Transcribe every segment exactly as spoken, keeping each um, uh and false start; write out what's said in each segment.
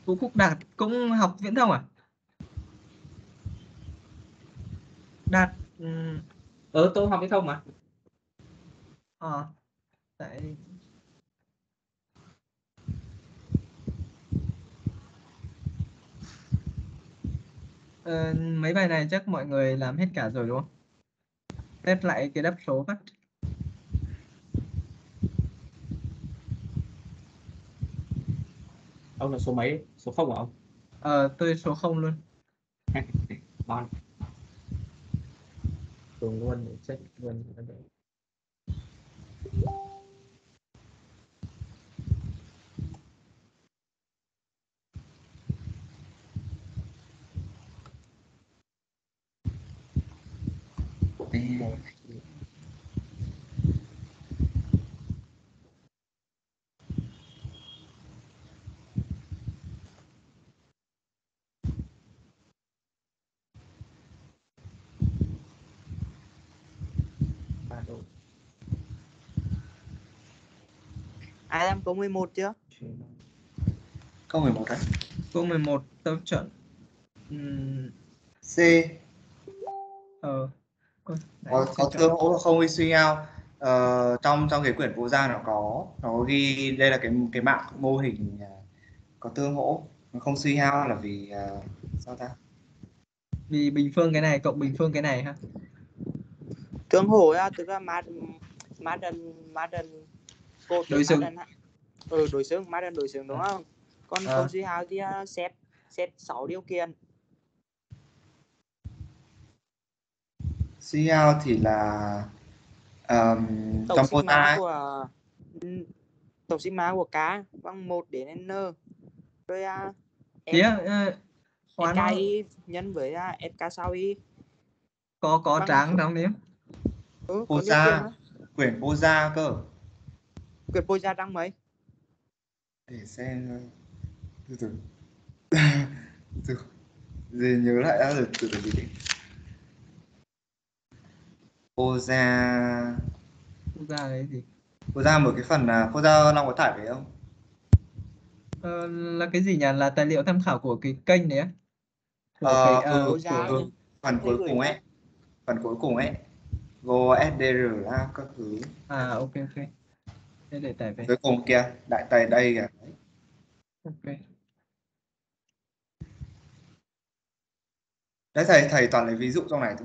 Vũ Quốc Đạt cũng học viễn thông à? Đạt um, Ờ tôi học viễn thông mà. à, tại ờ, mấy bài này chắc mọi người làm hết cả rồi đúng không? Test lại cái đáp số phát. Ông là số mấy? Số không hả ông? Ờ, tôi số không luôn. Ngon. Dùng luôn để check luôn. Một. Ba độ. Ai làm câu mười một chưa? Câu mười một đấy. Câu mười một tao chọn um, C. ờ có, Có, có thương hỗ không ghi suy nhau. Ờ, trong trong cái quyển phụ gia nó có nó ghi đây là cái cái mạng mô hình có tương hỗ, nó không suy hao là vì uh, sao ta? Vì bình phương cái này cộng bình phương cái này ha. Tương hỗ á, tức là mát mát đần mát đần cô Đối xứng. Ừ, đối xứng, mát đần đối xứng đúng không? Còn À. không suy hao thì uh, xét xét sáu điều kiện. Suy hao thì là um, tổng trong sigma của tổng sigma của K bằng một đến N rồi uh, Tía, uh, ét ca i nhân với uh, ét ca sau y có có bằng tráng trong đấy. Ừ, Pô gia, quyển Pô gia cơ. Quyển Pô gia trang mấy? Để xem từ từ. từ gì nhớ lại đã rồi từ từ gì đi. Pô gia Pô gia cái gì? Pô gia một cái phần là Pô gia Long có tải phải không? Ờ, là cái gì nhỉ? Là tài liệu tham khảo của cái kênh đấy á? Của Ờ, cái ừ, uh, gia ừ, phần cuối cùng ấy, phần cuối cùng ấy, Go ét đê rờ là các thứ. À, ok ok. Thế để tải về. Cuối cùng kia, đại tài đây kìa. Ok. Đấy thầy thầy toàn lấy ví dụ trong này thôi.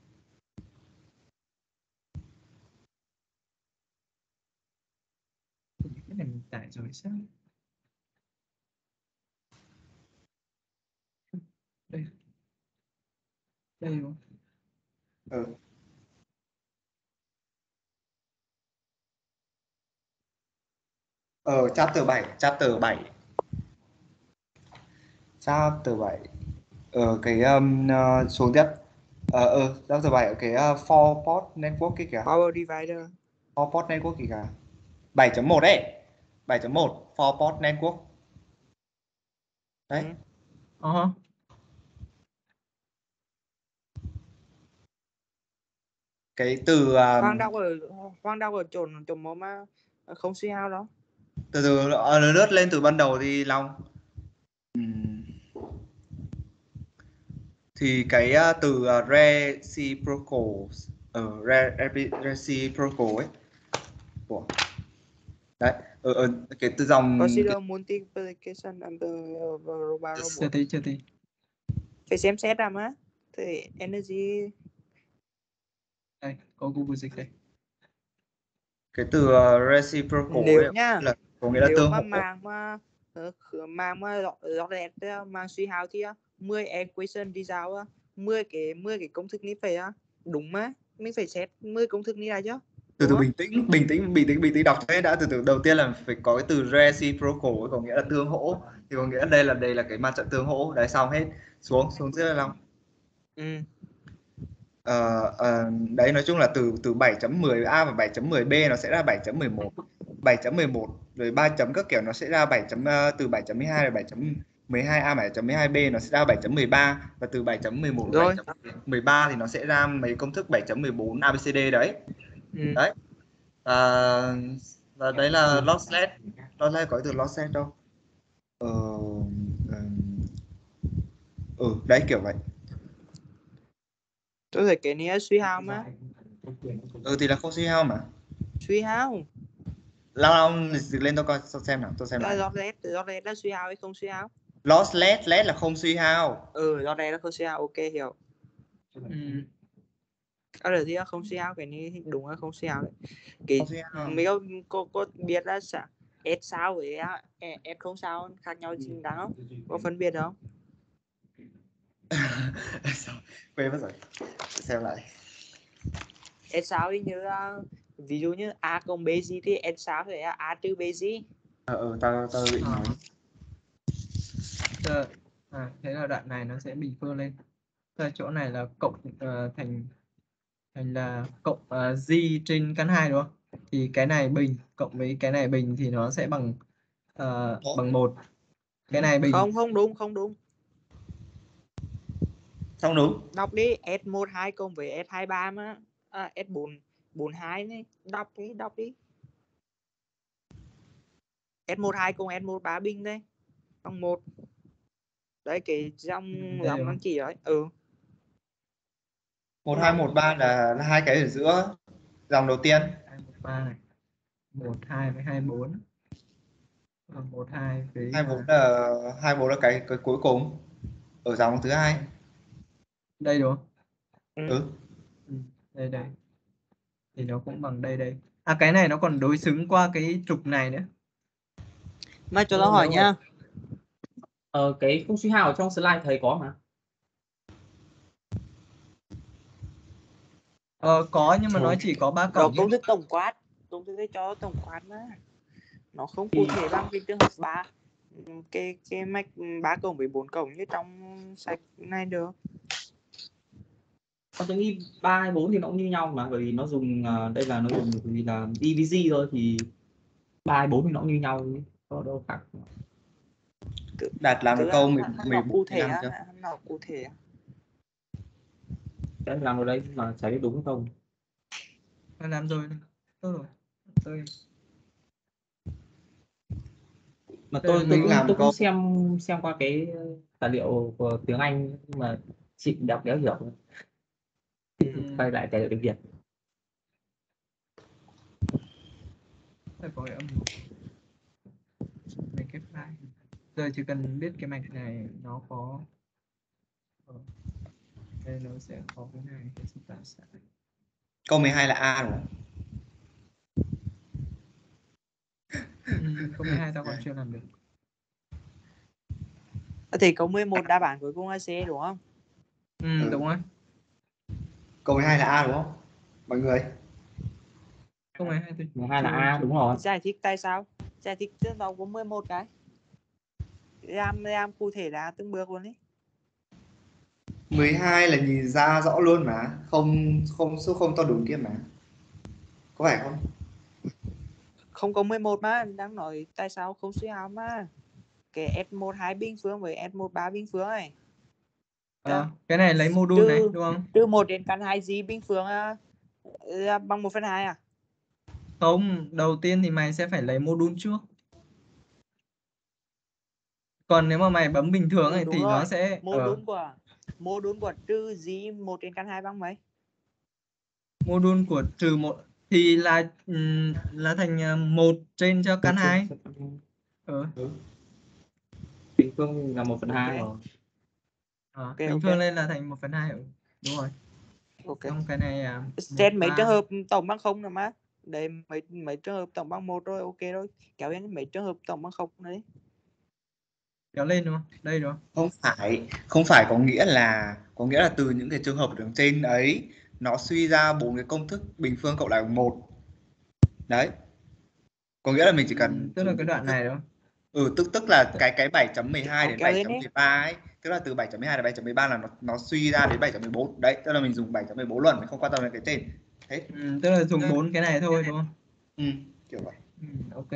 Cái này mình tải rồi sao? Đây. Đây đúng không? Ừ. Ờ, chapter bảy, chapter bảy. Chapter bảy. Ở cái um, uh, xuống tiếp. Ờ, ờ, uh, chapter bảy ở cái uh, four port network kia kìa. Power divider. four port network kìa kìa. bảy chấm một đấy. bảy chấm một, four port network. Đấy. Ừ. Uh-huh. Cái từ um, Khoan đọc ở khoan đọc ở chỗ chỗ mô mà không suy hao đó. từ từ nó lướt lên từ ban đầu thì Long. Uhm. Thì cái uh, từ uh, reciprocal ở uh, re, reciprocal ấy. Ủa? Đấy, ở, ở cái từ dòng Consider multiplication and the robot. Chưa thấy chưa thấy. Phải xem xét ra mà. Thì energy đây có Google dịch đây. Cái từ uh, reciprocal nếu ấy nhá, là có nghĩa là nếu tương mà hỗ. mạng mà mạng mà lọt lẹt mạng suy hao thì mười equation đi giao mười cái mười cái công thức ní phải đúng mà mình phải xét mười công thức ní ra chứ. Từ từ bình tĩnh bình tĩnh bình tĩnh bình tĩnh đọc thế đã. Từ từ đầu tiên là phải có cái từ reciprocal ấy, có nghĩa là tương hỗ, thì có nghĩa đây là đây là cái mặt trận tương hỗ. Đấy, xong hết. Xuống xuống dưới là Long. Ừ. Ờ, ờ, đấy, nói chung là từ từ bảy chấm mười A và bảy chấm mười B nó sẽ ra bảy chấm mười một, bảy chấm mười một rồi ba chấm các kiểu nó sẽ ra bảy chấm uh, từ bảy chấm mười hai rồi bảy chấm mười hai A, bảy chấm mười hai B nó sẽ ra bảy chấm mười ba, và từ bảy chấm mười một bảy chấm mười ba thì nó sẽ ra mấy công thức bảy chấm mười bốn A B C D đấy. Ừ. Đấy. À, và đấy là lossless. Lossless có từ lossless đâu. Ờ, Ừ, đấy kiểu vậy. Tôi thấy cái này là suy hao mà. Ừ thì là không suy hao mà. Suy hao. Lao lao dịch lên tôi coi xem nào, tôi xem Là lại. Lordet, Lordet là suy hao hay không suy hao? Lossless, less là không suy hao. Ừ, Lordet là không suy hao, ok hiểu. Ừ. Ở đây thì không suy hao, cái này đúng là không suy hao đấy. Cái Không suy hao. mấy có, có, có biết là sao S sao với S không sao khác nhau chính đáng không? Có phân biệt không? Quên mất rồi. Xem lại. S sao thì như là ví dụ như A cộng B gì thì S sao thì là A trừ B gì. Ờ ừ, tao tao định À. nói. Giờ, à, thế là đoạn này nó sẽ bình phương lên. Giờ chỗ này là cộng uh, thành thành là cộng uh, g trên căn hai đúng không? Thì cái này bình cộng với cái này bình thì nó sẽ bằng uh, bằng một. Cái này bình. Không, không đúng, không đúng. Xong đúng. Đọc đi, S mười hai cộng với S hai mươi ba mà. À, S bốn bốn mươi hai này, đọc đi, đọc đi. S mười hai cộng S mười ba bình đây. Bằng một. Đấy cái dòng Đây dòng đúng đăng không? ký đấy. Ừ. một hai một ba là, là hai cái ở giữa dòng đầu tiên. hai một ba này. một hai với hai bốn. một hai với hai bốn là hai bốn là cái cái cuối cùng ở dòng thứ hai. đây đúng không? Ừ. Ừ. Ừ. Đây đây. Thì nó cũng bằng đây đây. À cái này nó còn đối xứng qua cái trục này nữa. Mà cho Đúng nó không? hỏi Đúng nhá. rồi. Ờ, cái không suy hao ở trong slide thầy có mà. Ờ có nhưng mà nó chỉ có ba Rồi cổng công nhé. thức tổng quát. Công thức cho tổng quát mà. Nó không cụ thể bằng cái trường hợp ba cái cái mạch ba cổng với bốn cổng như trong sách này được. Còn tôi nghĩ ba hay bốn thì nó cũng như nhau mà, bởi vì nó dùng uh, đây là nó dùng vì là e vê giê thôi, thì ba hay bốn thì nó cũng như nhau, có đâu khác. Đạt làm được Tức câu là nó cụ mười thể bốn á, chưa? nó cụ thể á. Cái làm ở đây mà chả biết đúng không. Nó làm rồi. Tốt rồi. Tôi Mà Đây là tôi tôi Mình mình cũng làm tôi cũng câu xem xem qua cái tài liệu của tiếng Anh nhưng mà chị đọc đéo hiểu, tiếp tục ừ, quay lại tài liệu tiếng Việt. phải có cái âm một này cái file. Giờ chỉ cần biết cái mạch này nó có ờ, đây nó sẽ có cái này thì chúng ta sẽ câu mười hai là A đúng không? ừ, câu mười hai tao còn chưa làm được. Thì câu mười một đáp án cuối cùng là C đúng không? Ừ, Ừ. đúng rồi. Câu mười hai là A đúng không mọi người? Câu mười hai tôi mười hai là chưa, A chưa. đúng rồi. Giải thích tại sao? Giải thích trước đó có mười một cái. Làm làm cụ thể là từng bước luôn đấy. mười hai là nhìn ra rõ luôn mà, không không số không to đúng kia mà. Có phải không? Không có mười một mà, đang nói tại sao không suy hao mà. Cái S mười hai bình phương với S mười ba bình phương này. Ờ, cái này lấy module trừ, này đúng không? Trừ một đến căn hai gì bình phương à, là bằng một phần hai à? Không, đầu tiên thì mày sẽ phải lấy module trước. Còn nếu mà mày bấm bình thường Ừ, ấy đúng thì rồi. nó sẽ Mô ở đun của mô đun của trừ gì một trên căn hai bằng mấy? module của trừ một thì là ừm, là thành một trên cho căn hai. Ừ. Ừ. Bình phương là một phần hai Ok. rồi. À, Ok, bình ok. phương lên là thành một phần hai. Ừ. Đúng rồi. Ok. Xong cái này à, Trên mấy ba. trường hợp tổng bằng không rồi mà. Đây mấy mấy trường hợp tổng bằng một rồi, ok rồi. Kéo lên mấy trường hợp tổng bằng không đấy. Kéo lên đúng không? Đây đúng không? Không phải, không phải có nghĩa là có nghĩa là từ những cái trường hợp ở đường trên ấy nó suy ra bốn cái công thức bình phương cộng lại bằng một. Đấy. Có nghĩa là mình chỉ Ừ, cần tức là dùng cái cái công đoạn thức. này đúng không? Ừ, tức tức là cái cái bảy chấm mười hai Kéo đến kéo bảy lên chấm đi. mười ba ấy, tức là từ bảy chấm mười hai đến bảy chấm mười ba là nó nó suy ra đến bảy chấm mười bốn. Đấy, tức là mình dùng bảy chấm mười bốn luôn, mình không quan tâm đến cái trên. Thế. Ừ, tức là dùng bốn cái này thôi đúng không? Ừ, kiểu vậy. Ừ, ok.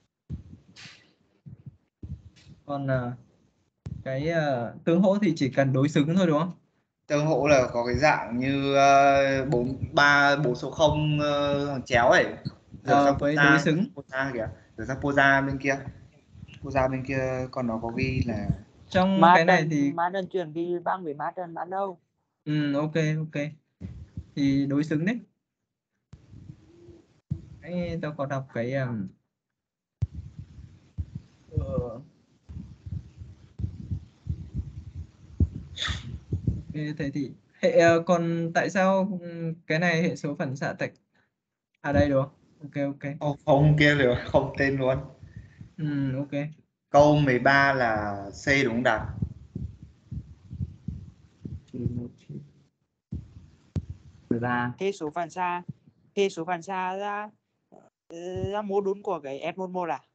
Còn à, cái à, tương hỗ thì chỉ cần đối xứng thôi đúng không? Tương hỗ là có cái dạng như uh, bốn ba bốn số không uh, hàng chéo ấy, dở Ờ, sang với đối posa xứng. posa kìa, dở sang posa bên kia, posa bên kia còn nó có ghi là Trong Má cái này Trần, thì Má Trần chuyển vì bang với Má Trần bán đâu. ừ, ok ok thì đối xứng đấy. Đấy, tôi có đọc cái um, ờ, ok, thế thì hệ ờ, còn tại sao ừ, cái này hệ số phản xạ tại à đây đúng không? Ok ok. Không, không kia rồi, không tên luôn. Ừ, ok. Câu mười ba là C đúng không Đạt? mười ba. Hệ số phản xạ, hệ số phản xạ ra ra mô đun của cái S mười một à?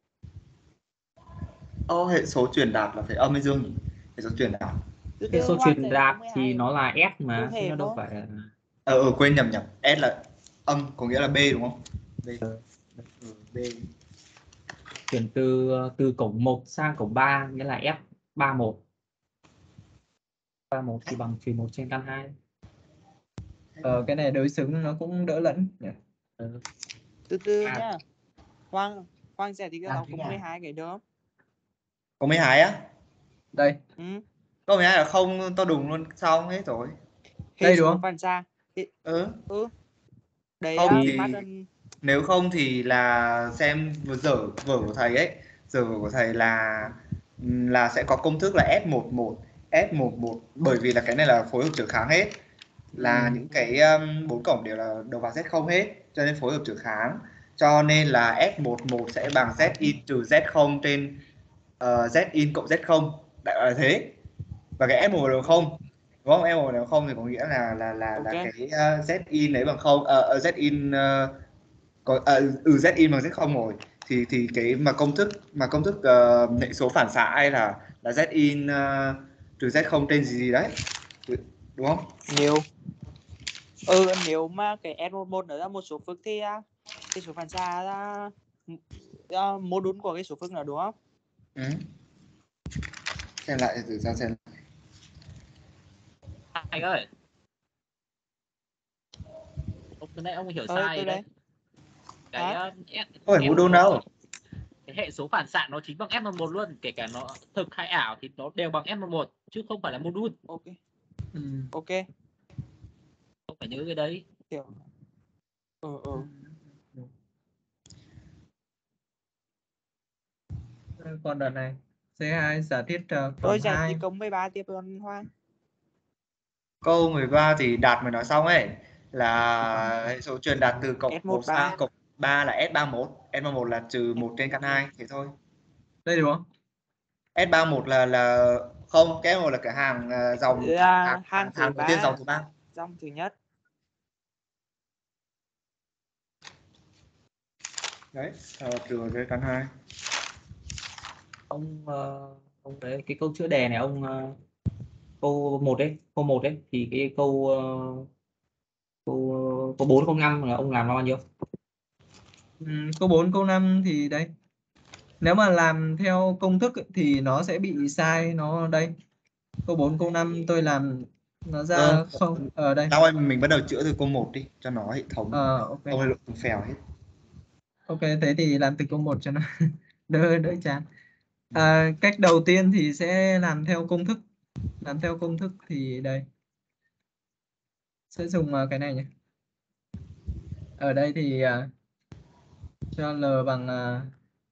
Ô, hệ số truyền đạt là phải âm hay dương nhỉ? Hệ số truyền đạt. Từ Hệ từ số Hoàng truyền dạy đạt câu mười thì hai nó là S cụ mà, chứ thể nó đâu không? phải là... Ờ, ờ quên nhầm nhầm. S là âm, có nghĩa là B đúng không? B. Ừ, B. Chuyển từ từ cổng một sang cổng ba nghĩa là S ba mươi mốt. ba mươi mốt thì bằng trừ một trên căn hai. Ờ, cái này đối xứng nó cũng đỡ lẫn nhỉ? Ừ. Từ từ À. nhá. Hoàng Hoàng giải thích cho À, tao thế câu à? mười hai cái được không? Câu mười hai á? Đây, Ừ. Câu mười hai là không, tao đùng luôn, xong hết rồi. Hệ đây đúng số không? phản xạ. Hệ... Ừ. Ừ. Đấy Không á, thì Má Trần nếu không thì là xem dở vở của thầy ấy, dở vở của thầy là là sẽ có công thức là S mười một, S mười một, bởi vì là cái này là phối hợp trở kháng hết, là Ừ. những cái um, bốn cổng đều là đầu vào Z không hết, cho nên phối hợp trở kháng, cho nên là S mười một sẽ bằng Z in trừ Z không trên uh, Z in cộng Z không, đại loại là thế. Và cái S mười một là không, đúng không? S mười một là không thì có nghĩa là là là ok. là cái uh, Z in đấy bằng không, uh, uh, Z in uh, có à, ừ Z in bằng Z không rồi, thì thì cái mà công thức mà công thức uh, hệ số phản xạ hay là là Z in uh, trừ Z không trên gì gì đấy, đúng không? Nếu ừ nếu mà cái S mười một nó ra một số phức thì cái số phản xạ ra, ra mô đun của cái số phức nào đúng không? Ừ. Xem lại thử ra xem. Anh ơi, ông từ nãy ông hiểu Ờ, sai từ đấy. đây. Cái Hả? uh, S, Không phải mô đun đâu. cái hệ số phản xạ nó chính bằng S mười một luôn, kể cả nó thực hay ảo thì nó đều bằng S mười một chứ không phải là mô đun. Ok. Ừ. Ok. Không phải nhớ cái đấy. Hiểu. Ừ ừ. Còn đợt này C hai giả thiết uh, Rồi phần giải hai. thích câu mười ba tiếp luôn Hoàng. Câu mười ba thì Đạt mới nói xong ấy, là hệ số truyền đạt từ cộng S một mười ba. sang cộng ba là S ba mươi mốt, S ba mươi mốt là trừ một trên căn hai, thế thôi. Đây đúng không? S ba mươi mốt là là không, cái một là cái hàng uh, dòng Là hàng, hàng thứ hàng đầu tiên dòng ba, thứ ba. dòng thứ nhất. Đấy, uh, trừ trên căn hai. Ông uh, ông đấy cái câu chữa đề này ông uh, câu một đấy, câu một đấy thì cái câu uh, câu câu bốn câu năm là ông làm nó bao nhiêu? Ừ, câu bốn, câu năm thì đây. Nếu mà làm theo công thức ấy, thì nó sẽ bị sai, nó đây. Câu bốn, câu năm tôi làm nó ra Ờ, không ở đây. tao ơi, mình bắt đầu chữa từ câu một đi cho nó hệ thống. Ờ, ok. Không hay lộ phèo hết. Ok, thế thì làm từ câu một cho nó đỡ đỡ chán. À, cách đầu tiên thì sẽ làm theo công thức. Làm theo công thức thì đây. Sẽ dùng uh, cái này nhé. Ở đây thì uh, cho L bằng uh,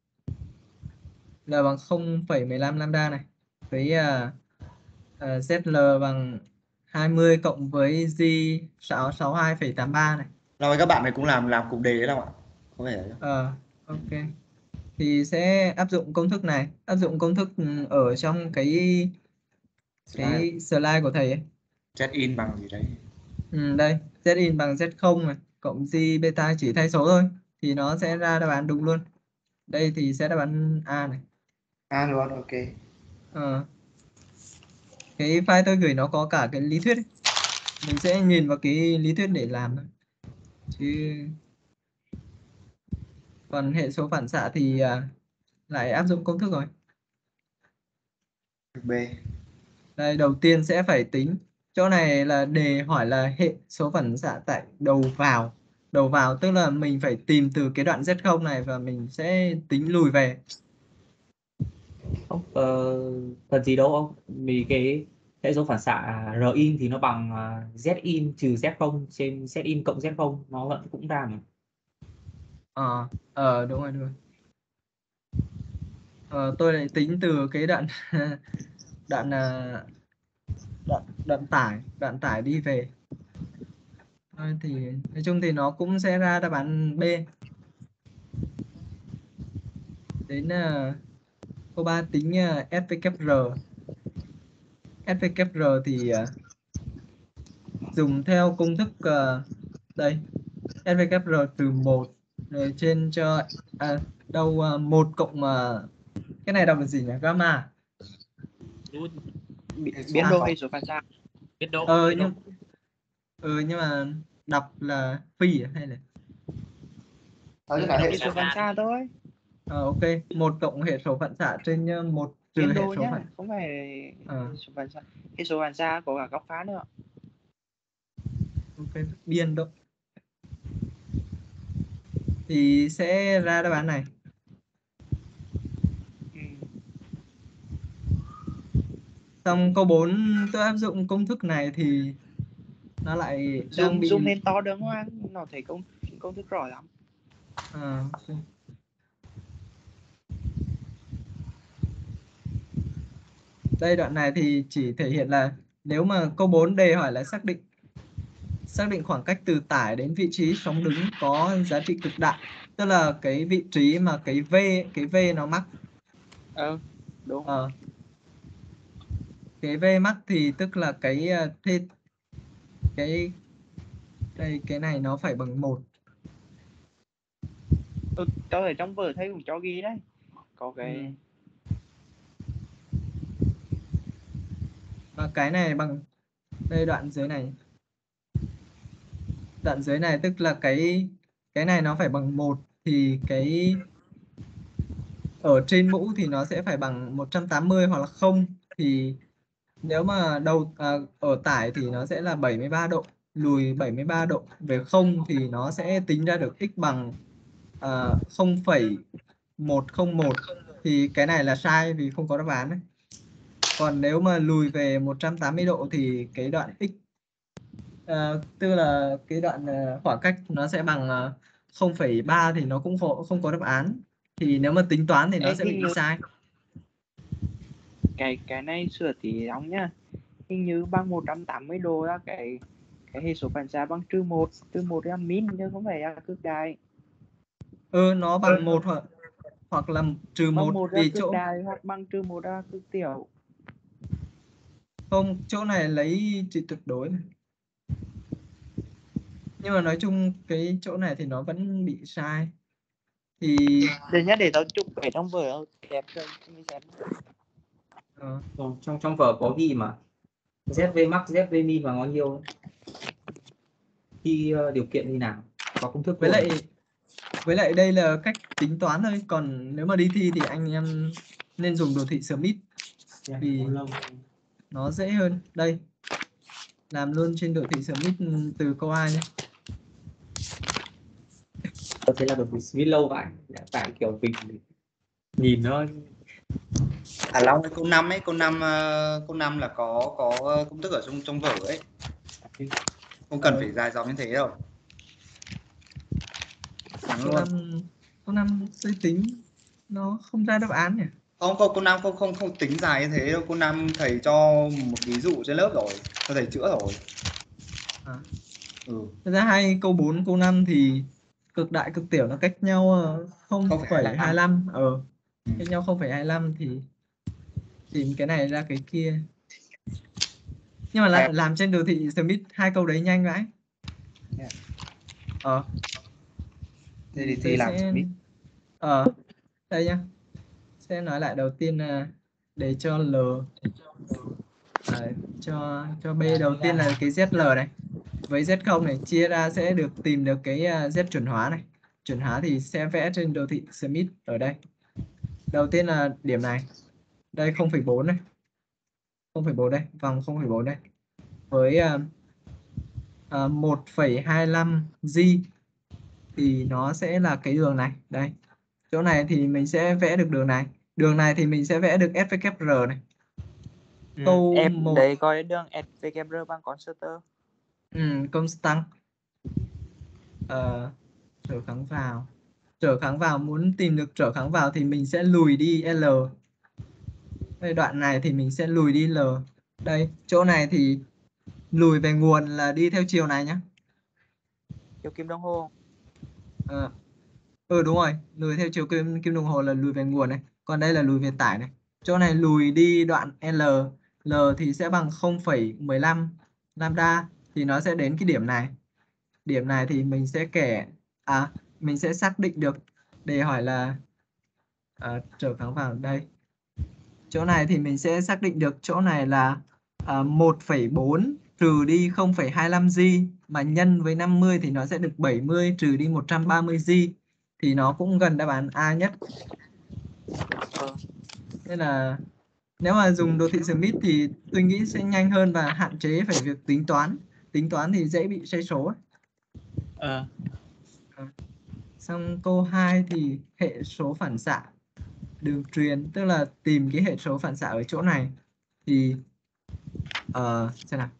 L bằng không phẩy mười lăm lambda này. Với uh, uh, Z L bằng hai mươi cộng với G sáu trăm sáu mươi hai phẩy tám mươi ba này. Rồi các bạn này cũng làm làm cục đề đấy đâu ạ? Có vẻ đấy. Ờ, ok. Thì sẽ áp dụng công thức này. Áp dụng công thức ừ, ở trong cái Slide. cái slide của thầy ấy. Check in bằng gì đấy. Ừ, đây, Z in bằng Z không này, cộng G beta chỉ thay số thôi. Thì nó sẽ ra đáp án đúng luôn. Đây thì sẽ đáp án A này. À luôn, ok. Ờ. Cái file tôi gửi nó có cả cái lý thuyết ấy. Mình sẽ nhìn vào cái lý thuyết để làm thôi. Chứ còn hệ số phản xạ thì à, lại áp dụng công thức rồi. B. Đây, đầu tiên sẽ phải tính. Chỗ này là đề hỏi là hệ số phản xạ tại đầu vào. Đầu vào tức là mình phải tìm từ cái đoạn Z không này và mình sẽ tính lùi về. Không, ờ, cần gì đâu ông, vì cái hệ số phản xạ R in thì nó bằng à, Z in trừ Z không trên Z in cộng Z không, nó vẫn cũng ra mà. Ờ, ờ đúng rồi, đúng rồi. Ờ, tôi lại tính từ cái đoạn đoạn à, đoạn đoạn tải đoạn tải đi về. Thôi thì nói chung thì nó cũng sẽ ra đáp án B. Đến uh, câu ba tính uh, ét vê kép rờ. ét vê kép rờ thì uh, dùng theo công thức uh, đây, ét vê kép rờ từ một rồi trên cho à, đâu uh, một cộng uh, cái này đọc là gì nhỉ? Gamma. Bi- Hệ số biến độ phản- hệ số phản xạ. Biết độ, Ờ biết độ. nhưng ừ, nhưng mà đọc là phi à, hay là Thôi chứ là hệ Hệ số số phản xạ thôi. Ờ, ok, một cộng hệ số phản xạ trên uh, một trừ Biến hệ độ số nhá, phản không phải Ờ. hệ số phản xạ. Hệ số phản xạ có cả góc phá nữa. ok, biên độ thì sẽ ra đáp án này. Ừ. Xong câu bốn tôi áp dụng công thức này thì nó lại đang Zoom bị zoom lên to đứng không? Nó thấy công công thức rõ lắm. Ờ, ok. Đây đoạn này thì chỉ thể hiện là nếu mà câu bốn đề hỏi là xác định xác định khoảng cách từ tải đến vị trí sóng đứng có giá trị cực đại, tức là cái vị trí mà cái V cái V nó mắc. Ờ, đúng. Ờ. Cái V mắc thì tức là cái uh, thê, cái đây cái này nó phải bằng một. Tôi, tôi ở trong vở thấy cũng cho ghi đấy. Có cái Ừ. Và cái này bằng đây đoạn dưới này. Đoạn dưới này tức là cái cái này nó phải bằng một thì cái ở trên mũ thì nó sẽ phải bằng một trăm tám mươi hoặc là không, thì nếu mà đầu à, ở tải thì nó sẽ là bảy mươi ba độ, lùi bảy mươi ba độ về không thì nó sẽ tính ra được x bằng à, không phẩy một không một, thì cái này là sai vì không có đáp án đấy. Còn nếu mà lùi về một trăm tám mươi độ thì cái đoạn x à, tức là cái đoạn à, khoảng cách nó sẽ bằng à, không phẩy ba thì nó cũng không, không có đáp án, thì nếu mà tính toán thì nó Ê, sẽ bị hình như sai. cái cái này sửa tí đóng nhá. Hình như bằng một trăm tám mươi độ là cái cái hệ số phản xạ bằng trừ một, trừ một là min chứ không phải là cực đại. Ừ, nó bằng một hoặc hoặc là trừ Bằng một một là vì cực chỗ đại hoặc bằng trừ một là cực tiểu. không, chỗ này lấy trị tuyệt đối này. Nhưng mà nói chung cái chỗ này thì nó vẫn bị sai. Thì Để nhá, để tao chụp cái trong vở đẹp cho mình xem. ờ, trong trong vở có ghi mà Z V max Z V min bằng bao nhiêu ấy. Khi uh, điều kiện như nào có công thức với luôn. lại với lại đây là cách tính toán thôi, còn nếu mà đi thi thì anh em nên dùng đồ thị Smith vì nó dễ hơn. Đây, làm luôn trên đồ thị Smith từ câu A nhé. Tôi thấy là đồ thị Smith lâu vậy, tại kiểu mình nhìn nó À Long cái câu năm ấy, câu năm ờ, câu năm là có có công thức ở trong trong vở ấy. Không cần Ờ. phải dài dòng như thế đâu. Thắng Câu luôn. năm câu năm suy tính nó không ra đáp án nhỉ? Không, câu câu năm không không không tính dài như thế đâu. Câu năm thầy cho một ví dụ trên lớp rồi, cho thầy chữa rồi. À. Ừ. Thực ra hai câu bốn câu năm thì cực đại cực tiểu nó cách nhau ờ, không phẩy hai lăm, ờ Ừ. cách nhau không phẩy hai lăm thì tìm cái này ra cái kia. Nhưng mà lại làm trên đồ thị Smith hai câu đấy nhanh vãi. Ờ. Thế thì, Tôi thì làm sẽ Smith. ờ đây nhá. Sẽ nói lại đầu tiên là để cho L à, cho cho B đầu tiên là cái Z L này với Z không này chia ra sẽ được tìm được cái uh, Z chuẩn hóa này. Chuẩn hóa thì sẽ vẽ trên đồ thị Smith ở đây. Đầu tiên là điểm này. Đây không phẩy bốn này. không phẩy bốn đây, vòng không phẩy bốn đây. Với uh, uh, một phẩy hai lăm G thì nó sẽ là cái đường này. Đây. Chỗ này thì mình sẽ vẽ được đường này. Đường này thì mình sẽ vẽ được ét vê kép rờ này. Ừ, Câu em một. đấy gọi đường ét vê kép rờ bằng constanter. Ừ, constant. Ờ, trở kháng vào. Trở kháng vào, muốn tìm được trở kháng vào thì mình sẽ lùi đi L. Đây, đoạn này thì mình sẽ lùi đi L. Đây, chỗ này thì lùi về nguồn là đi theo chiều này nhá. Chiều kim đồng hồ. Ờ, ừ đúng rồi, lùi theo chiều kim, kim đồng hồ là lùi về nguồn này. Còn đây là lùi về tải này. Chỗ này lùi đi đoạn L. L thì sẽ bằng không phẩy mười lăm lambda thì nó sẽ đến cái điểm này. Điểm này thì mình sẽ kẻ à mình sẽ xác định được để hỏi là à, trở kháng vào đây. Chỗ này thì mình sẽ xác định được chỗ này là à, một phẩy bốn trừ đi không phẩy hai lăm G mà nhân với năm mươi thì nó sẽ được bảy mươi trừ đi một trăm ba mươi G thì nó cũng gần đáp án A nhất. Ờ. Nên là nếu mà dùng đồ thị Smith thì tôi nghĩ sẽ nhanh hơn và hạn chế phải việc tính toán. Tính toán thì dễ bị sai số ấy. Ờ. Xong câu hai thì hệ số phản xạ đường truyền, tức là tìm cái hệ số phản xạ ở chỗ này thì uh, xem nào.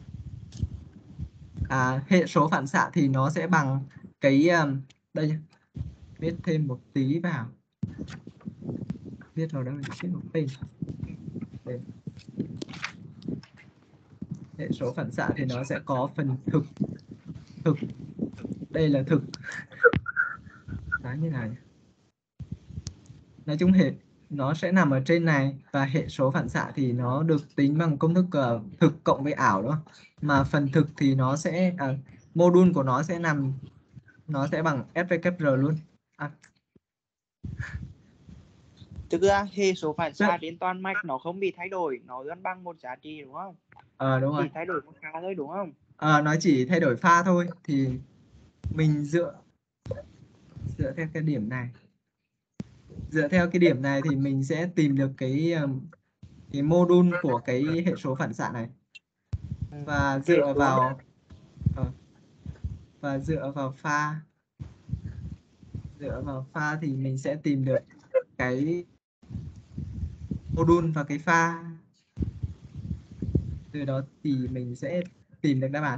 À, hệ số phản xạ thì nó sẽ bằng cái um, đây nhá. Viết thêm một tí vào. Viết vào đâu viết một tí. Đây. Hệ số phản xạ thì nó sẽ có phần thực. Thực. Đây là thực. Nói như nào nhỉ? Nói chung hệ nó sẽ nằm ở trên này và hệ số phản xạ thì nó được tính bằng công thức uh, thực cộng với ảo đó. Mà phần thực thì nó sẽ à, module của nó sẽ nằm nó sẽ bằng ét vê kép rờ luôn. À. Thực ra hệ số phản xạ trên toàn mạch nó không bị thay đổi, nó vẫn bằng một giá trị đúng không? Ờ à, đúng rồi. Chỉ thay đổi một pha thôi đúng không? Ờ à, nó chỉ thay đổi pha thôi thì mình dựa dựa theo cái điểm này. Dựa theo cái điểm này thì mình sẽ tìm được cái cái module của cái hệ số phản xạ này. Và dựa vào uh, và dựa vào pha dựa vào pha thì mình sẽ tìm được cái module và cái pha, từ đó thì mình sẽ tìm được đáp án.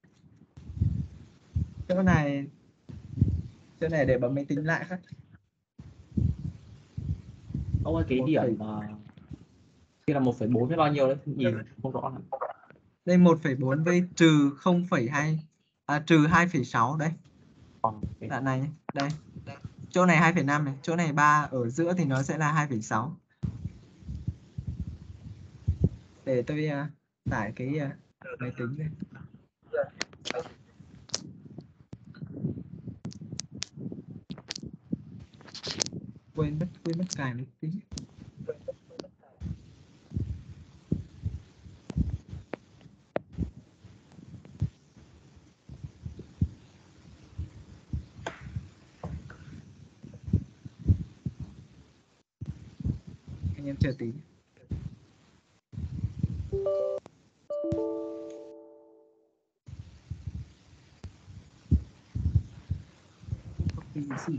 Chỗ này chỗ này để bấm máy tính lại khác. Ông ơi, cái điểm mà kia là một phẩy bốn với bao nhiêu đấy, nhìn không rõ lắm. Đây một phẩy bốn với trừ không phẩy hai à, trừ hai phẩy sáu đây. Đoạn này đây. Chỗ này hai phẩy năm này, chỗ này ba, ở giữa thì nó sẽ là hai phẩy sáu. Để tôi uh, tải cái uh, máy tính này. Quên mất quên mất cài máy tính. Anh em chờ tí. Copy gì?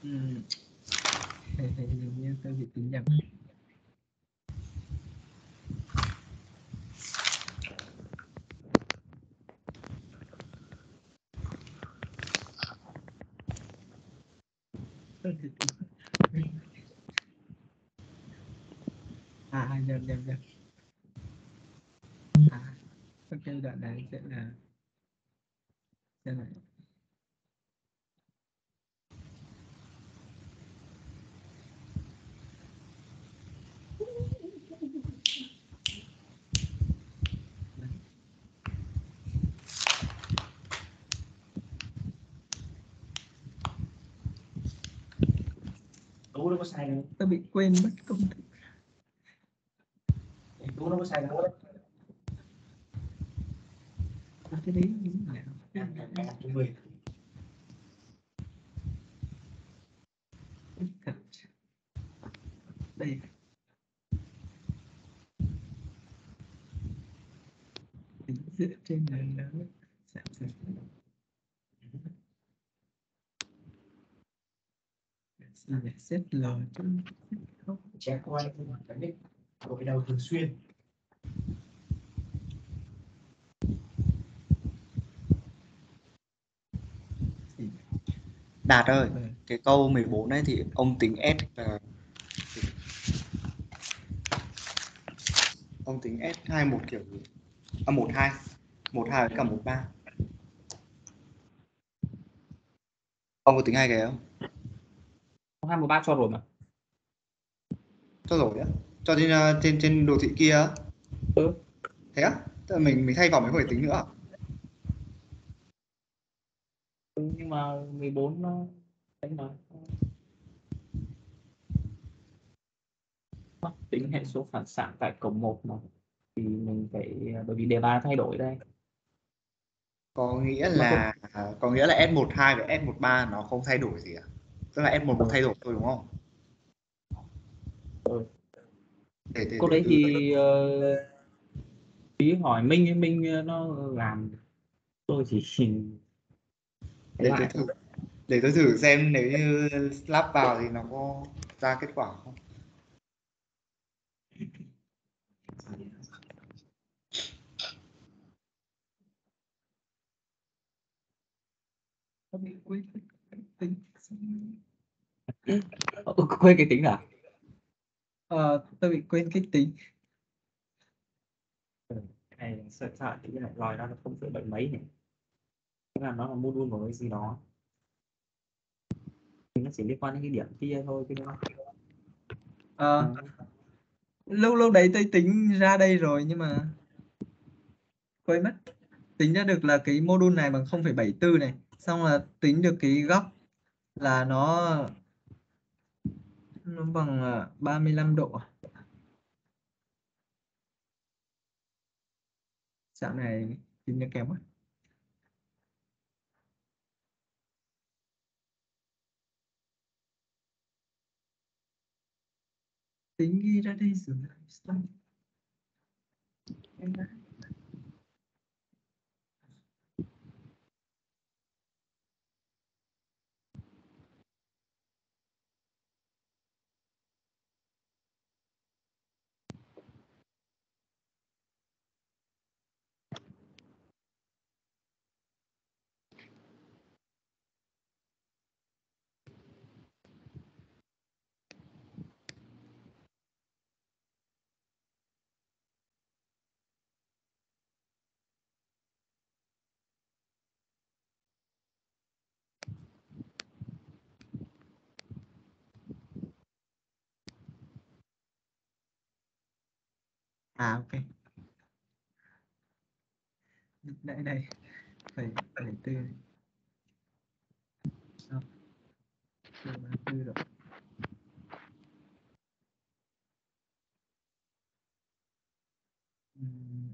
Ừm. Thầy thầy hình như tôi bị tính nhầm. À nhầm nhầm nhầm. À, ok, đoạn này sẽ là sẽ là Tú nó có sai đâu. tôi bị quên mất công thức. Tú nó có sai đâu. À, cái đấy như thế nào? Em em em trung bình. Thật. Đây. Tính dựa trên nền nó giảm dần. Xin để xếp L chứ không. Check qua cái hoàn cái đích của cái đầu thường xuyên. Gì? Đạt ơi, Ừ. cái câu mười bốn ấy thì ông tính S là ông tính S hai một kiểu gì? À một hai. một hai với cả một ba. Ông có tính hai cái không? hai một ba cho rồi mà. Cho rồi á. Cho trên uh, trên trên đồ thị kia á. Ừ. Thế á? Tức là mình mình thay vòng mới không phải tính nữa à? Ừ, nhưng mà mười bốn nó đấy mà mắc tính hệ số phản xạ tại cộng một mà thì mình phải, bởi vì đề bài thay đổi đây. Có nghĩa Mà không, là à, có nghĩa là S một hai và S một ba nó không thay đổi gì à? Tức là S một một thay đổi thôi đúng không? ừ. Để để Cô để đấy từ thì uh, ý hỏi Minh ấy, Minh ờ, nó làm, tôi chỉ để tôi lại thử thôi. để tôi thử xem nếu như lắp vào thì nó có ra kết quả không. Tôi bị quên tính. Ờ, quên cái tính à? Ờ, tôi bị quên cách tính. Ừ. Cái này sợ sợ thì lại lòi ra nó không phẩy bảy mấy này, tức là nó là module của cái gì đó thì nó chỉ liên quan đến cái điểm kia thôi chứ đúng không? Ờ, Ừ. lâu lâu đấy tôi tính ra đây rồi nhưng mà quên mất. Tính ra được là cái module này bằng không phẩy bảy tư này, xong là tính được cái góc là nó nó bằng à, ba mươi lăm độ. Dạo này tính nó kém quá. Tính ghi ra đây rồi. Xong. Em đã- À ok. Đây đây. Phẩy bảy tư này. Không. Phẩy ba tư độ. Ừm.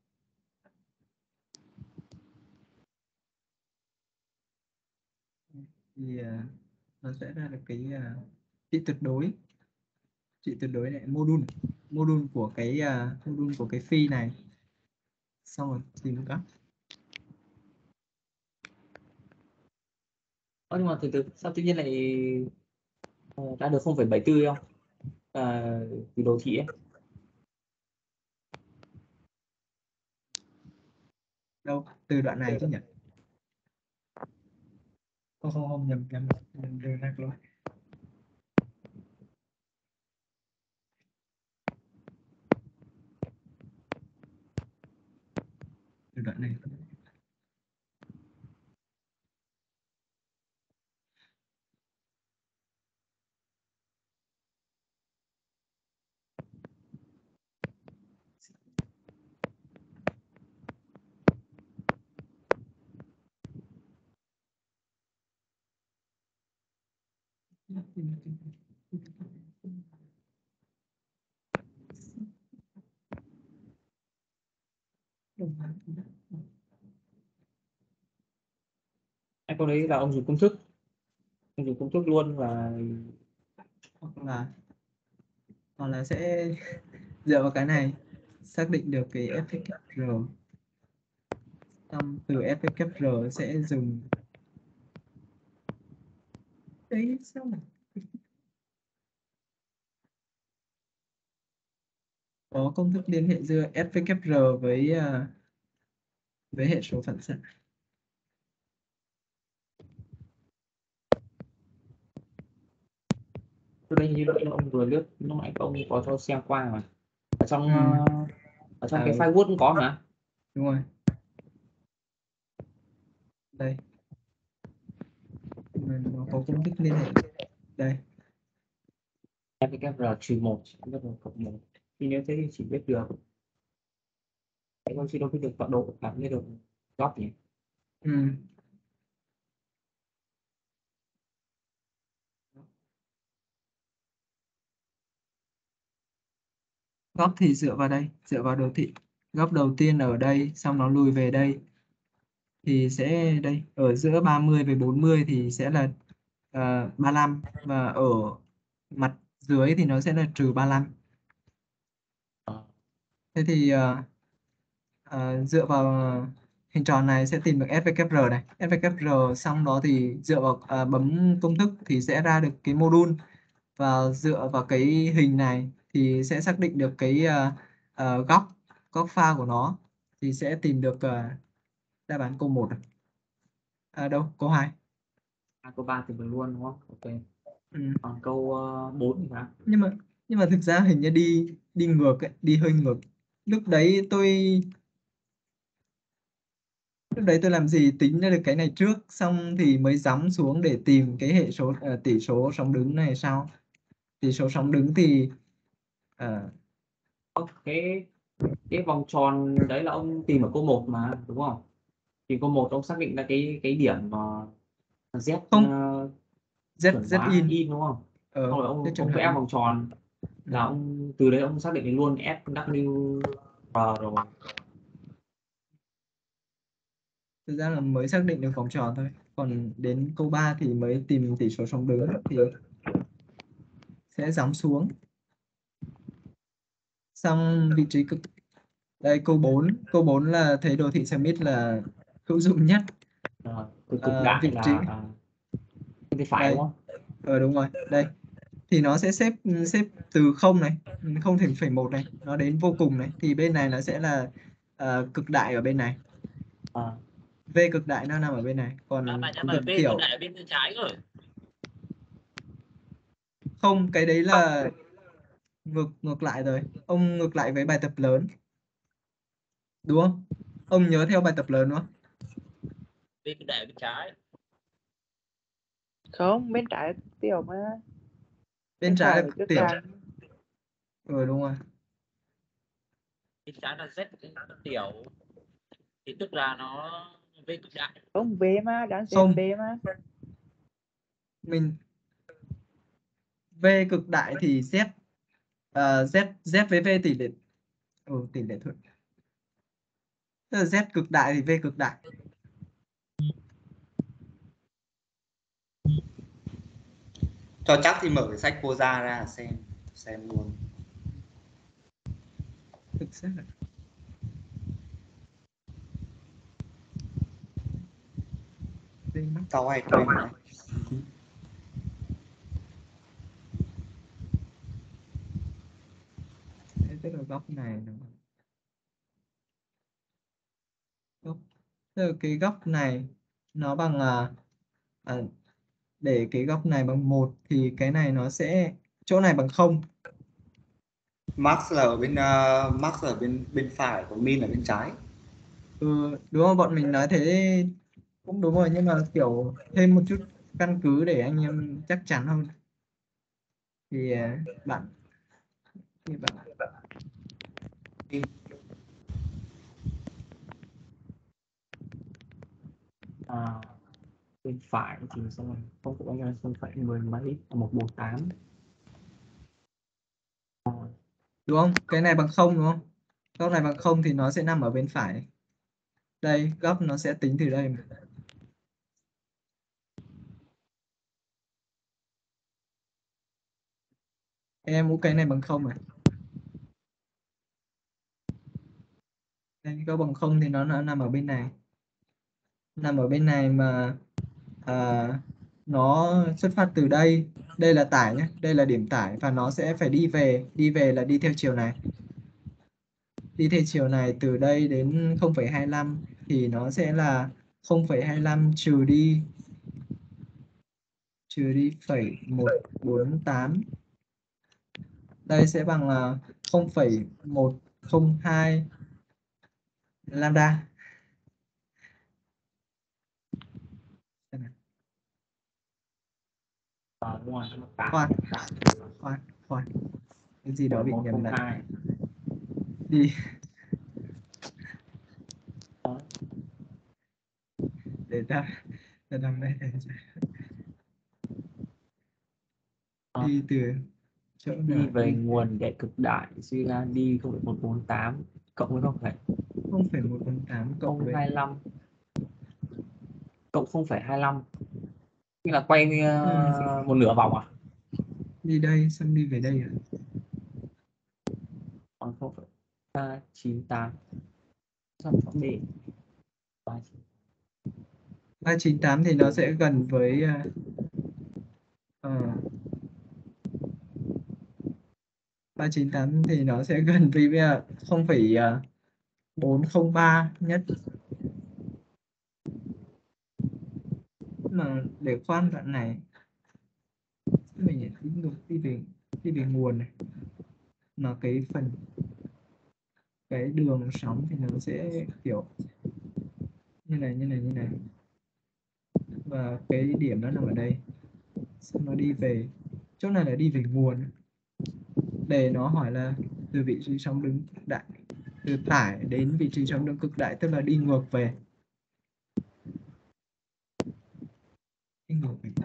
Thì à, nó sẽ ra được cái à, trị tuyệt đối. Trị tuyệt đối này, module module của cái à, module của cái phi này, xong rồi tìm góc. Ờ, nhưng mà từ từ sao tự nhiên lại Ờ, đã được không phẩy bảy tư không? À, từ đồ thị ấy. Đâu, từ đoạn này chứ nhỉ? Không không không nhầm nhầm nhầm đường lạc luôn. Từ đoạn này. Cái câu đấy là ông dùng công thức, ông dùng công thức luôn và Hoặc là hoặc là sẽ dựa vào cái này xác định được cái ép vê kép rờ, xong từ ép vê kép rờ sẽ dùng đấy sao mà có công thức liên hệ giữa ép vê kép rờ với uh, với hệ số phản xạ. tôi đây như vậy ông vừa lướt lúc nãy ông có cho xem qua mà ở trong Ừ. uh, ở trong À, cái file Word cũng có mà. đúng rồi, đây mình nó có công thức liên hệ đây. ép vê kép rờ trừ một cộng một thì nếu thế thì chỉ biết được cái con chỉ đâu biết được tọa độ cảm biết được góc nhỉ. Ừ. Góc thì dựa vào đây, dựa vào đồ thị. Góc đầu tiên ở đây, xong nó lùi về đây. Thì sẽ đây, ở giữa ba mươi với bốn mươi thì sẽ là uh, ba mươi lăm. Và ở mặt dưới thì nó sẽ là trừ ba mươi lăm. Thế thì uh, uh, dựa vào hình tròn này sẽ tìm được ép vê kép rờ này. ép vê kép rờ xong đó thì dựa vào uh, bấm công thức thì sẽ ra được cái mô đun. Và dựa vào cái hình này thì sẽ xác định được cái uh, uh, góc góc pha của nó thì sẽ tìm được uh, đáp án câu một. À đâu, câu hai. À, câu ba thì mình luôn đúng không? Ok. Ừ. Còn câu uh, bốn thì sao? Nhưng mà nhưng mà thực ra hình như đi đi ngược ấy, đi hơi ngược. Lúc đấy tôi lúc đấy tôi làm gì tính ra được cái này trước xong thì mới gióng xuống để tìm cái hệ số uh, tỷ số sóng đứng này sau. Tỷ số sóng đứng thì uh, cái cái vòng tròn đấy là ông tìm ở câu một mà đúng không? Thì câu một ông xác định ra cái cái điểm mà Z không, uh, Z chuẩn Z hóa in. in đúng không? Ờ, Xong rồi Z ông chuẩn ông hóa vẽ in. vòng tròn Ừ. là ông từ đấy ông xác định luôn ép W R rồi. Thực ra là mới xác định được vòng tròn thôi. Còn đến câu ba thì mới tìm tỷ số sóng đứng thì sẽ gióng xuống. Xong vị trí cực đây câu bốn, câu bốn là thấy đồ thị Smith là hữu dụng nhất. À, từ cực À, đại vị trí là à, bên phải đây. đúng không? Ờ đúng rồi, đây. Thì nó sẽ xếp xếp từ không này, không thể phẩy một này, nó đến vô cùng này thì bên này nó sẽ là uh, cực đại ở bên này. À. V cực đại nó nằm ở bên này, còn À, bạn nhớ cực phải V cực tiểu đại ở bên trái rồi. không, cái đấy là ngược ngược lại rồi. Ông ngược lại với bài tập lớn. Đúng không? Ông nhớ theo bài tập lớn đúng không? V cực đại ở bên trái. Không, bên trái là cực tiểu mà. Bên trái là cực cực tiểu. đại. Ừ đúng rồi. Bên trái là Z cực tiểu. Thì tức là nó V cực đại. Không, V mà, đáng Không. Z V mà. Mình V cực đại thì Z uh, Z Z với V tỷ lệ ừ, tỷ lệ thuận. Tức là Z cực đại thì V cực đại. Cho chắc thì mở cái sách cô ra ra xem xem luôn. Thực ra là Tao hay quên đấy. tức là góc này nó góc tức là cái góc này nó bằng à, à, để cái góc này bằng một thì cái này nó sẽ chỗ này bằng không. Max là ở bên uh, Max ở bên bên phải, còn min là bên trái. Ừ, đúng không? Bọn mình nói thế cũng đúng rồi, nhưng mà kiểu thêm một chút căn cứ để anh em chắc chắn hơn thì à, bạn thì bạn À, bên phải thì sẽ là không của anh là không phải mười mấy một bốn tám. đúng không? Cái này bằng không đúng không? Góc này bằng không thì nó sẽ nằm ở bên phải. Đây, góc nó sẽ tính từ đây mà. Em mũ cái này bằng không à? Đây, góc bằng không thì nó, nó nằm ở bên này. Nằm ở bên này mà à, nó xuất phát từ đây. Đây là tải nhé, đây là điểm tải và nó sẽ phải đi về. Đi về là đi theo chiều này. Đi theo chiều này từ đây đến không phẩy hai lăm thì nó sẽ là không phẩy hai lăm trừ đi trừ đi phẩy một bốn tám. Đây sẽ bằng là không phẩy một không hai lambda. À, đúng rồi, tám Khoan, khoan, khoan. Cái gì đó bị một nhầm không lẫn. hai. Đi. Để ta ta đăng đây. Đi từ chỗ Đi nào về đi nguồn để cực đại suy ra đi không phẩy một bốn tám cộng với không phẩy không phẩy một bốn tám cộng không với hai lăm cộng không phẩy hai lăm, như là quay uh, một nửa vòng à? đi đây xong đi về đây à? Còn không phẩy ba chín tám xong chọn B ba chín tám thì nó sẽ gần với uh, uh, ba chín tám thì nó sẽ gần với uh, không phẩy bốn không ba nhất. Mà để khoan đoạn này mình đi ngược đi về đi về nguồn này, mà cái phần cái đường sóng thì nó sẽ kiểu như này như này như này, và cái điểm nó nằm ở đây, xong nó đi về chỗ này là đi về nguồn, để nó hỏi là từ vị trí sóng đứng cực đại, từ tải đến vị trí sóng đứng cực đại, tức là đi ngược về. Đi ngược về.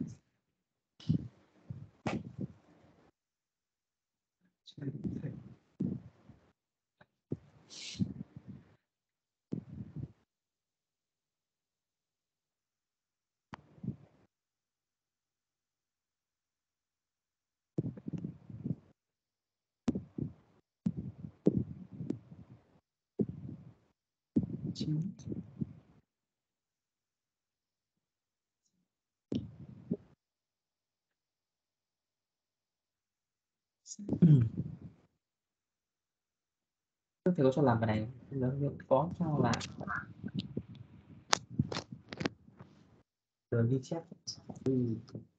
thầy có cho làm cái này nó có cho là rồi ghi chép. Ừ.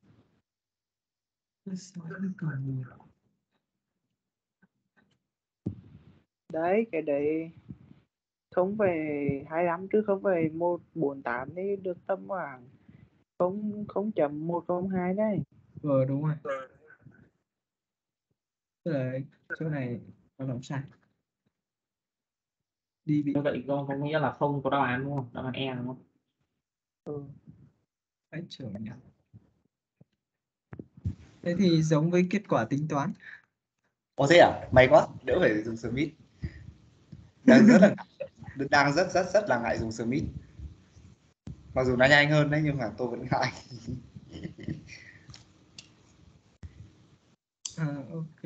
Đấy cái đấy không về hai lăm chứ không về một bốn tám thì được tầm khoảng không không chấm một không hai đấy. Ờ đúng rồi, tức là chỗ này nó làm sai, đi bị Như vậy có, có nghĩa là không có đáp án đúng không? Đáp án E đúng không? Ừ. phải trưởng nhỉ. Thế thì giống với kết quả tính toán. Ồ thế à? May quá, đỡ phải dùng Smith. Đang rất là đang rất rất rất là ngại dùng Smith. Mặc dù nó nhanh hơn đấy nhưng mà tôi vẫn ngại. À, ok.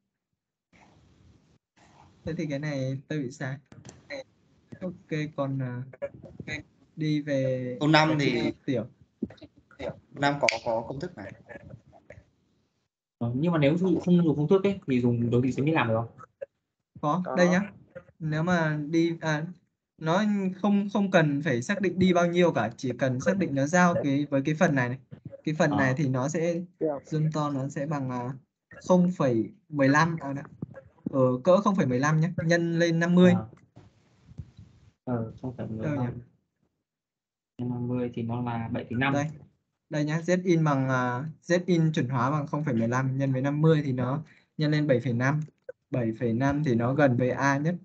Thế thì cái này tôi bị sai. Ok, còn uh, đi về Câu năm thì tiểu. năm có có công thức này. Ờ, nhưng mà nếu dụ không dùng công thức ấy thì dùng đối vị sẽ biết làm được không? có đây Có. nhá. Nếu mà đi à, nó không không cần phải xác định đi bao nhiêu cả, chỉ cần xác định nó giao cái với cái phần này này. Cái phần này Ờ. thì nó sẽ Được. dương to nó sẽ bằng à, không phẩy mười lăm à, đã. Ở cỡ không phẩy mười lăm nhé, nhân lên năm mươi. Ờ. Ờ, không phải mười Đâu nhỉ? lăm. năm mươi thì nó là bảy phẩy năm. Đây. Đây nhá, Z in bằng uh, Z in chuẩn hóa bằng không phẩy mười lăm nhân với năm mươi thì nó nhân lên bảy phẩy năm. bảy phẩy năm thì nó gần với A nhất.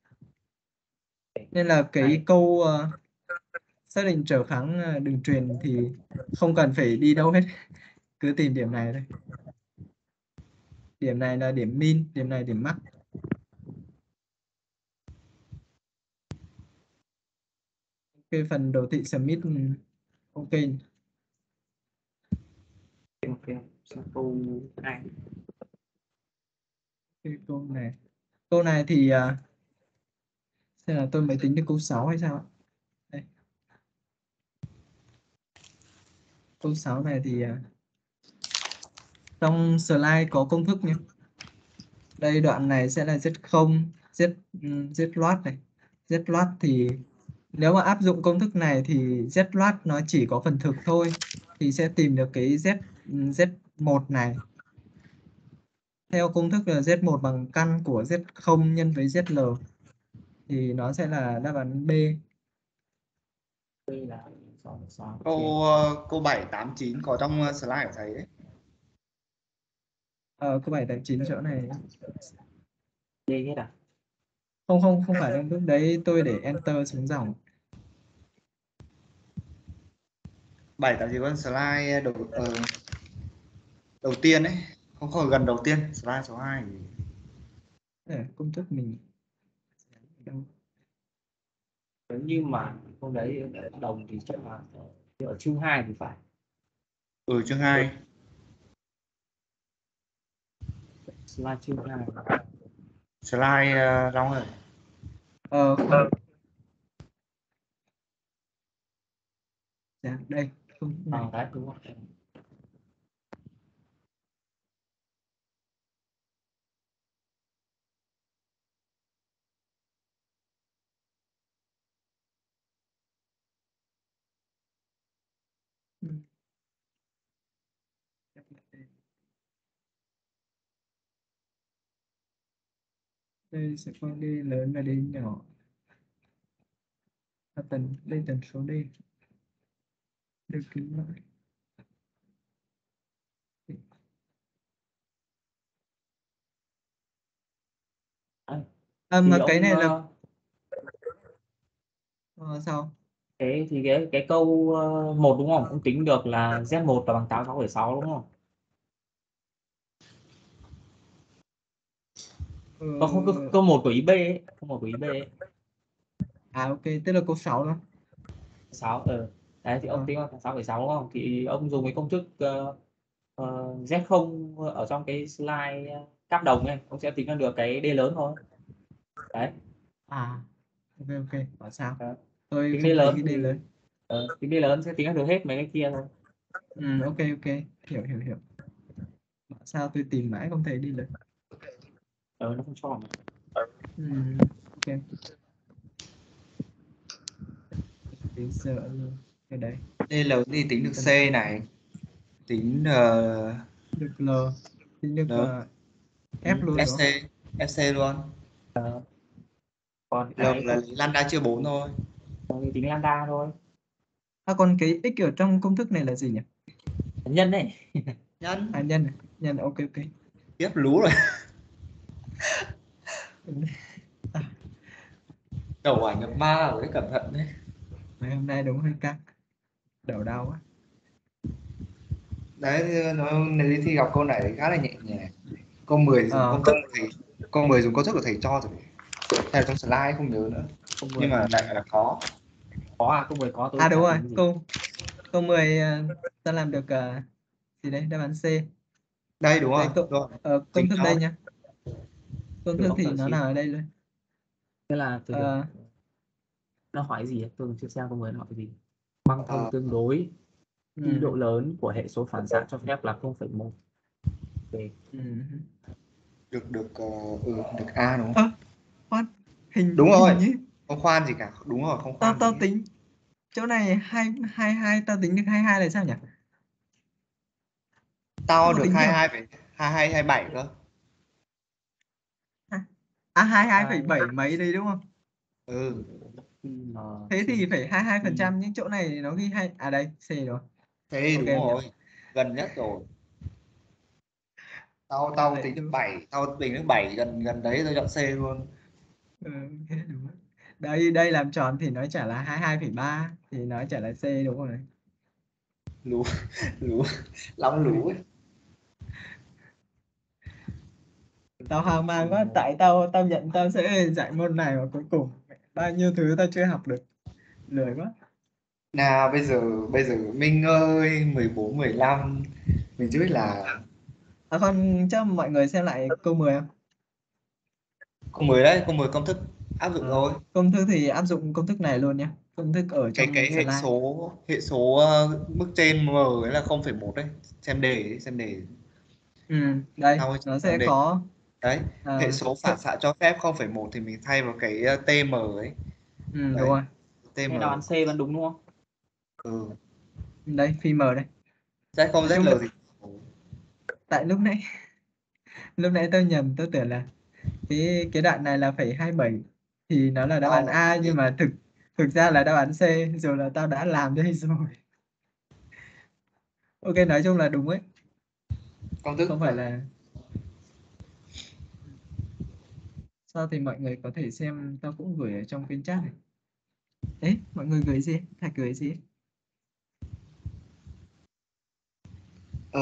Nên là cái Này. câu uh, xác định trở kháng uh, đường truyền thì không cần phải đi đâu hết. Cứ tìm điểm này thôi. Điểm này là điểm min, điểm này điểm max. Cái phần đồ thị submit ok. Ok, sang câu hai. Cái câu này. Câu này thì uh, xem là tôi mới tính được câu sáu hay sao ạ? Đây. Câu sáu này thì uh, trong slide có công thức nhé. Đây đoạn này sẽ là Z không, Z Z loát này. Z loát thì nếu mà áp dụng công thức này thì Z loát nó chỉ có phần thực thôi, thì sẽ tìm được cái Z Z một này. Theo công thức là Z một bằng căn của Z không nhân với Z L thì nó sẽ là đáp án B. Đây là sáu sáu. Câu ờ, câu bảy tám chín có trong ờ, slide của thầy đấy. Ờ, câu bảy tám chín chỗ này. D hết à? Không không không phải trong lúc đấy tôi để enter xuống dòng. bảy tám chín con slide đầu ờ, đầu tiên ấy, không không gần đầu tiên, slide số hai. Để công thức mình đâu. Nếu như mà câu đấy để đồng thì chắc là ở chương hai thì phải. Ừ, chương hai. Slide chương hai. Slide uh, long rồi. Ờ không. Dạ, đây không này. Ờ, đấy đúng không? Ừ. Đây sẽ có D lớn và D nhỏ. À, tần đây tần số D được kính lại. Đấy. À, Thì mà ông cái này là ờ, ờ, sao? thế thì cái cái câu uh, một đúng không? Ông tính được là Z một là bằng tám mươi sáu phẩy sáu đúng không? Ờ, Ờ, không, câu, câu một của ý B ấy, câu một của ý B ấy. à ok, tức là câu sáu đó. sáu ờ. Đấy thì ông Ờ. tính là sáu phẩy sáu đúng không? Thì ông dùng cái công thức uh, uh, Z không ở trong cái slide cáp đồng ấy, ông sẽ tính ra được cái D lớn thôi. Đấy. À ok ok, bảo sao? Đấy. Tôi Tính D không thấy lớn cái D thì lớn. ờ, tính D lớn sẽ tính ra được hết mấy cái kia thôi. Ừ, ok ok, hiểu hiểu hiểu. Bảo sao tôi tìm mãi không thấy D lớn. Ờ, nó không cho mà. Ừ, ok. Bây giờ cái đấy D lớn thì tính được C này, tính uh, được L, tính được L, uh, F luôn đúng SC, không? SC luôn. Còn L cái là lấy lambda chia bốn thôi. thì tính lambda thôi. À, còn cái x ở trong công thức này là gì nhỉ? Nhân này. Nhân. À nhân, nhân ok ok. Tiếp lú rồi. À, Đầu ảnh nhập ma ở đấy, cẩn thận đấy. ngày hôm nay đúng hơi căng, đầu đau quá. Đấy, nó nếu đi thi gặp câu này thì khá là nhẹ nhàng. Câu mười thì dùng Ờ, công thức của thầy, câu mười dùng công thức của thầy cho rồi. Hay là trong slide không nhớ nữa. Câu mười Nhưng mà thì đại là có. có à, câu mười có tôi à đúng chả rồi, tính cái gì. câu câu mười uh, ta làm được uh, gì đấy, đáp án C. Đây đúng rồi, Đây câu rồi. ờ, công Tính thức nó. đây nhá. Công Từ thức ông thì thợ nó xin. nằm ở đây luôn. Thế là từ Ờ, nó hỏi gì ấy? Tôi chưa xem câu mười nó hỏi cái gì. Băng thông Ờ, tương đối khi độ ừ, lớn của hệ số phản xạ cho phép là không phẩy một. Ok. ừ. được được uh, ừ, được A đúng Ơ, không? khoan, hình Đúng rồi. hình như Không khoan gì cả, đúng rồi, không tao khoan tao gì hết. tính chỗ này hai hai hai tao tính được hai hai là sao nhỉ? Tao Tao có được tính hai nhầm. hai phẩy hai hai hai bảy cơ. À hai hai phẩy bảy mấy đây đúng không? Ừ. Ờ, Thế thì phải hai mươi hai phần ừ. trăm những chỗ này nó ghi hai à đây C rồi. Thế Ok đúng em rồi, hiểu. gần nhất rồi. Tao Tao tao lại tính được đúng. bảy, tao tính được bảy, gần gần đấy tao chọn C luôn. Ừ, ok, đúng rồi. Đây đây làm tròn thì nó trả là hai mươi hai phẩy ba thì nó trả là C đúng rồi. Lú lú lóng lú ấy. Tao hoang mang quá tại tao tao nhận tao sẽ dạy môn này và cuối cùng bao nhiêu thứ tao chưa học được, lười quá. Nào bây giờ bây giờ Minh ơi, mười bốn mười lăm mình chưa biết là À con cho mọi người xem lại câu mười không? câu mười đấy, câu mười công thức áp dụng À, thôi. công thức thì áp dụng công thức này luôn nhé, công thức ở Cái trong cái hệ slide. số hệ số uh, mức trên m ấy là không phẩy một đấy. Xem đề ấy, xem đề. Ừ, đây Tao nó làm sẽ đề. có Đấy, à, hệ số hệ, phản xạ cho phép không phẩy một thì mình thay vào cái uh, tm ấy. ừ, Đấy, đúng rồi. tm. Thế đáp án C vẫn đúng đúng không? Ừ. Đây phi m đây. Z không Nói chung Z L thì tại lúc nãy lúc nãy tao nhầm, tao tưởng là cái cái đoạn này là phẩy hai mươi bảy thì nó là đáp án tao A nhưng mà thực thực ra là đáp án C rồi, là tao đã làm đây rồi. Ok nói chung là đúng ấy, công thức không phải là sau thì mọi người có thể xem, tao cũng gửi ở trong kênh chat này. Đấy mọi người gửi gì, Thạch gửi gì? ờ,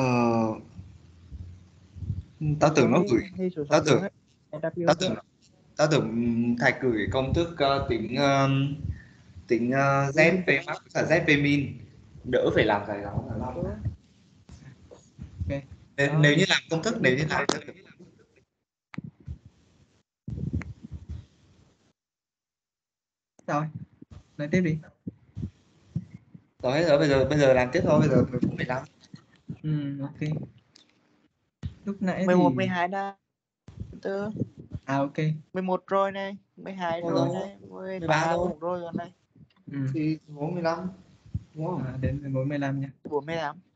tao tưởng nó gửi Hay số tao sóng đúng tưởng ấy. tao tưởng tao tưởng Thạch gửi công thức uh, tính uh, tính uh, Z P max và Z P min, đỡ phải làm dài dòng là long. Ok Nếu, Đó. nếu như làm công thức, nếu như làm rồi nói tiếp đi. rồi hết rồi, bây giờ bây giờ làm tiếp thôi, bây giờ mười bốn mười lăm. Ừ, ok. Lúc nãy mười một thì mười hai đã từ à ok. mười một rồi này, mười hai Thôi rồi rồi, này, mười mười ba ba thôi. cũng rồi rồi này. Ừ. Thì mười bốn mười lăm đúng không? À, đến mười bốn mười lăm nha. bốn mươi lăm.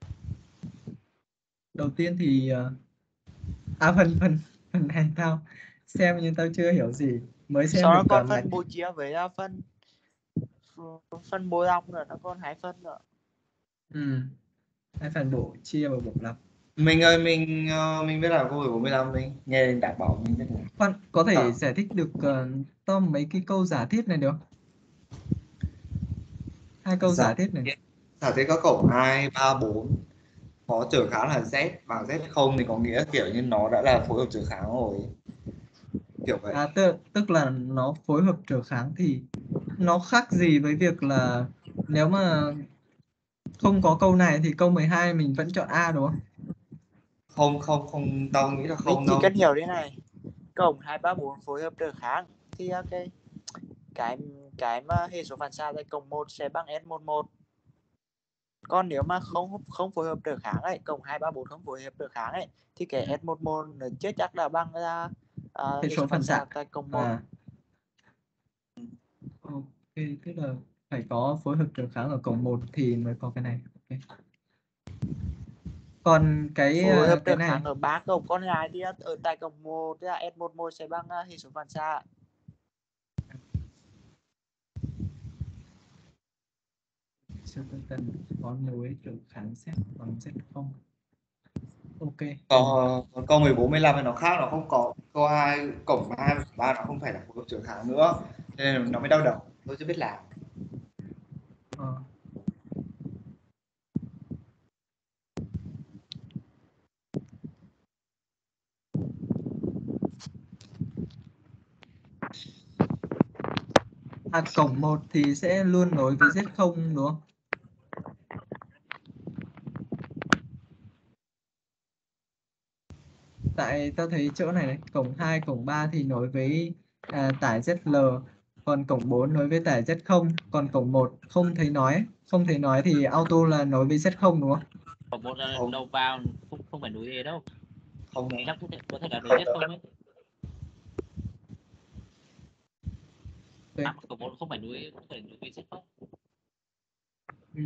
Đầu tiên thì uh, à phần phần phần này tao xem nhưng tao chưa hiểu gì, mới xem Sau đó được còn uh, mạch. phần bố chia với uh, phần phần bố lọc nữa, nó còn hai phần nữa. Ừ. Hai phần bổ chia và bổ lọc. Mình ơi, mình uh, mình biết làm câu mười bốn mười lăm, mình nghe đảm bảo mình biết làm. Khoan, có thể À. giải thích được uh, tao mấy cái câu giả thiết này được không? Hai câu giả, Giả thiết này. giả thiết có cổng hai ba bốn có trở kháng là Z và Z không thì có nghĩa kiểu như nó đã là phối hợp trở kháng rồi, kiểu vậy. À tức, tức là nó phối hợp trở kháng thì nó khác gì với việc là nếu mà không có câu này thì câu mười hai mình vẫn chọn A đúng không? Không không không, tao nghĩ là Mình không chỉ đâu. cần hiểu thế này, cổng hai ba bốn phối hợp trở kháng thì uh, cái cái cái mà hệ số phản xạ tại cổng một sẽ bằng S mười một. Còn nếu mà không không phối hợp trở kháng ấy, cổng hai ba bốn không phối hợp trở kháng ấy thì cái S mười một nó chưa chắc là bằng là uh, Hệ hệ số số phản phản xạ xạ. tại cổng một. À. Ok, tức là phải có phối hợp trở kháng ở cổng một thì mới có cái này. Ok. Còn cái Phối hợp uh, cái trở này kháng ở ba cổng còn lại thì uh, ở tại cổng một thì là S mười một sẽ bằng uh, hệ số phản xạ. siêu tân tần có nối trở kháng Z bằng Z không. Ok. Câu câu mười bốn mười lăm thì nó khác, nó không có câu hai cổng hai ba, nó không phải là phối hợp trở kháng nữa nên nó mới đau đầu, tôi chưa biết làm. Ờ. À, cổng một thì sẽ luôn nối với Z không đúng không? Tại tao thấy chỗ này này, cổng hai, cổng ba thì nối với à, tải Z L, còn cổng bốn nối với tải Z không, còn cổng một không thấy nói, không thấy nói thì auto là nối với Z không đúng không? Có một là Không. đầu vào không không phải núi gì đâu. Không Thì chắc có thể, có thể là nối tiếp không ấy. Ok. À, mà cổng một không phải nối không phải nối với set không. Ừ.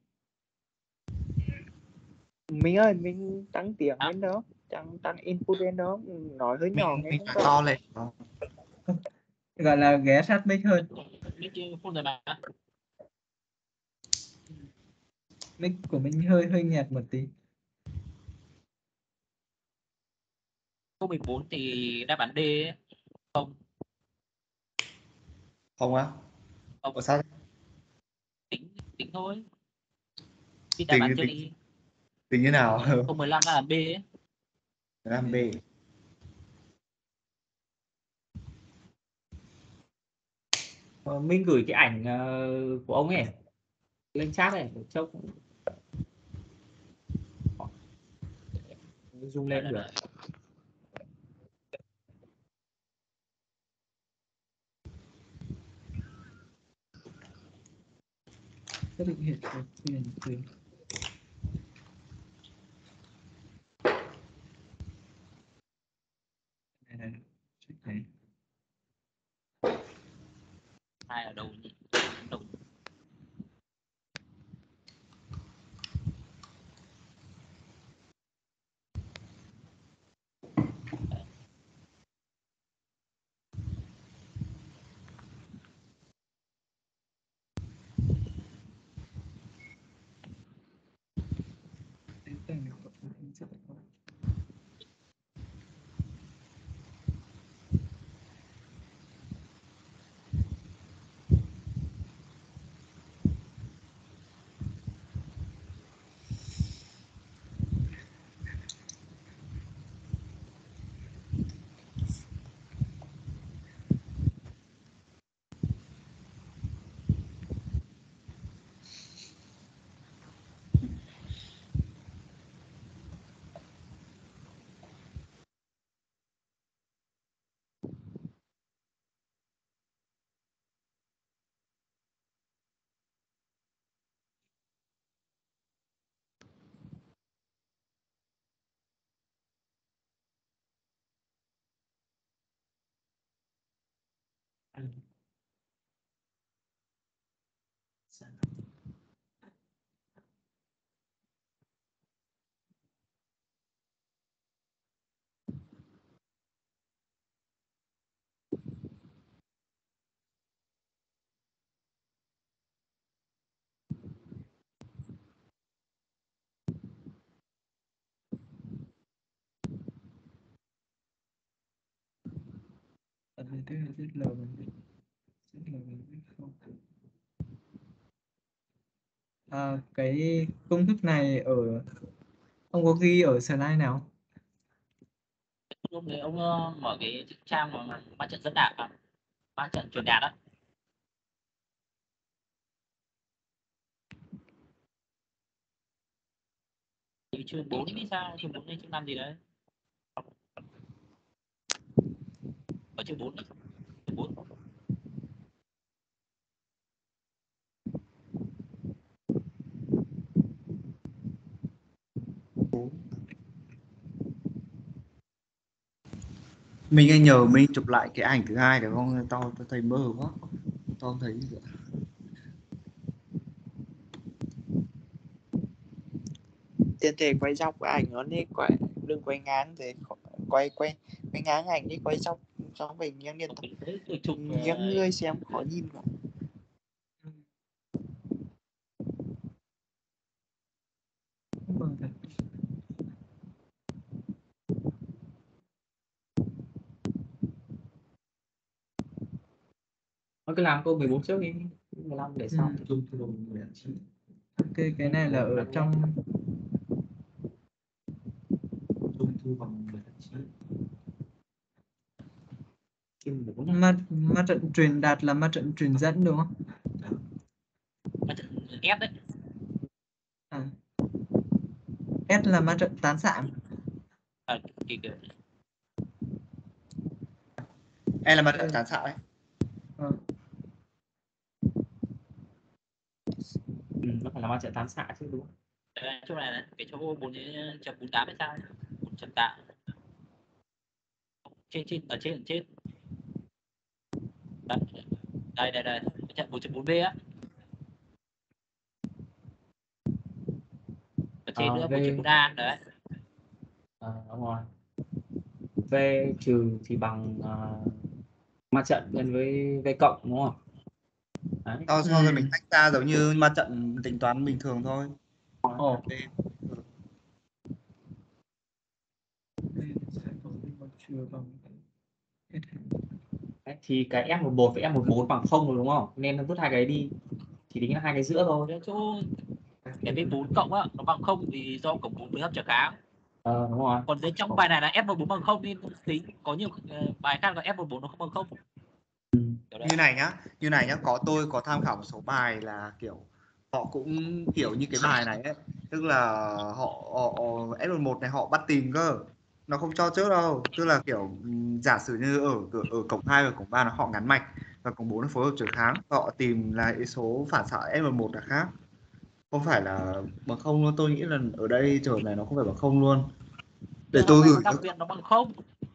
Mình ơi, mình tăng tiếng À. lên đó, tăng tăng input lên đó, nói hơi nhỏ mình nghe mình không phải rõ. to lên. Ờ. Gọi là ghé sát mic hơn. Mic không rồi mà. Mic của mình hơi hơi nhạt một tí. Câu mười bốn thì đáp án D ấy. Không. Không á? Không. Ủa sao? Tính tính thôi. Thì đáp Tính án chưa tính đi. tính như nào? Câu mười lăm là B ấy. Làm B. Ờ, Minh gửi cái ảnh ờ, của ông ấy lên chat này để chốc zoom lên được. Xác định hiện của quyền quyền. Này này. Check này. Hai ở đầu nhỉ? Đầu. Cái tên này của mình sẽ có. Ở đây tức là Z L bằng Z L bằng không. À, cái công thức này ở ông có ghi ở slide nào? Lúc đấy ông ờ, mở cái trang mà ma trận dẫn đạn à? Ma trận truyền đạt á. Thì chương bốn hay sao? Chương bốn hay chương năm gì đấy? Ở chương bốn. Chương bốn. Mình anh nhờ mình chụp lại cái ảnh thứ hai được không? Tao tao thấy mơ quá. Tao không thấy gì cả. Tiền thể quay dọc cái ảnh nó đi quay, đừng quay ngang thì quay quay quay ngang ảnh đi, quay dọc xong mình nghiêng nghiêng Mình thấy tôi chụp nghiêng người xem khó nhìn quá. Vâng thật. Nó cứ làm câu mười bốn trước đi, mười lăm để sau. Ừ. Ok, cái này là ở trong ma, ma trận truyền đạt là ma trận truyền dẫn đúng không? ma trận ép đấy. À. S là ma trận tán xạ. À, kiểu kiểu. Em là mặt trận tán xạ đấy. Ờ. Ừ, nó phải là ma trận tán xạ chứ đúng không? Đấy, chỗ này này, cái chỗ bốn chấm bốn tám hay sao? bốn chấm tám. trên trên ở trên ở trên đây đây đây, đây. Trận bốn chấm bốn b á, ở trên À, nữa V bốn chấm bốn a đấy. à, đúng rồi. V trừ thì bằng uh, ma trận nhân với V cộng đúng không? Đấy. Sau sau rồi mình Ừ. tách ra giống như ma trận tính toán bình thường thôi. Ồ. V. Nên sẽ có cái một trừ bằng hết hàng. Đấy, thì cái F mười một với F mười bốn bằng không rồi đúng không? Nên nó vứt hai cái đi. Chỉ tính là hai cái giữa thôi. Cái chỗ cái V bốn cộng á nó bằng không thì do cộng bốn với hấp trợ kháng. Ờ đúng rồi. Còn đến trong bài này là F mười bốn bằng không nên tính có nhiều uh, bài khác là F mười bốn nó không bằng không. Ừ. Như này nhá, như này nhá, có tôi có tham khảo một số bài là kiểu họ cũng kiểu như cái bài này ấy, tức là họ, họ, họ F mười một này họ bắt tìm cơ, nó không cho trước đâu, tức là kiểu giả sử như ở ở, ở cổng hai và cổng ba nó họ ngắn mạch và cổng bốn nó phối hợp trở kháng, họ tìm là cái số phản xạ F mười một là khác, không phải là bằng không luôn. Tôi nghĩ là ở đây trường này nó không phải bằng không luôn. Để Trường hợp tôi này gửi nó đặc biệt nó bằng không.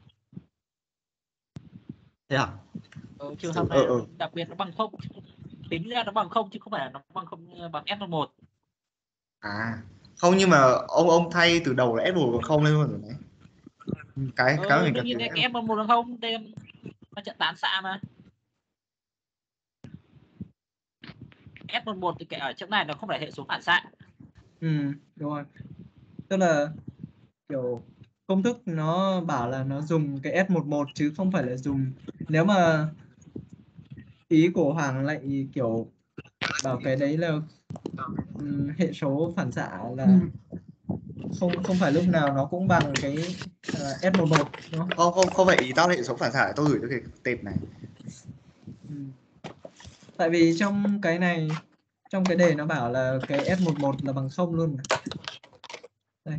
thế à? Ở trường hợp ờ này ờ đặc biệt nó bằng không, tính ra nó bằng không chứ không phải là nó bằng không bằng F mười một. À không, nhưng mà ông ông thay từ đầu là F một bằng không lên luôn rồi đấy. cái cái Ờ, mình đương cần nhiên tìm cái F mười một bằng không đây nó trận tán xạ mà. F mười một thì cái ở chỗ này nó không phải hệ số phản xạ. Ừ, đúng rồi. Tức là kiểu công thức nó bảo là nó dùng cái S mười một chứ không phải là dùng, nếu mà ý của Hoàng lại kiểu bảo cái đấy là um, hệ số phản xạ là không không phải lúc nào nó cũng bằng cái uh, S mười một đúng không? không không không phải ý tao hệ số phản xạ, tôi gửi cho cái tệp này. Ừ. Tại vì trong cái này, trong cái đề nó bảo là cái S mười một là bằng không luôn mà. Đây.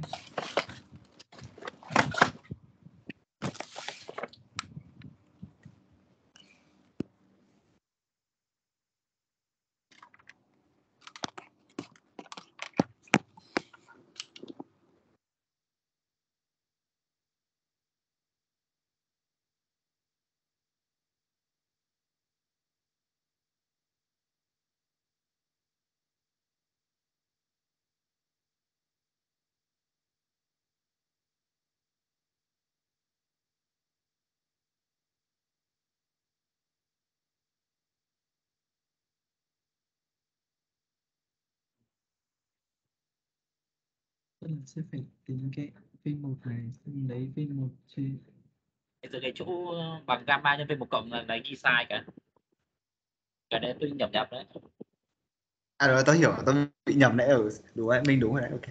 Tức là sẽ phải tính cái V một này, xong lấy V một trên Từ cái chỗ bằng gamma nhân V một cộng là, là ghi sai cả. Cái đấy tôi nhập nhập đấy. À rồi, tôi hiểu, tôi bị nhầm đấy. ở đúng đấy, mình đúng rồi đấy. Ok.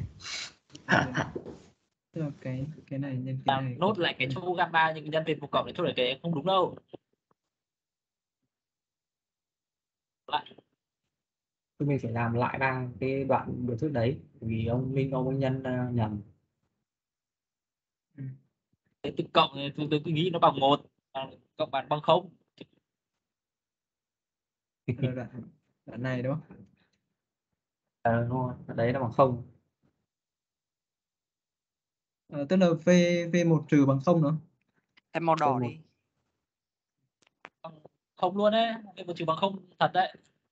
tức là cái cái này nhân cái Làm này nốt cộng lại cái với- chỗ gamma nhân nhân V một cộng này thôi, là cái không đúng đâu. Lại Thì mình phải làm lại ba cái đoạn biểu thuyết đấy vì ông Minh ông ấy nhân uh, nhầm. Ừ. cái từ cộng tôi, tôi, tôi nghĩ nó bằng một, cộng bằng bằng không. Tức là đoạn đoạn này đúng không? Ờ đúng rồi, đấy là bằng không. Ờ, tức là V V một trừ bằng không nữa. Thêm màu đỏ V một. đi. Bằng không luôn đấy, V một trừ bằng không thật đấy.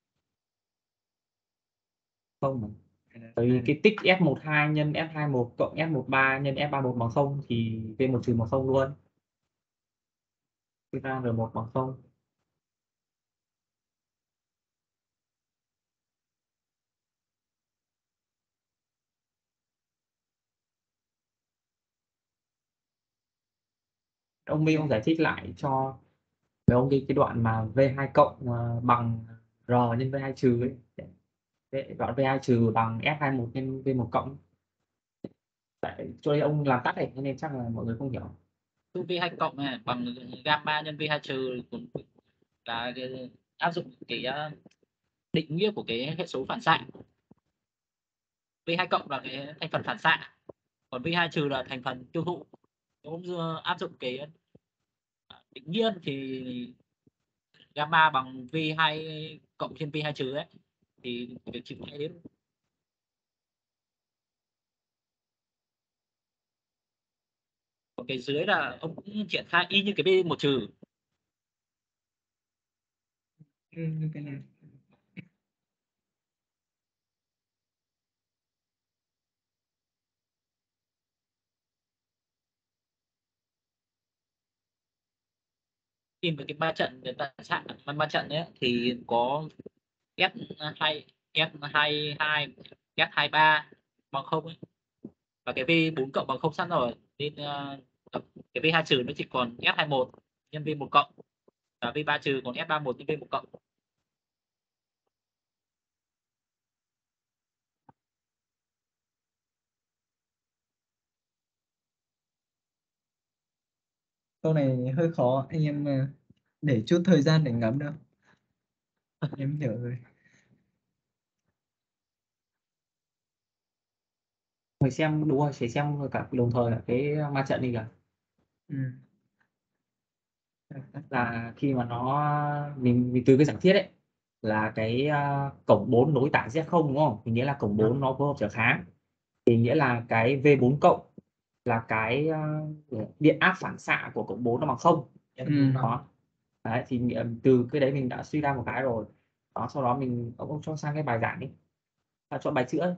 Không mà. Bởi vì cái tích F mười hai nhân F hai mươi mốt cộng F mười ba nhân F ba mươi mốt bằng không thì V một trừ bằng không luôn. Thì ra R một bằng không. Ông Minh ông giải thích lại cho với ông đi cái đoạn mà V hai cộng uh, bằng R nhân V hai trừ ấy. Đấy, đoạn V hai trừ bằng F hai mươi mốt nhân V một cộng. Tại cho nên ông làm tắt này nên chắc là mọi người không hiểu. V hai cộng này bằng gamma nhân V hai trừ cũng là cái, áp dụng cái uh, định nghĩa của cái hệ số phản xạ. V hai cộng là cái thành phần phản xạ, còn V hai trừ là thành phần tiêu thụ. Nếu áp dụng cái định nghĩa thì gamma bằng V hai cộng trên V hai trừ ấy, thì việc chịu thay đến Còn cái dưới là ông cũng triển khai y như cái B một trừ. Ừ, như cái này. Tìm về cái ba trận người ta chạm ba trận ấy thì có S hai S hai hai S hai ba bằng không ấy, và cái V bốn cộng bằng không sẵn rồi, nên uh, cái V hai trừ nó chỉ còn S hai một nhân V một cộng, và V ba trừ còn S ba một nhân V một cộng. Câu này hơi khó, anh em ờ, để chút thời gian để ngẫm được. Em hiểu rồi. Phải xem đúng rồi, phải xem cả đồng thời là cái ma trận đi cả. Ừ. Là khi mà nó mình, mình từ cái giả thiết ấy là cái uh, cổng bốn nối tải Z không đúng không? Thì nghĩa là cổng bốn nó phối hợp trở kháng. Thì nghĩa là cái V bốn cộng là cái uh, điện áp phản xạ của cổng bốn nó bằng không. Ừ. Đó. Đấy, thì từ cái đấy mình đã suy ra một cái rồi. Đó, sau đó mình ông cho sang cái bài giảng đi. À, chọn bài chữa.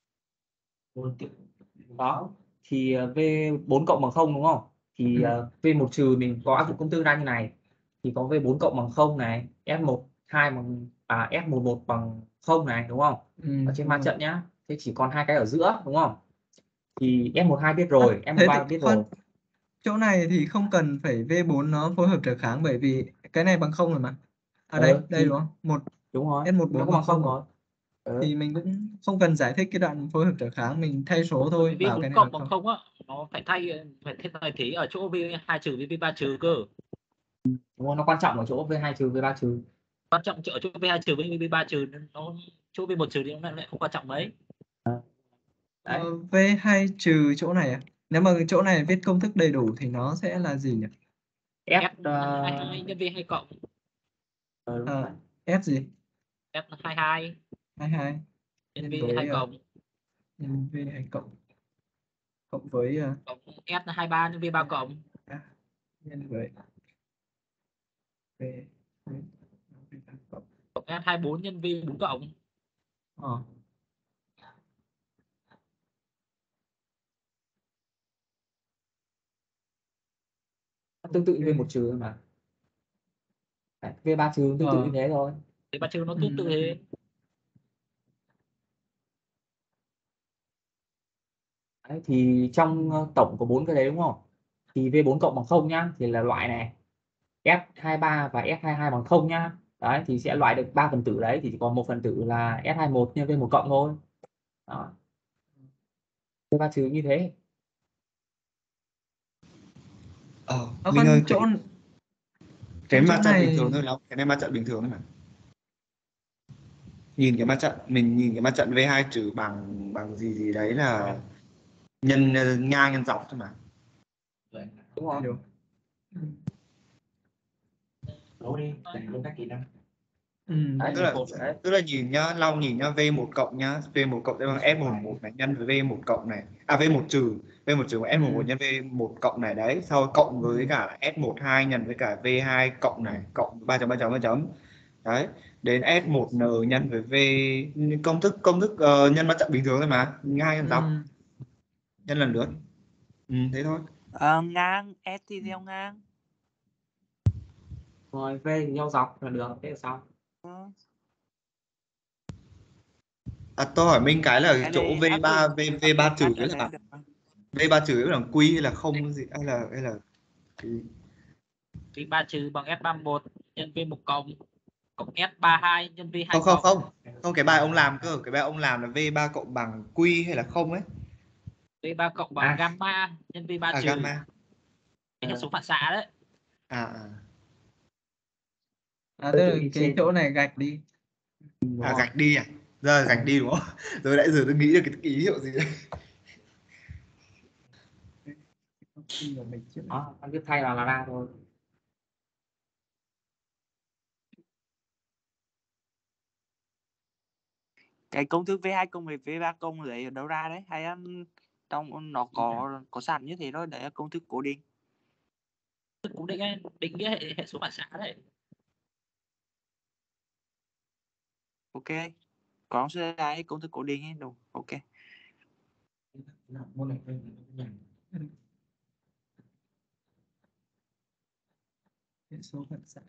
Đó. Thì V bốn cộng bằng không đúng không? Thì Ừ. uh, V một trừ mình có áp dụng công thức ra như này. Thì có V bốn cộng bằng không này, F một hai bằng à, F một một bằng không này đúng không? Ừ, Ở trên đúng ma rồi. trận nhá. Thế chỉ còn hai cái ở giữa đúng không? Thì F một hai biết rồi, À, F một thế ba thì biết khoan, rồi. chỗ này thì không cần phải V bốn nó phối hợp trở kháng, bởi vì cái này bằng không rồi mà. À Ừ, đây, đây thì đúng không? Một đúng rồi, S một nó bốn có bằng bằng không không rồi. Ừ. thì mình cũng không cần giải thích cái đoạn phối hợp trở kháng, mình thay số thôi, V bảo cái bốn này cộng bằng bằng không. không á, nó phải thay phải thay thế ở chỗ V hai trừ với V ba trừ cơ. Đúng rồi, nó quan trọng ở chỗ V hai trừ V ba trừ. Quan trọng ở chỗ V hai trừ với V ba trừ, nó chỗ V một trừ thì nó lại không quan trọng mấy. Đấy. Ờ, V hai trừ chỗ này à? Nếu mà chỗ này viết công thức đầy đủ thì nó sẽ là gì nhỉ? F F hai uh, hai nhân V hai cộng. À, F gì? F hai hai hai hai nhân nhân V với hai uh, cộng nhân V hai cộng cộng với uh, cộng S hai ba nhân V ba cộng à, nhân với V cộng. cộng S hai bốn nhân V bốn cộng. Ờ. tương tự như V một trừ mà. Đấy, V ba trừ tương tự Ờ. như thế thôi. V ba trừ nó Ừ. tương tự thế. Đấy, thì trong uh, tổng của bốn cái đấy đúng không? Thì V bốn cộng bằng không nhá, thì là loại này. F hai ba và F hai hai bằng không nhá. Đấy, thì sẽ loại được ba phần tử đấy, thì chỉ còn một phần tử là S hai một nhân V một cộng thôi. Đó. V ba trừ như thế. Ờ, Ờ, Minh ơi, còn chỗ cái, chỗ cái chỗ ma trận bình thường này thôi, nó cái này ma trận bình thường thôi mà. Nhìn cái ma trận, mình nhìn cái ma trận V hai trừ bằng bằng gì gì đấy là nhân ờ, ngang nhân dọc thôi mà. Đúng không? đúng. Đấu đi, dành luôn các kỹ năng. Ừ. Đấy, Tức là một đấy. tức là nhìn nhá, Long nhìn nhá, V một cộng nhá, V một cộng sẽ bằng S một một này nhân với V một cộng này. À, V một trừ, V một trừ bằng S một một Ừ. nhân V một cộng này đấy, sau cộng với Ừ. cả S một hai nhân với cả V hai cộng này, cộng ba chấm ba chấm ba chấm. Đấy, đến S một N nhân với V, công thức công thức uh, nhân ma trận bình thường thôi mà, ngang nhân dọc, Ừ. nhân lần lượt. Ừ, thế thôi. Ờ, ngang S thì theo ngang. Rồi V thì nhau dọc là được, thế là xong. Ừ. À, tôi hỏi Minh cái là Cái chỗ này V áp ba dụng V V áp ba dụng trừ ngắt đấy ở đây là được mà. V ba trừ là quy hay là không gì hay là hay là cái... V ba trừ bằng S ba một nhân V một cộng cộng S ba hai nhân V hai không không cộng. không không cái bài ông làm cơ, cái bài ông làm là V ba cộng bằng quy hay là không ấy? V ba cộng bằng À. gamma nhân V ba À, trừ. gamma. Cái hệ số phản xạ đấy. À, à. À, Tương tức tự là như cái trên. chỗ này gạch đi. Đúng À, rồi. gạch đi à? Giờ gạch đi đúng không? Rồi nãy giờ tôi nghĩ được cái ý hiệu gì đấy. Đi vào mình trước. Đó, anh cứ thay vào là ra thôi. Cái công thức V hai cộng với V ba cộng lấy ở đâu ra đấy? Hay ăn trong nó có có sẵn như thế rồi, đấy là công thức cố định. Tức cố định ấy, định nghĩa hệ, hệ số phản xạ đấy. Ok, có sẽ là công thức cố định ấy, đúng. Ok. Môn này hệ số phản xạ.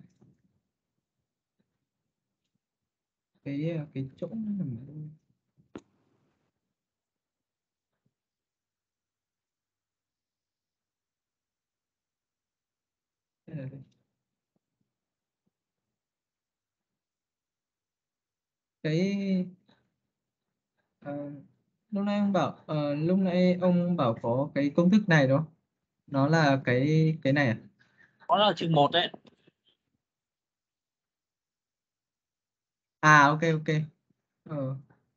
Cái cái chỗ nó nằm ở đâu? Đây là đây. Cái ờ, lúc nãy ông bảo ờ, lúc nãy ông bảo có cái công thức này đúng không? Nó là cái cái này à? Nó là trừ một đấy. À ok ok. Ờ.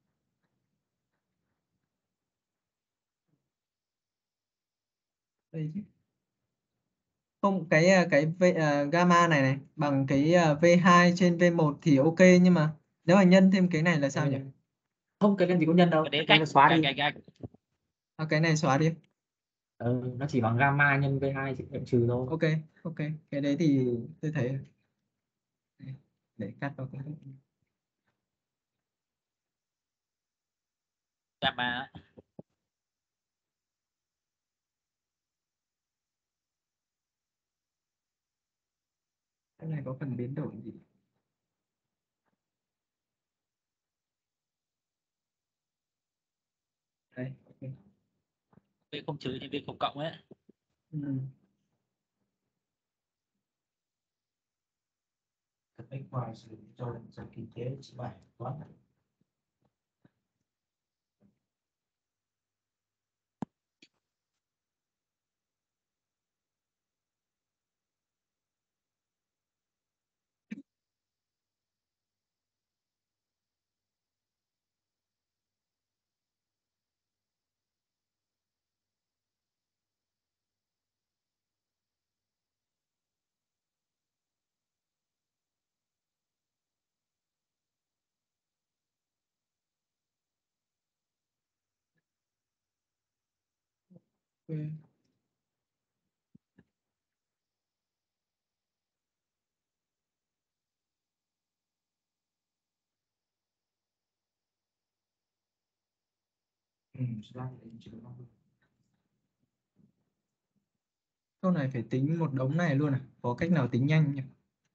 Đây chứ. Không, cái cái v, uh, gamma này này bằng cái uh, vê hai trên vê một thì ok, nhưng mà nếu mà nhân thêm cái này là sao nhỉ? Không, cái này thì có nhân đâu, Cái đấy cái cách nó xóa cái, đi. cái, cái, À, cái này xóa đi. Ừ, nó chỉ bằng gamma nhân vê hai cộng trừ thôi. Ok ok, cái đấy thì tôi thấy để cắt vào cái gamma. cái này có phần biến đổi gì? Đây, ok. V không trừ thì V không cộng ấy. Ừ. Các x y sử dụng cho giải kinh tế số bảy toán. Ok. Ừ, slide để chữ nó. Câu này phải tính một đống này luôn à? Có cách nào tính nhanh nhỉ?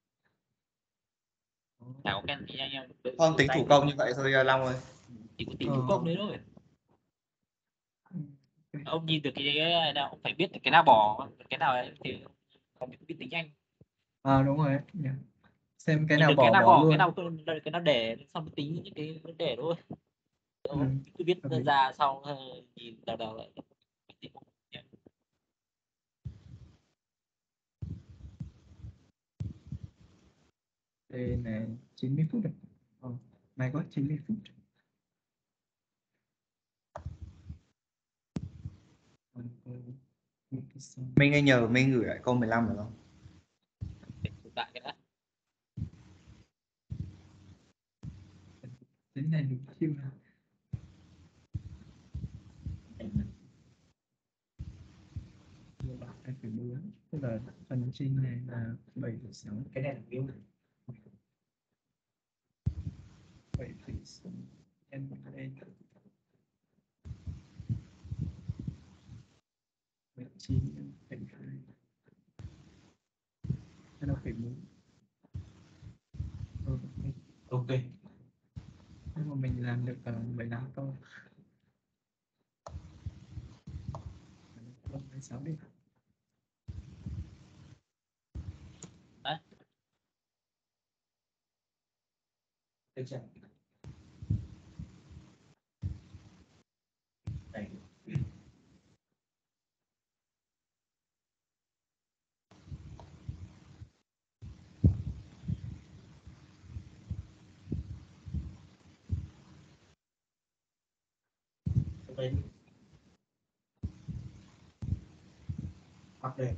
Chả có cái gì anh em. Không, tính thủ công như vậy thôi Long ơi. Chỉ có tính Ờ. thủ công đấy thôi. Ừ. Ông nhìn được cái này nào, ông phải biết cái nào bỏ, cái nào ấy thì không biết tính nhanh. À đúng rồi nhỉ. Xem cái Nhìn nào được cái bỏ nào bỏ bỏ, cái luôn. nào cái nào để, xong tính những cái vấn đề thôi. Ừ. Cứ biết Hợp lý. ra sau nhìn đầu đầu lại. Đây này chín mươi phút rồi. Ờ, may quá chín mươi phút. Ờ, ờ, Minh ơi, nhờ Minh gửi lại câu mười lăm được không? Lại cái đã. Đến này được chiêu nào? hai phẩy bốn, tức là phần trên này là bảy phẩy sáu. Cái này là yếu này. bảy phẩy sáu nhân đây mười chín nhân phẩy hai hay là phẩy bốn. Ừ, Ok. nhưng mà mình làm được uh, mười lăm câu. mười sáu đi. Đấy. Được chưa? Đây. Đây. Hoặc đây.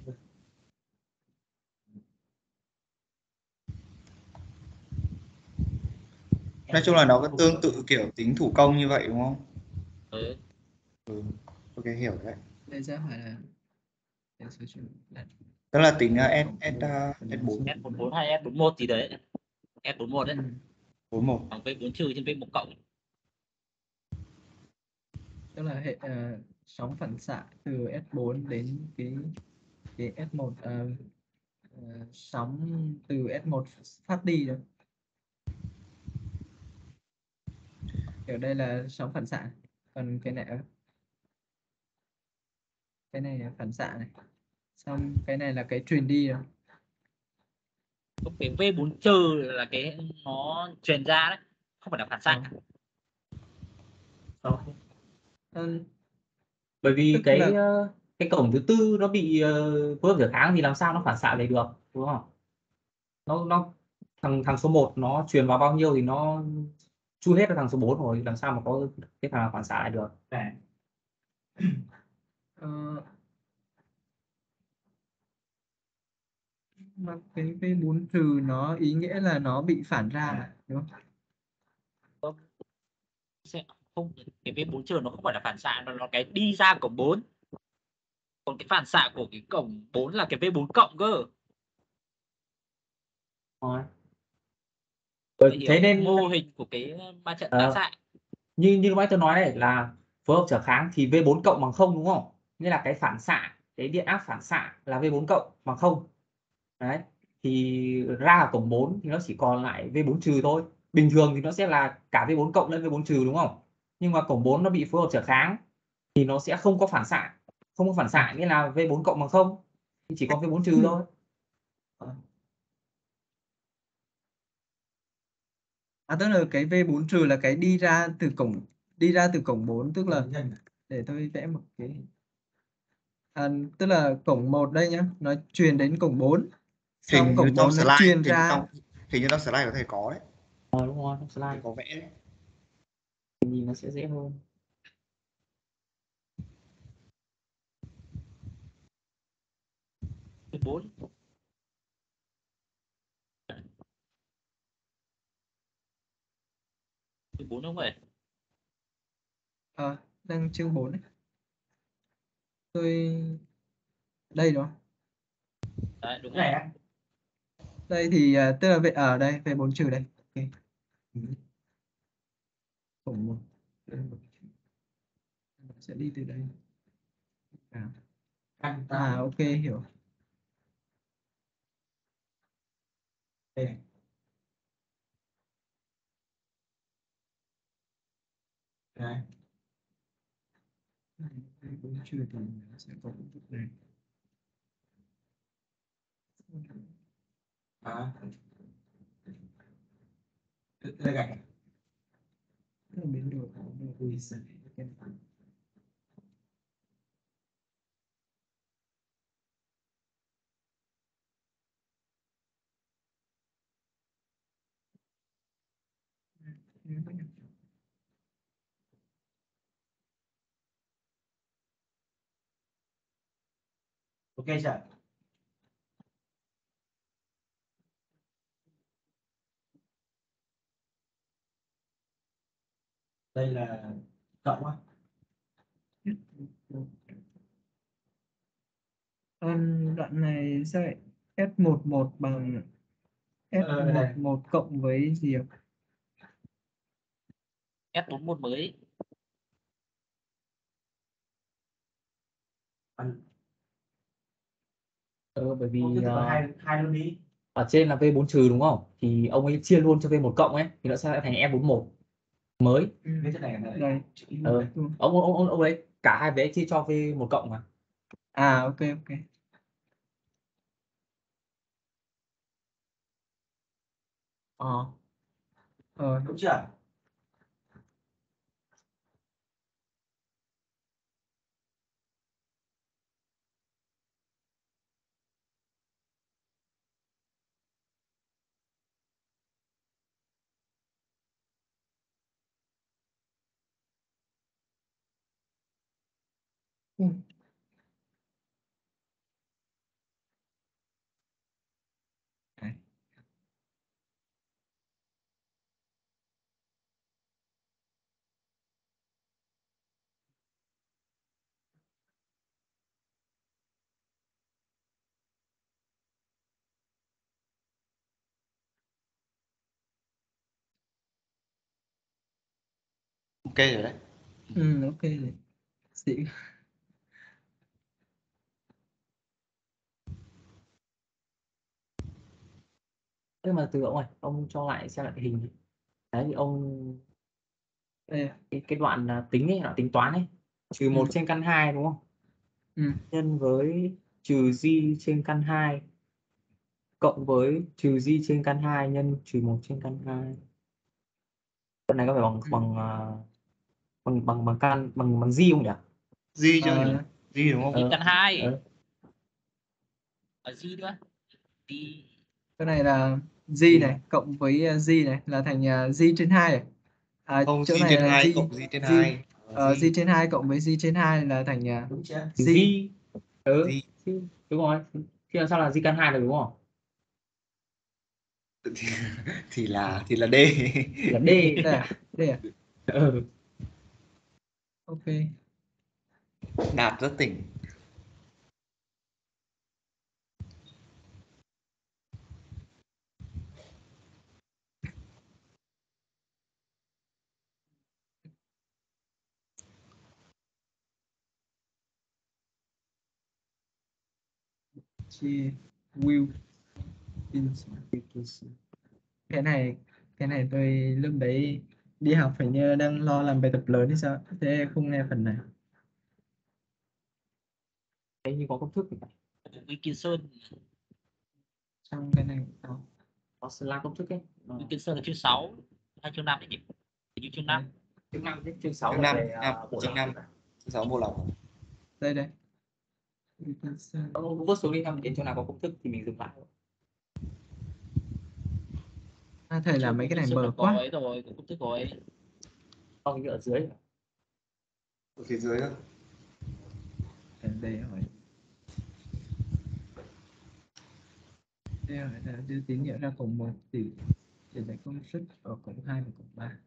Nói chung là nó có tương tự kiểu tính thủ công như vậy đúng không? Ừ. Ừ. Ok, hiểu đấy. Đây sẽ phải là hệ số chuyển đặt Tức là tính uh, S, cộng S, uh, S bốn, S bốn mươi bốn hay S bốn mươi mốt gì đấy. S bốn mươi mốt đấy. ừ. bốn một. Bằng V bốn trừ trên V một cộng. Tức là hệ uh, sóng phản xạ từ S bốn đến cái cái S một, uh, uh, sóng từ S một phát đi đó. Ở đây là sóng phản xạ, còn cái này cái này là phản xạ này, xong cái này là cái truyền đi rồi. Cái V bốn trừ là cái nó truyền ra đấy, không phải là phản xạ. Ok. Ừ. Bởi vì Tức cái là ờ, cái cổng thứ tư nó bị uh, phối hợp trở kháng thì làm sao nó phản xạ lại được, đúng không? Nó nó thằng thằng số một nó truyền vào bao nhiêu thì nó chui hết vào thằng số bốn rồi, làm sao mà có cái thằng nào phản xạ lại được. ờ, mà cái V bốn trừ nó ý nghĩa là nó bị phản ra đúng không? Sẽ không, cái V bốn trừ nó không phải là phản xạ, nó là cái đi ra cổng bốn. Còn cái phản xạ của cái cổng bốn là cái V bốn cộng cơ. Rồi. Bởi thế nên mô hình của cái ma trận tán uh, xạ. như như lúc nãy tôi nói đấy là phối hợp trở kháng thì V bốn cộng bằng không, đúng không? Nghĩa là cái phản xạ, cái điện áp phản xạ là V bốn cộng bằng không. Đấy, thì ra ở cổng bốn thì nó chỉ còn lại V bốn trừ thôi. Bình thường thì nó sẽ là cả V bốn cộng lẫn V bốn trừ, đúng không? Nhưng mà cổng bốn nó bị phối hợp trở kháng thì nó sẽ không có phản xạ. Không có phản xạ nghĩa là V bốn cộng bằng không, thì chỉ còn V bốn trừ thôi. À, tức là cái V bốn trừ là cái đi ra từ cổng đi ra từ cổng bốn, tức là để tôi vẽ một cái, à, tức là cổng một đây nhá, nó truyền đến cổng bốn, xong Hình như cổng trong bốn nó slide, truyền hình như ra. trong, hình như trong slide có thể có đấy. Ờ, đúng rồi, trong slide Có vẽ đấy. nhìn nó sẽ dễ hơn. V bốn V bốn đúng vậy. À, đang chương bốn đấy. Tôi đây đúng không? Đấy, đúng Này rồi. á. Đây thì uh, tức là về ở đây V bốn trừ đây. Okay. Cổng một sẽ đi từ đây. À, à ok, hiểu. Đây. Đây. V bốn trừ thì nó sẽ có cái vực này. À. Đây gạch. Tức là biến đổi của nó ui giời, cái này. Ok chưa? Đây là cộng á. Um, đoạn này sao lại S một một bằng S một một cộng với gì ạ? S bốn mươi mốt mới. Ờ, bởi vì Cứ uh, hai hai luôn đi. ở trên là V bốn trừ đúng không? Thì ông ấy chia luôn cho V một cộng ấy thì nó sẽ thành S bốn mươi mốt mới. Ừ. Cái chỗ này là Đây. Ờ, ông ông ông ông ấy cả hai vế chia cho V một cộng mà. À ok ok. Ờ. Ờ. đúng chưa? Ừ. Đấy. Ok rồi đấy. Ừ, ok rồi. Xịn. Nhưng mà từ ông ơi, ông cho lại xem lại cái hình. Đấy thì ông Đây. cái, cái đoạn à, tính ấy, đoạn tính toán ấy, trừ một Ừ. trên căn hai đúng không? Ừ. Nhân với trừ g trên căn hai cộng với trừ g trên căn hai nhân trừ một trên căn hai. Phần này có phải bằng Ừ. bằng à, bằng bằng bằng căn bằng bằng g không nhỉ? Di chứ Ờ, nhỉ? Di đúng không? Di Ờ, căn hai ờ. ở Di nữa. Di cái này là g Gì này ạ? cộng với uh, g này là thành uh, g trên hai này. À, Không, chỗ Di này trên là hai g cộng Di trên g hai. ờ, Di. g trên hai cộng với g trên hai là thành uh, Đúng chưa? Thì g. Di. Ừ, Di. Di. Đúng rồi. Thì làm sao là Di căn hai được đúng không? Thì, thì là thì là D. Là D. Đây à? Đây à? Ừ. Ok. Đạt rất tỉnh. Chia will cái này cái này tôi lúc đấy đi học phải như đang lo làm bài tập lớn hay sao thế không nghe phần này. Đấy như có công thức thì phải. Wilkinson. Trong cái này có Có slide công thức ấy. Ờ. Wilkinson là chương sáu hay chương năm đấy nhỉ? Hình như chương năm. đây Chương năm đấy, chương sáu Chương là năm, về năm, uh, bộ chương lọc. năm. Chương sáu bộ lọc. đây đây. Wilkinson. Ông vớt xuống đi, xong đến chỗ nào có công thức thì mình dùng lại. À, thầy làm mấy cái này Wilkinson mờ là có quá. ấy rồi, có công thức rồi. Ông như ở dưới. Ở phía dưới thôi. Ở đây hỏi đây hỏi là đưa tín hiệu ra cổng một thì để giải công suất ở cổng hai và cổng ba.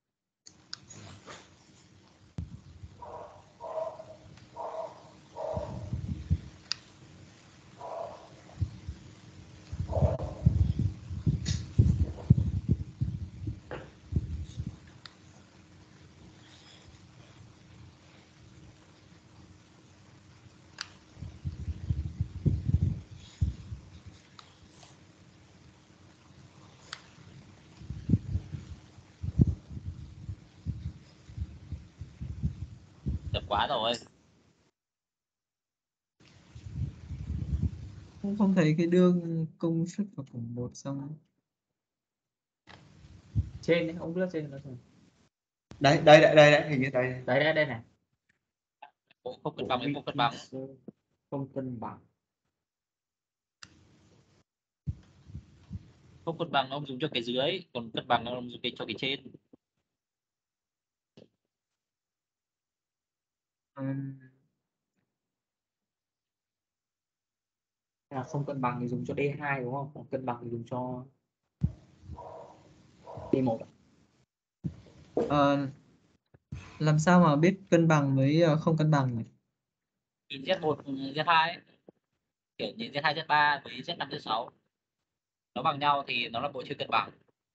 Chậm quá rồi. Không, không thấy cái đưa công suất vào cổng một xong. Trên đấy, ông lướt trên nó rồi. Đấy, đây đây đây đấy, hình như đây. Đấy đây đây này. Bộ không cân bằng với bộ cân bằng. Không cân bằng. Không cân bằng ông dùng cho cái dưới, còn cân bằng ông dùng cái cho cái trên. Um, Là không cân bằng thì dùng cho D hai đúng không? Còn cân bằng thì dùng cho D một. ờ, làm sao mà biết cân bằng với ờ, không cân bằng này? Nhìn Z một, Z hai ấy. Kiểu nhìn Z hai, Z ba với Z năm, Z sáu nó bằng nhau thì nó là bộ chưa cân bằng.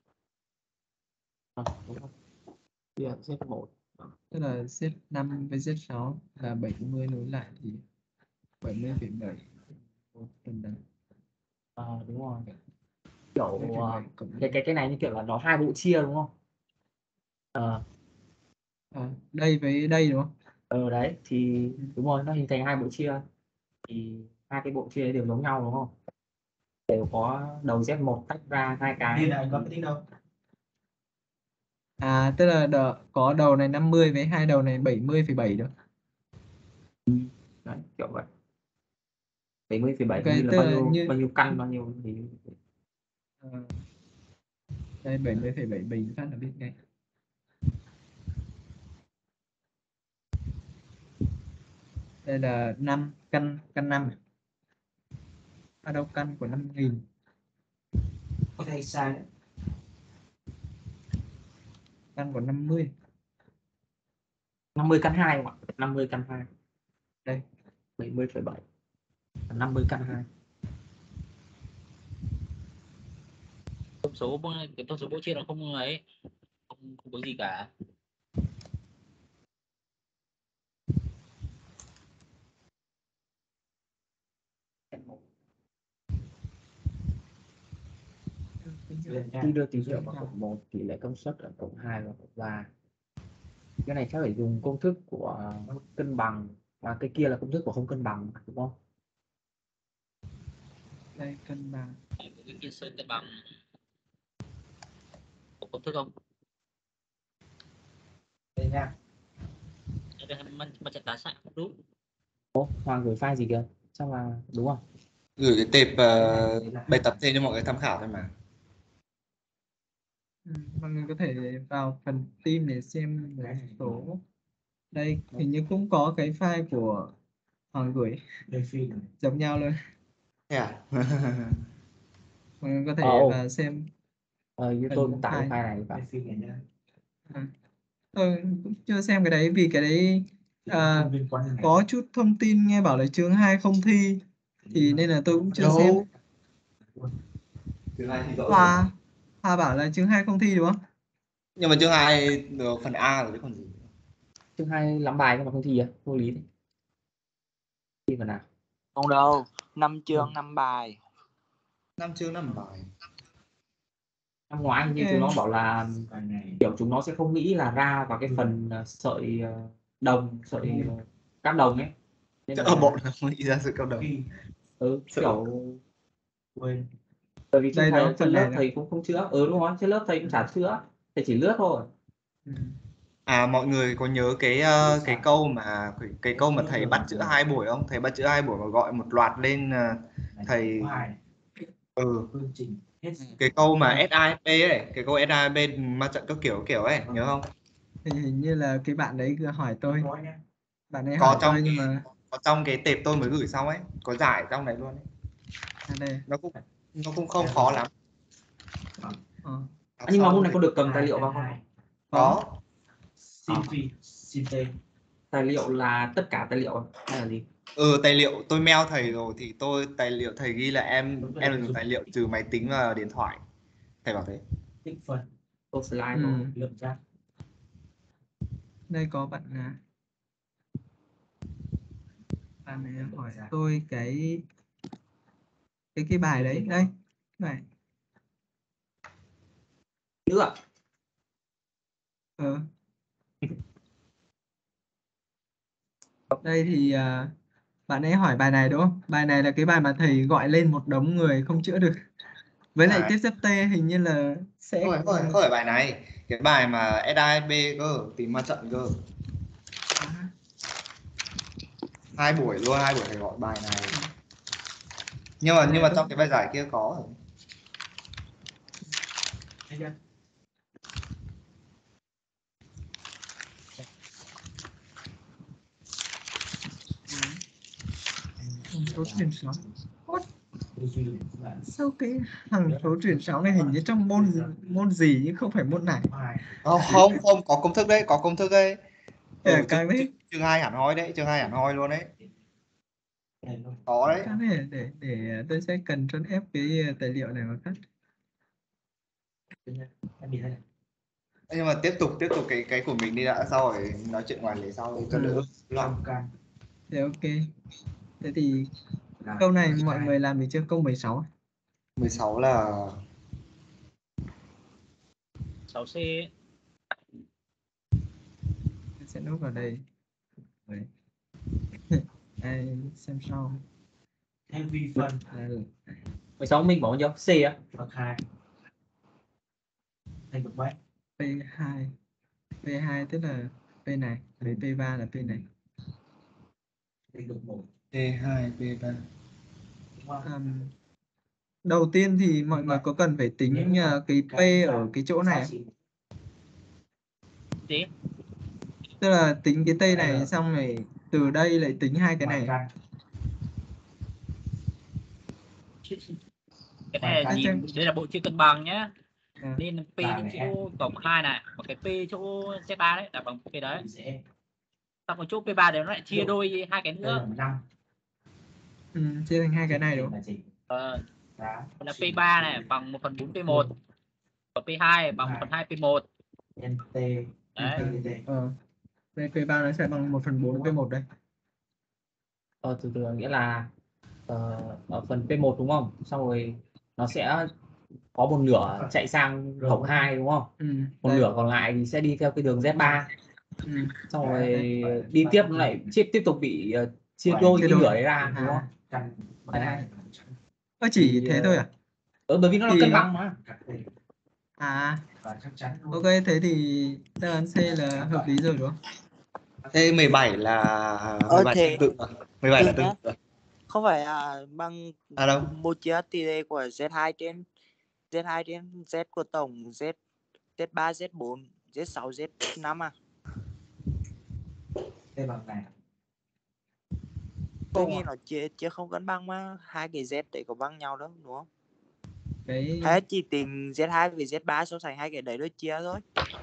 À, đúng không? Bây giờ Z một. Tức là Z năm với Z sáu là bảy mươi nối lại thì bảy mươi phẩy bảy một cân bằng. À, đúng rồi. Kiểu bảy phẩy bảy uh, cộng cái cái cái này như kiểu là nó hai bộ chia đúng không? Ờ, à, đây với đây đúng không? ờ đấy thì đúng rồi, nó hình thành hai bộ chia thì hai cái bộ chia ấy đều giống nhau đúng không? Đều có đầu Z một tách ra hai cái. Như này có cái tiếng đâu? À, tức là đờ, có đầu này năm mươi với hai đầu này bảy mươi phẩy bảy được. Đấy, kiểu vậy. bảy mươi phẩy bảy Ok, như là tức bao là nhiêu như bao nhiêu căn bao nhiêu thì à, đây bảy mươi phẩy bảy bình phát là biết ngay. Đây là năm căn căn năm. Ở đâu căn của năm nghìn. Có thể sai đấy. Căn của năm mươi. năm mươi căn hai không ạ? năm mươi căn hai. Đây. bảy mươi phẩy bảy. năm mươi căn hai. Thông số cái thông số bộ chia nó không ấy, không, không có gì cả. Khi đưa tín hiệu vào cộng một, tỷ lệ công suất ở cộng hai và cộng ba. Cái này chắc phải dùng công thức của cân bằng, và cái kia là công thức của không cân bằng, đúng không? Đây cân bằng. Cái kia sơn cân bằng có công thức không? Đây nha. Đây mình mình sẽ tả sẵn đúng. Ồ, Hoàng gửi file gì kìa? Chắc là đúng không? Gửi cái tệp uh, bài tập trên cho mọi người tham khảo thôi mà. Ừ, mọi người có thể vào phần team để xem một số. Đây hình như cũng có cái file của Hoàng gửi Đây phi này. giống nhau luôn. Thế à? Mọi người có thể Ờ, ồ. vào xem. Ờ, như Phần tôi cũng tải cái file. file này vào. Đây phi này nha. À, tôi cũng chưa xem cái đấy vì cái đấy à, Không liên quan đến này. có chút thông tin nghe bảo là chương hai không thi thì nên là tôi cũng chưa xem. Đâu? Chương hai thi rõ rồi. Hòa Hòa bảo là chương hai không thi đúng không? Nhưng mà chương hai được phần A rồi đấy còn gì. Chương hai làm bài nhưng mà không thi à? Vô lý thế. Thi phần nào? Không đâu, năm chương năm bài. Năm chương năm bài. Năm ngoái như Ok. chúng nó bảo là Bài này. kiểu chúng nó sẽ không nghĩ là ra vào cái phần uh, sợi uh, đồng, sợi uh, cáp đồng ấy. Nên Chắc là ở bọn nó không nghĩ ra sự cộng đồng. Phi. ừ, Sợ. kiểu Quên. bởi vì trên Đây thầy đó, trên phần này lớp đó. thầy cũng không chữa. Ừ đúng rồi, trên lớp thầy cũng chả chữa, thầy chỉ lướt thôi. Ừ. À mọi người có nhớ cái uh, cái câu mà cái, cái câu mà thầy bắt chữa hai buổi không? Thầy bắt chữa hai buổi và gọi một loạt lên uh, thầy ừ Phương trình hết. cái câu mà ét i pê ấy, cái câu ét i pê ma trận các kiểu kiểu ấy, nhớ không? Thì hình như là cái bạn đấy cứ hỏi tôi. Bạn ấy Có hỏi trong tôi nhưng cái, mà có trong cái tệp tôi mới gửi xong ấy, có giải trong đấy luôn ấy. à đây. Nó cũng nó cũng không khó lắm. Ờ. À, nhưng mà hôm nay có được cầm tài liệu vào không? Có. Xin phi, xin tên. Tài liệu là tất cả tài liệu hay là gì? Ừ, tài liệu tôi mail thầy rồi thì tôi tài liệu thầy ghi là em em dùng tài liệu trừ máy tính và điện thoại. Thầy bảo thế. Tích phân. Tô slide Ừ. thôi. Lượng chắc. Đây có bạn à, bạn này hỏi tôi cái cái cái bài đấy đây cái bài Nữa. ờ. Đây thì à, bạn ấy hỏi bài này đúng không? Bài này là cái bài mà thầy gọi lên một đống người không chữa được. Với lại À. tiếp giáp T hình như là sẽ Không phải, không phải, không phải bài này, cái bài mà ét i pê cơ, tìm ma trận cơ. à, Hai buổi luôn, hai buổi thầy gọi bài này. Nhưng mà nhưng mà trong cái bài giải kia có rồi. Thấy chưa? hằng số truyền sóng. Tư duy của các bạn. Sao cái hằng số truyền sóng này hình như trong môn môn gì nhưng không phải môn này. Không, không, không, có công thức đấy, có công thức đấy. Ừ, Ừ, càng đấy. chương hai hẳn hoi đấy, chương hai hẳn hoi luôn đấy. Có đấy. Cái này để để tôi sẽ cần cho ép cái tài liệu này vào cắt. Nhưng mà tiếp tục tiếp tục cái cái của mình đi đã, sau rồi nói chuyện ngoài lề sau cho đỡ loạn. Thế ok. Thế thì câu này mọi người làm được chưa? Câu mười sáu. mười sáu là sáu C Tôi sẽ nốt vào đây. Đấy. Ai xem sau. Thêm vi phân. À, mười sáu mình bảo bao nhiêu? C á? Bậc hai. Thành bậc mấy? P hai. P hai tức là P này, với P ba là P này. Thành bậc một. T hai, P ba. Um, đầu tiên thì mọi người có cần phải tính uh, cái P ở cái chỗ này. gì? Tức là tính cái T này xong rồi từ đây lại tính hai cái này. Cái này À, nhìn đây là bộ chia cân bằng nhá. À. Nên P chỗ cộng hai này và cái P chỗ Z ba đấy là bằng cái đấy. Xong rồi chỗ P ba đấy nó lại chia đôi hai cái nữa. Ừ, chia thành hai cái này đúng không? Ờ, là P ba này bằng một phần bốn P một và P hai bằng một phần hai P một. Đấy. Ờ. Đây P ba nó sẽ bằng một phần bốn P một đây. Ờ, từ từ nghĩa là uh, ở phần P một đúng không? Xong rồi nó sẽ có một nửa chạy sang cổng hai đúng không? Ừ, Một đây. nửa còn lại thì sẽ đi theo cái đường Z ba. Ừ. Xong rồi đi tiếp nó lại tiếp tiếp tục bị uh, chia đôi Chia cái đôi. nửa đấy ra À. đúng không? Đấy, đấy. Ơ chỉ Thì, thế ờ, thôi à? Ừ, bởi vì nó là Thì- cân bằng mà. À, ok, thế thì đáp án C là hợp lý rồi đúng không? Thế mười bảy là Ờ, mười bảy thế- tương tự à? mười bảy là thì tương nhá. tự à? Không phải à, bằng À đâu? một chia tỷ lệ của Z hai trên Z hai trên Z của tổng Z Z ba Z bốn Z sáu Z năm à? Đây bằng này. Tôi nghĩ nó chia chia không cân bằng mà hai cái Z đấy có bằng nhau đâu đúng không? Cái Hay chỉ tính Z hai với Z ba so sánh hai cái đấy rồi chia thôi.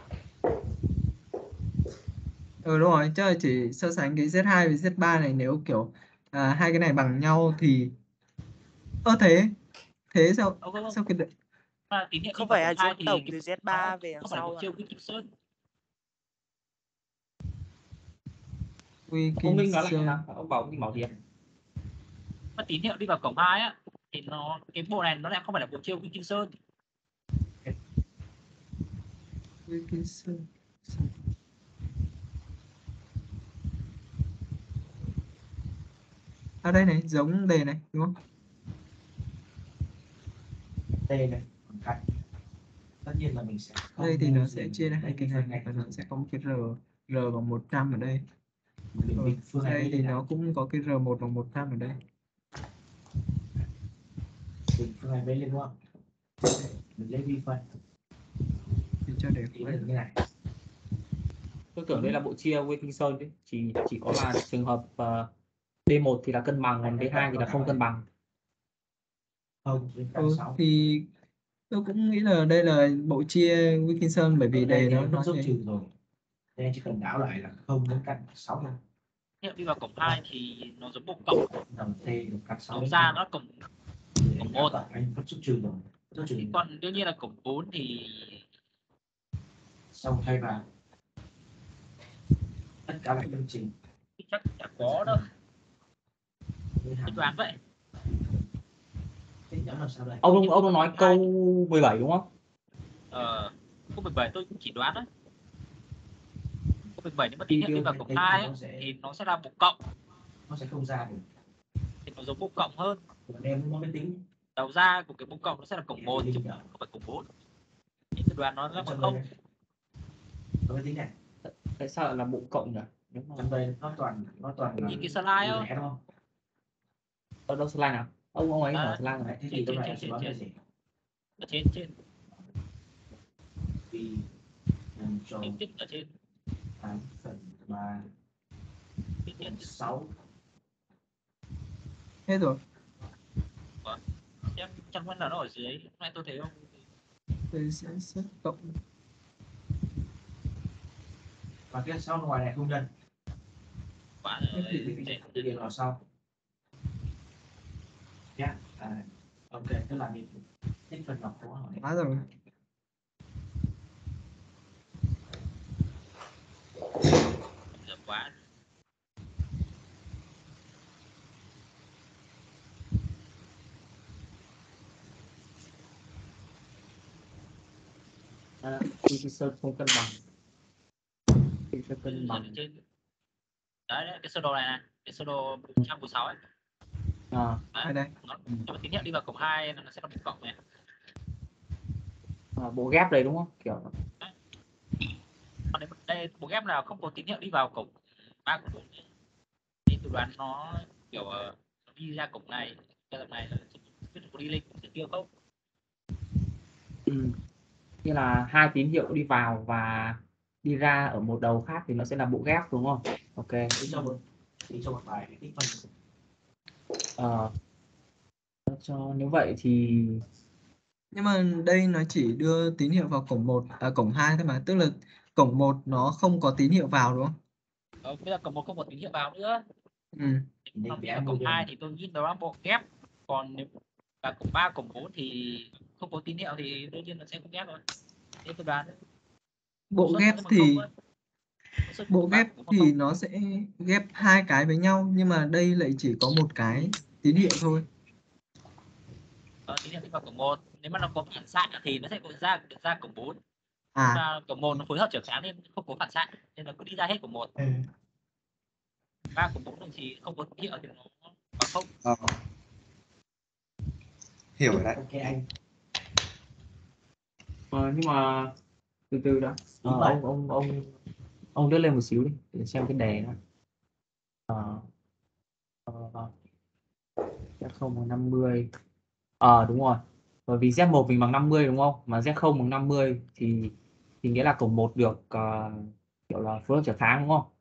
Ừ đúng rồi, chắc là chỉ so sánh cái Z hai với Z ba này, nếu kiểu à, hai cái này bằng nhau thì ơ thế thế sao Ờ, vâng, vâng. sao cái đ- Mà tín hiệu Không đi vào phải là cổng hai rút thì tổng cái từ Z ba nó về đằng không phải là sau một à? chiều Wilkinson. Ông Minh nói lại Wilkinson là ông bảo ông Minh bảo gì ạ? Mà tín hiệu đi vào cổng hai á thì nó cái bộ này nó lại không phải là một chiều Wilkinson. Wilkinson ở đây này giống đề này đúng không? Đây này, khoảng cách. Tất nhiên là mình sẽ không Đây thì nêu nó gì sẽ chia ra hai đây cái phương này và này. nó sẽ có một cái R R bằng một trăm ở đây. Mình Ừ, định phương này đây thì đây nó là cũng có cái R một bằng một trăm ở đây. định phương này bên lên đúng không? Mình lấy vi phân Thì cho để ý cuối. là như này. Tôi tưởng đây là bộ chia Wilkinson đấy, chỉ chỉ có là trường hợp uh, D một thì là cân bằng, còn D hai thì là không cân bằng. Không, bên cạnh Ừ, sáu. thì tôi cũng nghĩ là đây là bộ chia Wilkinson bởi vì đề nó nó nói dấu thế. trừ rồi. Đây chỉ cần đảo lại là không bên cạnh sáu thôi. Tín hiệu đi vào cổng hai thì nó giống bộ cộng, Đồng T được cạnh sáu. nó ra nó cổng cổng một. Anh vẫn dấu trừ rồi. Dấu trừ. Còn đương nhiên là cổng bốn thì Xong thay vào tất cả lại công trình. chắc chả có đâu. Tôi đoán vậy. Tính toán làm sao đây? Ông ông ông nói câu mười bảy đúng không? Ờ, câu mười bảy tôi cũng chỉ đoán đấy. Câu mười bảy nếu mà tín hiệu đi vào cổng hai á, thì nó sẽ là bộ cộng, Nó sẽ không ra được. thì nó giống bộ cộng hơn. Còn em nó mới tính. Đầu ra của cái bộ cộng nó sẽ là cổng một chứ không phải cổng bốn. Thì tôi đoán nó là bằng không. Nó mới tính này. Tại sao lại là bộ cộng nhỉ? Nếu mà Trong đây nó toàn nó toàn là Nhìn cái slide không? lẻ đúng không? ở đâu slide nào? Ông ông ấy À, mở slide Đấy, này. thế trên thì trên cái này trên nó trên là trên gì? ở trên trên Vì nhân cho trên trên ở trên tám phần ba trên trên trên. sáu. Hết rồi. Em chẳng quan là nó ở dưới. Hôm nay tôi thấy không? Tôi sẽ xếp cộng. Và cái sau ngoài này không nhân. Quả Nhất ở định trên Cái điều nào sau? Nhá. À, ok, tức là mình tích phần đọc câu hỏi. Quá rồi. giờ quá. À, Wilkinson không cân bằng. Wilkinson cân bằng. Trên đấy, đấy cái sơ đồ này này, cái sơ đồ một trăm bốn mươi sáu ấy. À, Ở đây. Nó, nếu mà tín hiệu đi vào cổng hai nó sẽ là một cộng này. à, bộ ghép đấy đúng không? Kiểu Còn nếu đây bộ ghép nào không có tín hiệu đi vào cổng ba cổng bốn thì tôi đoán nó kiểu uh, nó đi ra cổng này, cái cổng này là biết có đi lên cổng kia không? ừ. Như là hai tín hiệu đi vào và đi ra ở một đầu khác thì nó sẽ là bộ ghép đúng không? Ok. Tính cho một tính cho một bài để tích phân. Ờ, cho nếu vậy thì Nhưng mà đây nó chỉ đưa tín hiệu vào cổng một à cổng hai thôi mà, tức là cổng một nó không có tín hiệu vào đúng không? Ờ, bây giờ cổng một không có tín hiệu vào nữa. Ừ. Nó đi vào cổng hai thì tôi nghĩ nó là bộ ghép. Còn nếu là cổng ba cổng bốn thì không có tín hiệu thì đương nhiên nó sẽ không ghép rồi. Thế tôi đoán Bộ ghép thì bộ ghép thì nó sẽ ghép hai cái với nhau, nhưng mà đây lại chỉ có một cái tín hiệu thôi. Ờ, tín hiệu đi vào cổng một nếu mà nó có phản xạ thì nó sẽ có ra được ra cổng bốn. À, Và cổng một nó phối hợp trở kháng nên không có phản xạ nên nó cứ đi ra hết cổng một. ừ. Ba cổng bốn thì không có tín hiệu thì nó bằng không. Ờ. Hiểu rồi đấy. Ok anh. Ờ, nhưng mà từ từ đã. Ờ, vậy. ông ông ông ông đưa lên một xíu đi để xem cái đề nó. Ờ, ờ, Z không bằng năm mươi. Ờ đúng rồi. Bởi vì Z một mình bằng năm mươi đúng không? Mà Z không bằng năm mươi thì thì nghĩa là cổng một được uh, kiểu là phối hợp trở kháng đúng không?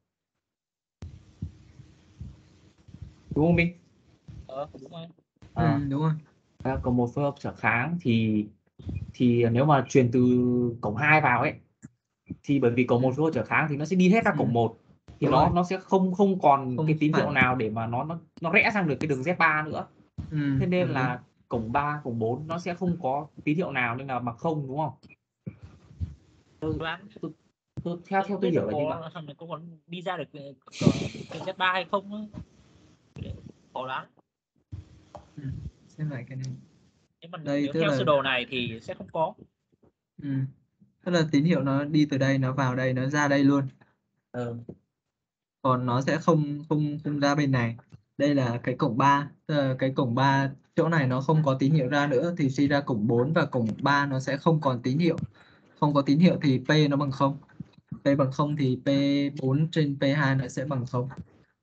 Đúng không Minh? Ờ, đúng rồi. Ờ, Ừ, đúng rồi. à, cổng một phối hợp trở kháng thì thì nếu mà truyền từ cổng hai vào ấy thì bởi vì cổng một phối hợp trở kháng thì nó sẽ đi hết ra Ừ. cổng một thì Đúng nó rồi. nó sẽ không không còn Không cái tín hiệu phản. nào để mà nó nó nó rẽ sang được cái đường Z ba nữa. Ừ, Thế nên hợp lý. là cổng ba, cổng bốn nó sẽ không có tín hiệu nào nên là bằng không đúng không? Đoán Tôi, tôi, theo theo không tôi biết hiểu nó là như có vậy. thằng này có còn đi ra được cửa cái Z ba hay không á. Khó lắm. Ừ. Xem lại cái này. Nhưng mà Đây nếu tức theo là sơ đồ này thì sẽ không có. ừ. Tức là tín hiệu nó đi từ đây, nó vào đây, nó ra đây luôn. Ừ. Còn nó sẽ không không không ra bên này. Đây là cái cổng ba, tức là cái cổng ba chỗ này nó không có tín hiệu ra nữa thì suy ra cổng bốn và cổng ba nó sẽ không còn tín hiệu. Không có tín hiệu thì P nó bằng không. P bằng không thì P bốn trên P hai nó sẽ bằng không.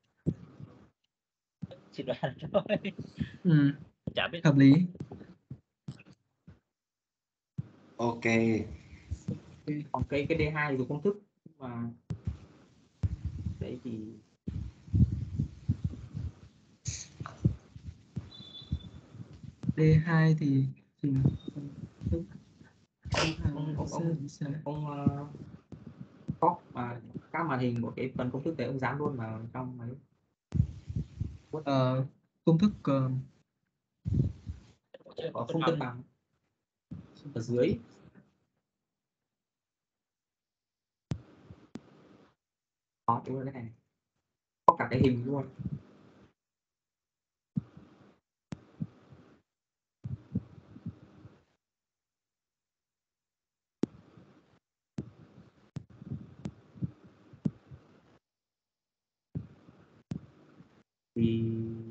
Chỉ đoán thôi. Ừ, Chả biết. hợp lý. Ok. Còn cái cái D hai thì công thức mà đấy thì D hai thì dùng công thức ông à, ông ông sẽ ông làm sao? ông uh, copy mà các màn hình của cái phần công thức đấy ông dán luôn vào trong máy. Ờ, công thức ờ, Có không cân bằng ở dưới. Đó, đúng rồi cái này. Có cả cái hình luôn. Thì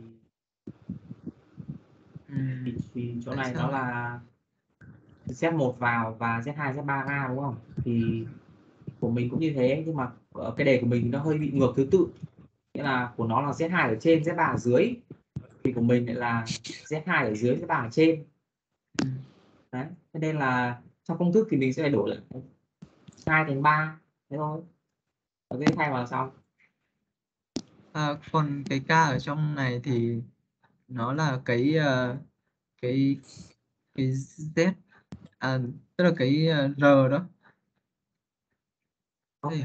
ừ, thì, thì chỗ tại này sao? nó là Z một vào và Z hai, Z ba ra đúng không? Thì của mình cũng như thế nhưng mà ở cái đề của mình nó hơi bị ngược thứ tự. Nghĩa là của nó là Z hai ở trên, Z ba ở dưới. Thì của mình lại là Z hai ở dưới, Z ba ở trên. Ừ. Đấy, cho nên là trong công thức thì mình sẽ phải đổi lại hai thành ba thế thôi. Ở cái thay vào xong. À, còn cái K ở trong này thì nó là cái ờ, cái cái Z à, tức là cái ờ, R đó. Đây.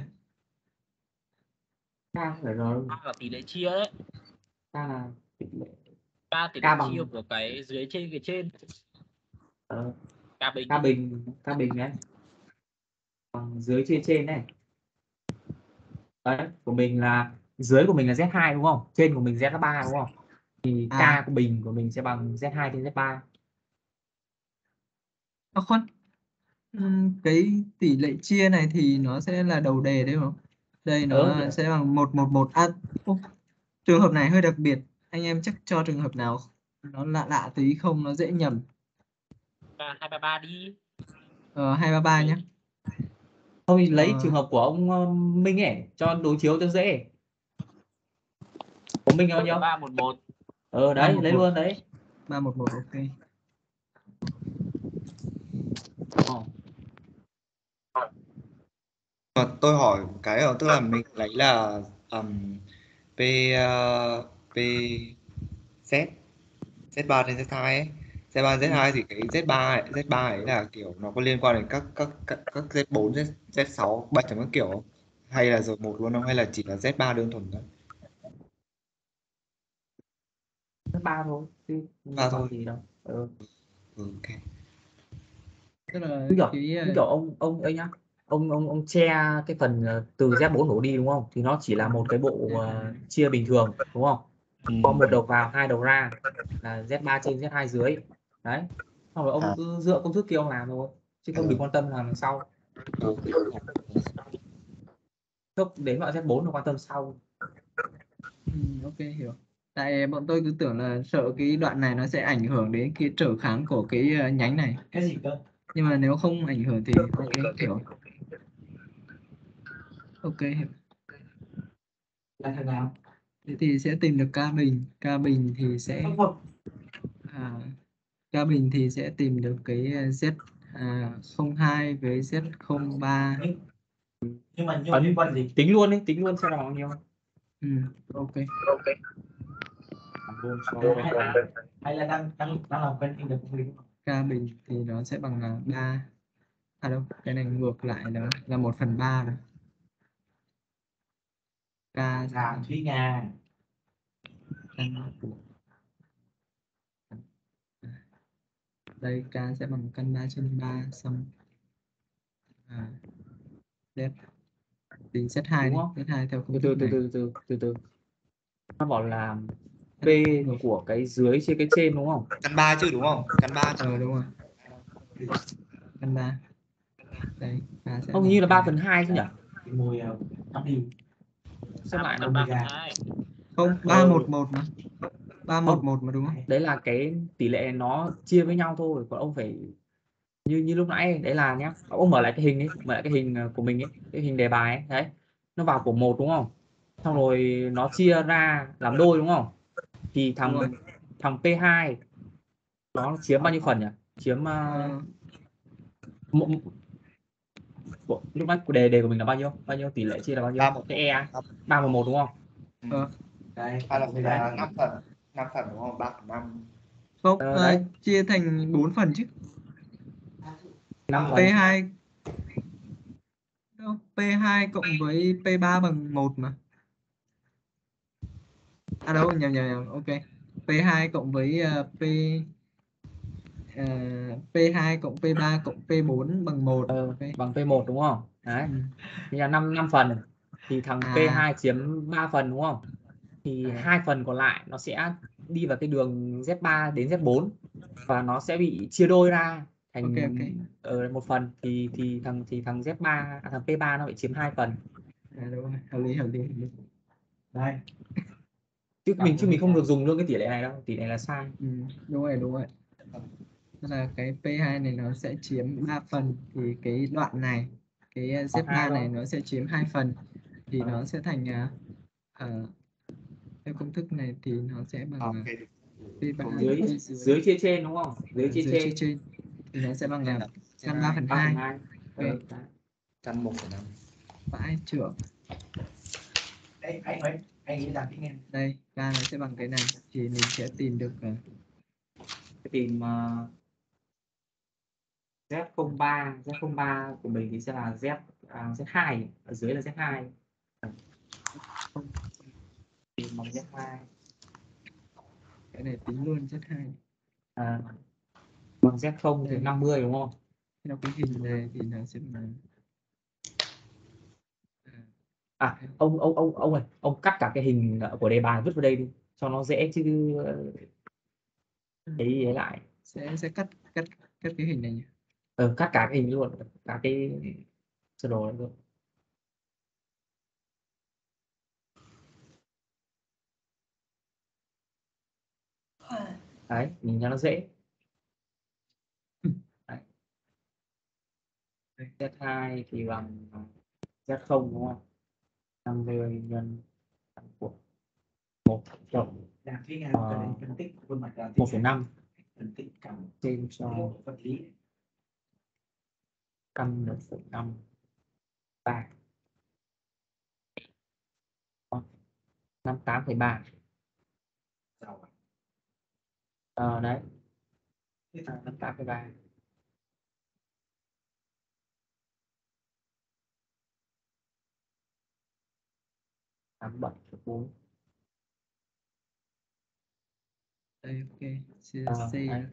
K phải rồi. A là tỷ lệ chia đấy. K là tỷ lệ K tỷ K lệ bằng chia của cái dưới trên cái trên. uh, K bình. K bình K bình đấy bằng dưới chia trên này. Đấy, của mình là dưới của mình là Z hai đúng không? Trên của mình Z ba đúng không? Thì À, K của bình của mình sẽ bằng Z hai trên Z ba. à khoan. Ừm, cái tỷ lệ chia này thì nó sẽ là đầu đề đấy không? Đây Ờ, nó sẽ bằng một một một. À, ô, trường hợp này hơi đặc biệt. Anh em chắc cho trường hợp nào nó lạ lạ tí không nó dễ nhầm. hai ba ba đi. Ờ, hai ba ba nhé. thôi lấy Ờ, trường hợp của ông ờ, Minh ấy cho đối chiếu cho dễ. Của Minh bao nhiêu? ba một một. Ờ ba đấy, một lấy một. luôn đấy. ba một một ok. Ờ. Mà tôi hỏi một cái rồi, tức là mình lấy là um, P uh, P Z Z ba trên Z hai ấy. Z ba Z hai thì cái Z ba ấy, Z ba ấy là kiểu nó có liên quan đến các các các, các Z bốn, Z, Z sáu, ba chấm các kiểu không? Hay là rồi một luôn không? Hay là chỉ là Z ba đơn thuần thôi? ba thôi chứ Ba còn thôi. gì đâu. Ừ. Ok. Tức là Như kiểu, cái như ờ, kiểu ông ông ấy nhá, ông ông ông che cái phần ờ, từ Z bốn đổ đi đúng không? Thì nó chỉ là một cái bộ ờ, chia bình thường đúng không? Ừ. Có một đầu vào, hai đầu ra là Z ba trên Z hai dưới. Đấy. xong rồi ông À. cứ dựa công thức kia ông làm thôi, chứ không Ừ. đừng quan tâm làm đằng sau. Lúc đến loại Z bốn là quan tâm sau. Ừ, ok hiểu. Tại bọn tôi cứ tưởng là sợ cái đoạn này nó sẽ ảnh hưởng đến cái trở kháng của cái ờ, nhánh này. Cái gì cơ? Nhưng mà nếu không ảnh hưởng thì ok hiểu. Ok hiểu. Là thằng nào? Thế thì sẽ tìm được K bình. K bình thì sẽ Không không. à, K bình thì sẽ tìm được cái ờ, Z à, không hai với Z không ba. Nhưng mà nhưng Ấn liên quan gì? tính luôn đi, tính luôn xem là bao nhiêu. Ừ, ok. Làm luôn cho Hay, hay, hay là đang đang đang làm quen anh được không? K bình thì nó sẽ bằng là ba. À đâu, cái này ngược lại đó là một phần ba rồi. K sẽ Làm bằng Thúy Nga. căn của đây K sẽ bằng căn ba trên ba xong à, Z tính Z hai đúng đi, không? Z hai theo Từ công từ thức từ này. từ từ từ từ. Nó bảo là P Ngược. của cái dưới trên cái trên đúng không? Căn ba chứ đúng không? Căn ba chứ. Ờ đúng rồi. Căn ba. Đây, K sẽ Không, bằng như là ba căn phần hai chứ nhỉ? Thì mùi nó đi. Xem lại là nào. ba phần hai. không ba một một mà. ba một Không. một mà đúng không? Đấy là cái tỷ lệ nó chia với nhau thôi, còn ông phải như như lúc nãy đấy là nhá, ông mở lại cái hình ấy, mở lại cái hình của mình ấy, cái hình đề bài ấy, đấy nó vào của một đúng không, xong rồi nó chia ra làm đôi đúng không, thì Đúng thằng rồi. thằng P hai nó chiếm bao nhiêu phần nhỉ, chiếm uh, Ờ, một, một, lúc nãy đề đề của mình là bao nhiêu, bao nhiêu tỷ lệ chia là bao nhiêu, Ba một cái E ba một một đúng không? Ừ. ờ, Đây, Hay là đây. là năm phần, năm phần đúng không? Ba phần năm. không, Ờ, ờ, đấy chia thành bốn phần chứ. năm P phần. hai đâu, P hai cộng với P ba bằng một mà. À đâu, nhầm nhầm nhầm, ok. P hai cộng với uh, P uh, P hai cộng P ba cộng P bốn bằng một. Ờ, Ok. bằng P một đúng không, đấy Ừ. thì là năm năm phần, thì thằng À. P hai chiếm ba phần đúng không, thì À. hai phần còn lại nó sẽ đi vào cái đường Z ba đến Z bốn và nó sẽ bị chia đôi ra thành Ok ok. ở một phần, thì thì thằng thì thằng Z ba à, thằng P ba nó bị chiếm hai phần, À, đúng rồi, hợp lý hợp lý, hợp lý. Đây. chứ mình chứ mình không được dùng luôn cái tỷ lệ này đâu, tỷ lệ này là sai. Ừ, đúng rồi đúng rồi. Tức là cái P hai này nó sẽ chiếm ba phần, thì cái đoạn này cái Z ba này nó sẽ chiếm hai phần, thì Ờ. nó sẽ thành uh, theo công thức này thì nó sẽ bằng Ok. P ba dưới dưới, dưới chia trên đúng không, dưới chia dưới chia trên trên thì nó sẽ bằng Trên là là trên căn ba hai. phần ba phần hai. hai. Ok. Căn một phần năm. Vãi trưởng. Đây, anh ấy, anh ấy làm tiếng nghe. Đây, K nó sẽ bằng cái này, thì mình sẽ tìm được uh, Tìm uh, Z không ba, Z không ba của mình thì sẽ là Z à, Z hai, ở dưới là Z hai. Tìm bằng Z hai. cái này tính luôn Z hai. À, bằng Z không thì năm mươi đúng không? Theo cái hình này thì nó sẽ bằng À, ông ông ông ông ơi, ông cắt cả cái hình của đề bài vứt vào đây đi cho nó dễ chứ ấy ấy lại. sẽ sẽ cắt cắt cắt cái hình này nhỉ? Ờ, cắt cả cái hình luôn, cả cái sơ đồ này luôn. Đấy, nhìn cho nó dễ. Đấy. Z hai thì bằng Z không đúng không? năm mươi nhân của một cộng Làm Thúy Nga Ờ, cần anh phân tích khuôn mặt làm một phẩy năm phân tích cảm trên cho vật lý. căn một phẩy năm ba năm tám phẩy ba. Giàu à? Ờ, đấy Thế à, năm tám phẩy ba. tám bảy phẩy bốn. Đây ok. C, Ờ, C. đấy.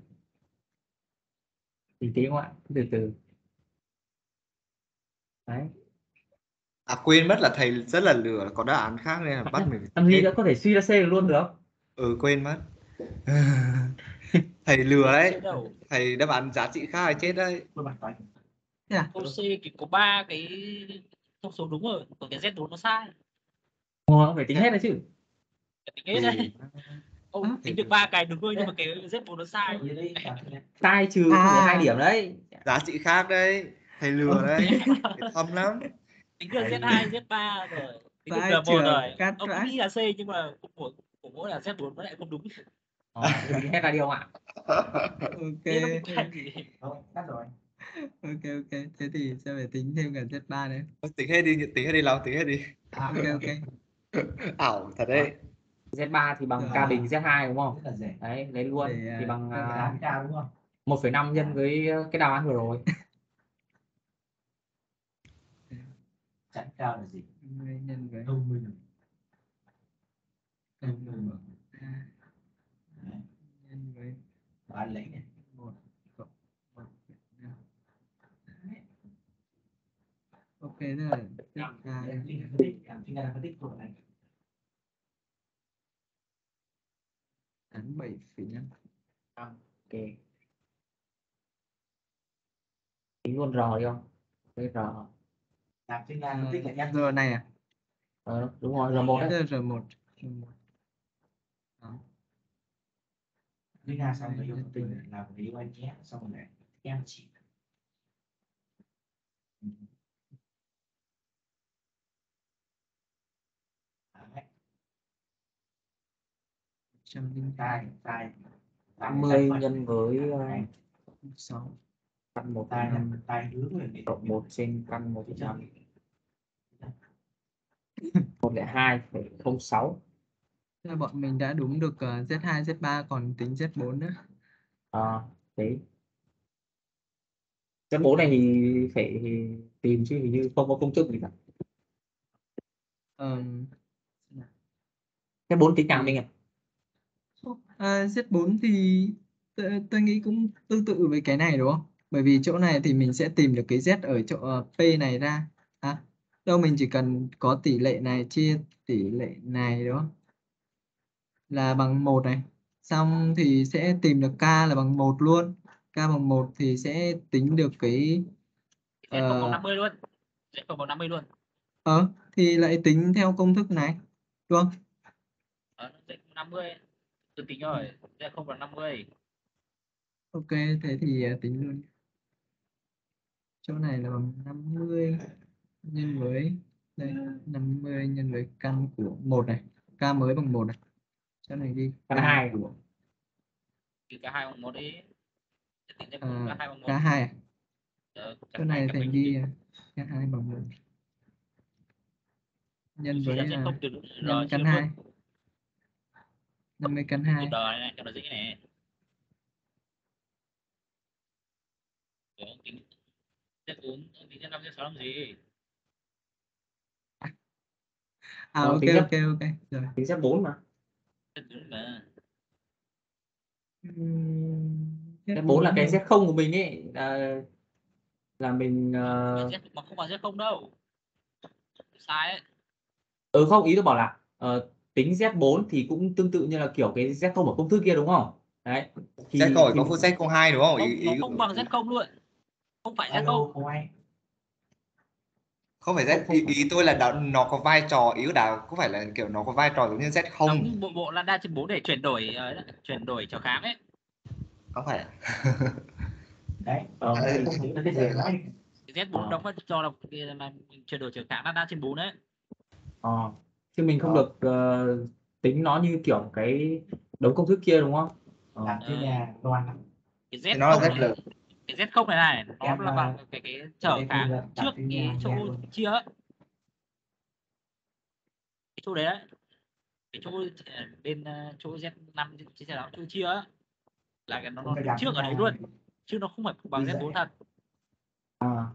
Tí tí không ạ, từ từ. Đấy. À quên mất là thầy rất là lừa, có đáp án khác nên là bắt mình Làm gì hết. đã có thể suy ra C được luôn được. Ừ quên mất. Thầy lừa Chết đấy. đâu. Thầy đáp án giá trị khác là chết đấy. Tôi bàn toán. Thế à? Câu C thì có ba cái thông số đúng rồi, còn cái Z bốn nó sai. Ồ, phải tính hết đấy chứ. Phải tính hết đấy. Ông Hả? tính được ba cái đúng rồi nhưng mà cái Z bốn nó sai. Như đấy, cảm thấy là Sai trừ không phải hai À. điểm đấy. Giá trị khác đấy. Thầy lừa đấy. Thầy thâm lắm. Tính được Z hai, Z ba rồi. Tính được Vãi N một chưởng, rồi. cắt Ông cứ vãi. nghĩ là C nhưng mà của, của mỗi là Z bốn nó lại không đúng. Ờ, thì tính hết ra đi không ạ? Ok. Thế nó bị sai gì? không, cắt rồi. Ok ok. Thế thì sẽ phải tính thêm cả Z ba nữa. Tính hết đi, tính hết đi Long, tính hết đi. À, Ok ok. Ảo thật đấy. Z ba thì bằng Rồi. K bình Z hai đúng không? rất là rẻ. Đấy, lấy luôn Để, thì à, bằng Đây phải à, làm cao đúng không? một phẩy năm nhân với ờ, cái đáp án vừa rồi. Chẵn cao là gì? hai nhân với Thông minh. căn Thông minh. A Đấy, nhân với bán lấy này. một cộng một phẩy năm. Đấy. Ok, tức là Z ba Em đây. chính là phân tích, em chính là phân tích của này. Án bảy phẩy năm. Ok. Tính luôn R đi không? Cái R. Làm chính là phân tích là em Giờ này à? Ờ, đúng rồi, R một Tức đấy. là R một. R một. Đó. Chính là xong rồi yêu thông tin này, làm cái yêu anh nhé, xong rồi này em chỉ. Ừ. Đấy, một trăm linh sai, sai. Sai, mười sai nhân với ờ, Này, sáu. căn một sai là năm sai hướng rồi để cộng một trên căn một Thì năm chắc- một lẻ hai phẩy không sáu. Tức là bọn mình đã đúng được ờ, Z hai, Z ba còn tính Z bốn nữa. À, đấy. Z bốn này thì phải tìm chứ hình như không có công thức gì cả. Ờm, Z bốn tính nào mình ạ? à, Z bốn thì tôi, tôi nghĩ cũng tương tự với cái này đúng không? Bởi vì chỗ này thì mình sẽ tìm được cái Z ở chỗ ờ, P này ra. À, đâu mình chỉ cần có tỷ lệ này chia tỷ lệ này đúng không? Là bằng một này. Xong thì sẽ tìm được K là bằng một luôn. K bằng một thì sẽ tính được cái Z không bằng ờ năm mươi luôn. Z không bằng năm mươi luôn. ờ, thì lại tính theo công thức này. Đúng không? Ờ, Z năm mươi. Tôi tính rồi, Z không bằng năm mươi. Ok, thế thì ờ, tính luôn. Chỗ này là bằng năm mươi nhân với đây năm mươi nhân với căn của một này, k mới bằng một này, chỗ này ghi Căn k hai. của Thì cả hai bằng một đi. Tính Z à, cả hai bằng k một. hai à? Ờ, Chỗ cả hai này cả thành bình ghi đi. à, k hai bằng một nhân Suy ra với Z à, không từ nhân R chia căn luôn. hai năm mươi căn Từ hai R này cho nó dễ này. Đó, tính Z bốn, tính Z năm, Z sáu làm gì? à Ờ, ok tính Z ok ok rồi. tính Z bốn mà. Z bốn mà. Ừm, Z bốn là cái rồi. Z không của mình ấy là, là mình ờ, Z mà không bằng Z không đâu. Sai ấy. ừ không, ý tôi bảo là ờ, tính Z bốn thì cũng tương tự như là kiểu cái Z không ở công thức kia đúng không? Đấy. Z Thì câu hỏi thì có mình phút Z không hai đúng không? Ý, Không, nó ý, không bằng Z không luôn. Không phải Z alo không. không anh. không phải không Z, không ý, ý tôi là nó, nó có vai trò, ý là có phải là kiểu nó có vai trò giống như Z không? Đóng bộ bộ là đa trên bốn để chuyển đổi ờ, chuyển đổi chiều kháng ấy. Có phải à? Đấy, ờ, À, không thấy là cái gì nói. Thì Z bốn ờ, đóng vai trò là cái mà chuyển đổi chiều kháng là đa trên bốn đấy. ờ. Chứ mình không Đó. được ờ, tính nó như kiểu cái đống công thức kia đúng không? Ờ. Làm trên Ờ, nhà đoàn cái Thì Z nó là không Z này, lớn. cái Z không này này nó em là bằng cái cái trở cái kháng là trước đặt trên cái nhà chỗ nhà luôn. chia ấy. Cái chỗ đấy đấy, cái chỗ ờ, bên ờ, chỗ Z năm chia sẻ đó chỗ chia á, là cái nó, Cũng nó phải đứng đặt trước trên ở đấy nhà luôn, chứ nó không phải bằng đi Z bốn dạy. thật. À,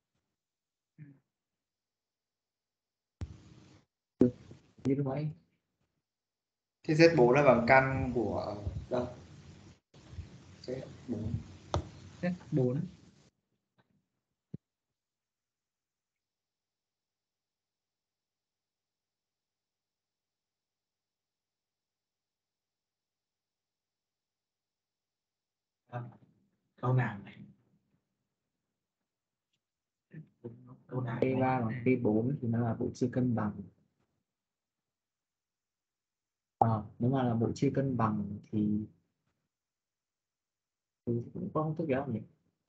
như vậy. Thì Z bốn là bằng căn của đâu? Z bốn. Z bốn câu nào này? Câu nào P ba bằng P bốn thì nó là bộ chia cân bằng. Ờ, nếu mà là bộ chia cân bằng thì thì cũng có công thức kéo nhỉ?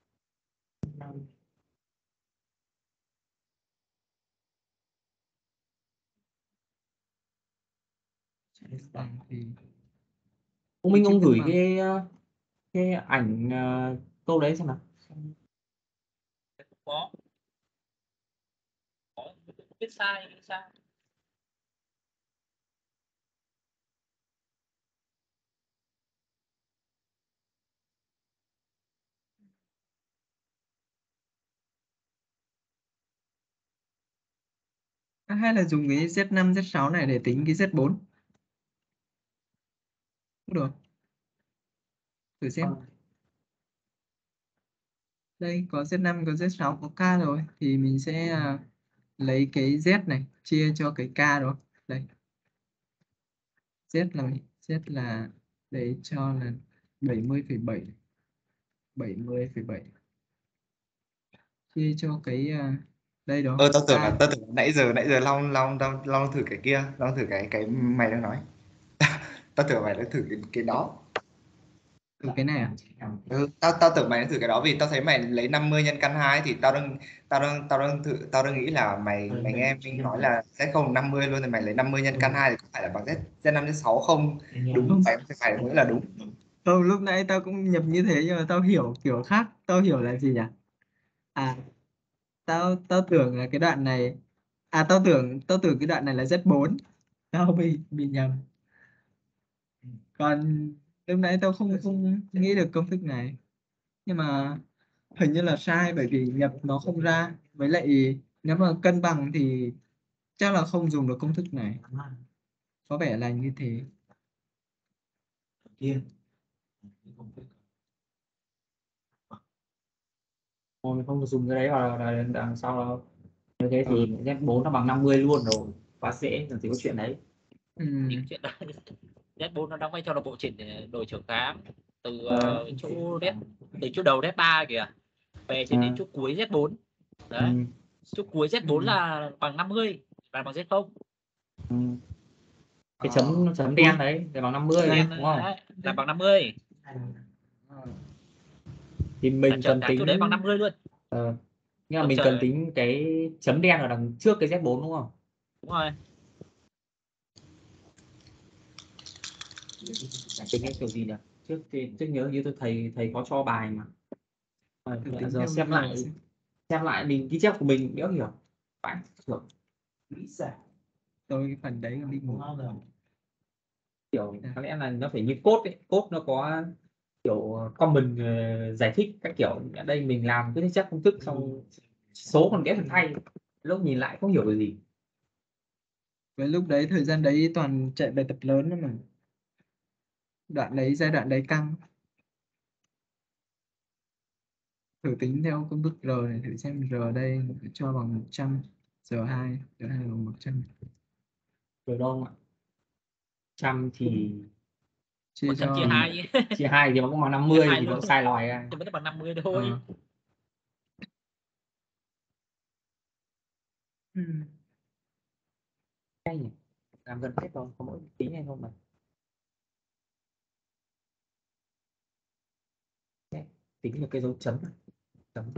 Bằng thì Ông Minh chia ông cân gửi bằng. cái ờ, cái ảnh ờ, câu đấy xem nào. có có biết sai biết sai À, hay là dùng cái Z năm Z sáu này để tính cái Z bốn cũng được, thử xem. Ờ, Đây có Z năm có Z sáu có K rồi thì mình sẽ à, lấy cái Z này chia cho cái K đó. Đây Z là Z là để cho là bảy mươi phẩy bảy bảy mươi phẩy bảy chia cho cái à, đây đó Ờ tao tưởng là K. tao tưởng là nãy giờ nãy giờ long long long long thử cái kia, long thử cái cái mày đang nói. Tao tưởng mày đã thử cái, cái đó. Từ cái này à? Ừ, tao tao tưởng mày đã thử cái đó vì tao thấy mày lấy năm mươi nhân căn hai thì tao đang tao đang tao đang thử tao đang nghĩ là mày mày nghe mình nói là Z không năm mươi luôn thì mày lấy năm mươi nhân căn hai thì có phải là bằng Z Z năm Z sáu không? Đúng phải phải nghĩa là đúng. Không, lúc nãy tao cũng nhập như thế nhưng mà tao hiểu kiểu khác. Tao hiểu là gì nhỉ? À, tao tao tưởng là cái đoạn này, à tao tưởng tao tưởng cái đoạn này là Z bốn. Tao bị bị nhầm. Còn lúc nãy tao không không nghĩ được công thức này. Nhưng mà hình như là sai bởi vì nhập nó không ra. Với lại nếu mà cân bằng thì chắc là không dùng được công thức này. Có vẻ là như thế. Kia. Thôi không dùng cái đấy vào là, là đằng sau đâu. Như thế thì Z bốn nó bằng năm mươi luôn rồi. Quá dễ, làm gì có chuyện đấy. Ừ. những chuyện đó. Z bốn nó đóng vai trò là bộ chỉnh để đổi chiều kháng từ Ờ. uh, chỗ Z từ chỗ đầu Z ba kìa về cho đến À. chỗ cuối Z bốn đấy. Ừ. Chỗ cuối Z bốn Ừ. là bằng năm mươi và bằng Z không. Ừ. Cái Ờ. chấm chấm đen đấy là bằng năm mươi Đây. đúng không? Đấy, là bằng năm mươi. Thì Là mình chiều cần kháng chỗ tính đấy bằng năm mươi luôn. ờ, nhưng mà Ôi mình cần trời, tính cái chấm đen ở đằng trước cái Z bốn đúng không? đúng rồi. Tính cái kiểu gì nhỉ? Trước thì trước nhớ như tôi thầy thầy có cho bài mà. Rồi, Thử bây tính giờ theo xem R lại xem. xem lại mình ghi chép của mình đéo hiểu. Phải hiểu. Tôi cái phần đấy còn đi ngủ. Kiểu À. có lẽ là nó phải như code ấy, code nó có kiểu comment ờ, giải thích các kiểu. Ở đây mình làm cứ chắc công thức xong số còn ghép thành thay, lúc nhìn lại không hiểu cái gì. Với lúc đấy thời gian đấy toàn chạy bài tập lớn nữa mà. Đoạn đấy giai đoạn đấy căng. Thử tính theo công thức R này thử xem R đây cho bằng một trăm, giờ hai, giờ hai bằng một trăm. Rồi đâu ạ? Trăm thì Chia một trăm chia cho hai chia hai thì nó cũng bằng năm chia mươi hai thì luôn nó sai lòi ra. thì vẫn bằng năm mươi thôi. ờ. Ừ. Hay nhỉ? Làm gần hết rồi, có mỗi tí này không mà. Đấy, tính được cái dấu chấm này. Chấm.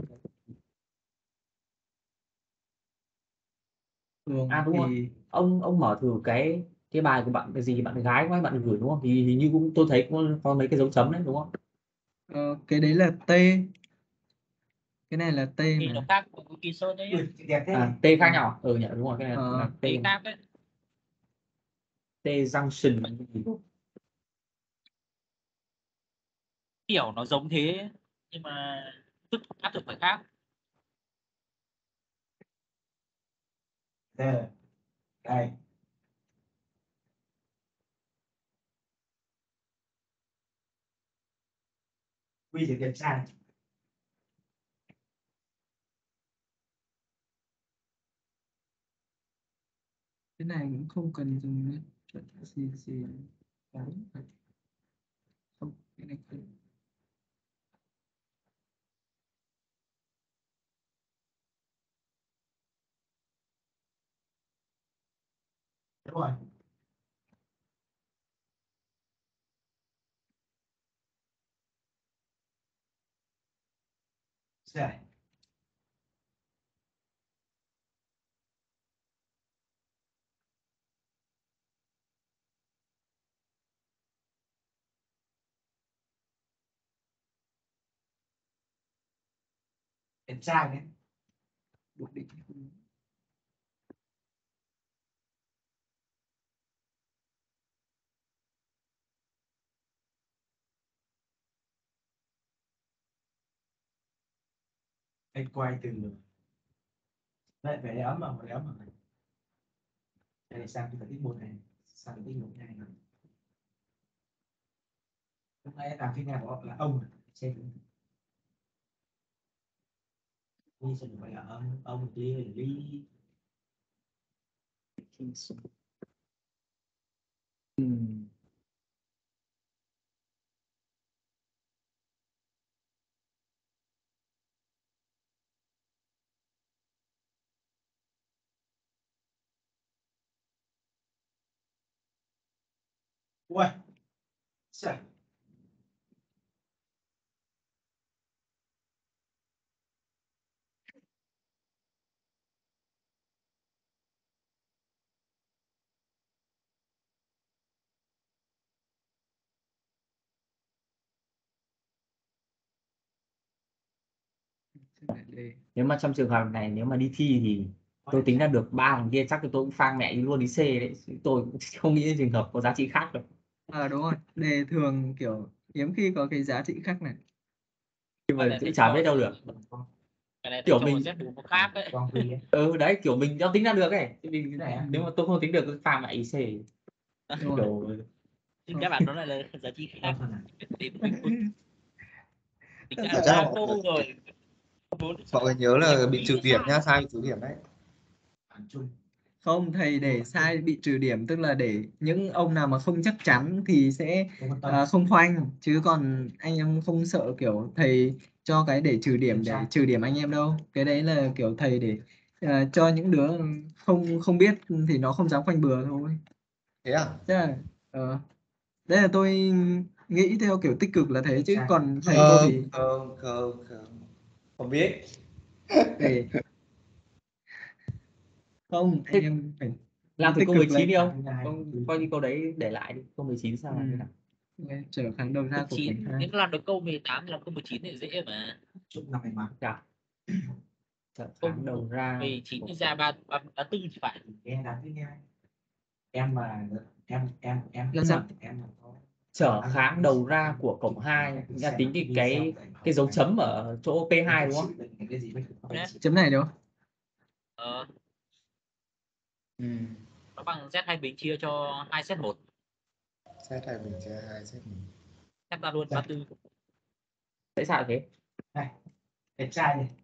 Thường À đúng rồi, thì ông ông mở thử cái cái bài của bạn cái gì bạn gái của bạn gửi đúng không? Thì hình như cũng tôi thấy có, có mấy cái dấu chấm đấy đúng không? ờ, cái đấy là T, cái này là T Thì nó mà. khác của cái kỳ sơn đấy. À, T khác nhau. Ừ nhỉ, đúng rồi, cái này Ờ, là T. Cái khác đấy. T junction. Kiểu nó giống thế nhưng mà thức áp dụng phải khác. Đây. Đây. Quy trình kiểm tra. cái này cũng không cần dùng chuẩn gì gì đấy. Không, cái này không. đúng rồi. Sai. Em trai đấy. Buộc định Anh quay từ vậy về ấm mà về ấm mà đây là sang cái tiết một này, sang cái tiết một này lúc nãy làm cái nào là ông xem đi sẽ phải là ông ông ly ly Ừm, ui sao lại đề. nếu mà trong trường hợp này nếu mà đi thi thì tôi tính ra được ba thằng kia chắc thì tôi cũng phang mẹ đi luôn đi C đấy, tôi cũng không nghĩ đến trường hợp có giá trị khác đâu. À đúng rồi, đề thường kiểu hiếm khi có cái giá trị khác này. Nhưng Cái mà này cũng thầy chả cho biết đâu thì- được. cái này thầy Kiểu cho mình- Z bốn có khác đấy. con quy ấy. Ừ đấy, kiểu mình do tính ra được ấy. Thì mình, Cái này á. nếu mà tôi không tính được tôi phang mẹ I C. Đúng rồi. Kiểu Nhưng các bạn đó lại là giá trị khác. Con này. Đến bình quân tính Thật ra ra ba mọi câu người- rồi. Bốn- Mọi người nhớ là Em bị nghĩ trừ là điểm sai. nhá, sai bị trừ điểm đấy. Bản chung Không, thầy để sai bị trừ điểm tức là để những ông nào mà không chắc chắn thì sẽ không quan tâm à, không khoanh, chứ còn anh em không sợ kiểu thầy cho cái để trừ điểm để Sai. trừ điểm anh em đâu. Cái đấy là kiểu thầy để à, cho những đứa không không biết thì nó không dám khoanh bừa thôi. Thế à? Thế là ờ, đấy là tôi nghĩ theo kiểu tích cực là thế, chứ Sai. còn thầy Không, thì không, không, không. Không biết. để không anh Thế em phải làm thử tích câu cực mười chín lên. đi không? Thứ hai, Không, thứ coi như câu đấy để lại đi. Câu mười chín sao Ừ. làm thế nào? Nghe, trở kháng đầu ra của chín phần hai. nếu làm được câu mười tám làm câu mười chín thì dễ mà. chúc năm may mắn. Chả. Chợ Câu tháng đầu ra. mười chín thì ra ba ba ba tư thì phải. Em đặt với nhau em mà em em em Là sao? em mà có Trở kháng đầu ra của cổng hai là tính cái cái cái dấu chấm ở chỗ P hai đúng không? Chấm này đúng không? Ờ, Ừ. nó bằng Z hai bình chia cho hai Z một. Xét hai bình chia hai xét mình. Xét ra luôn ba tư. Tại sao thế? này đẹp trai này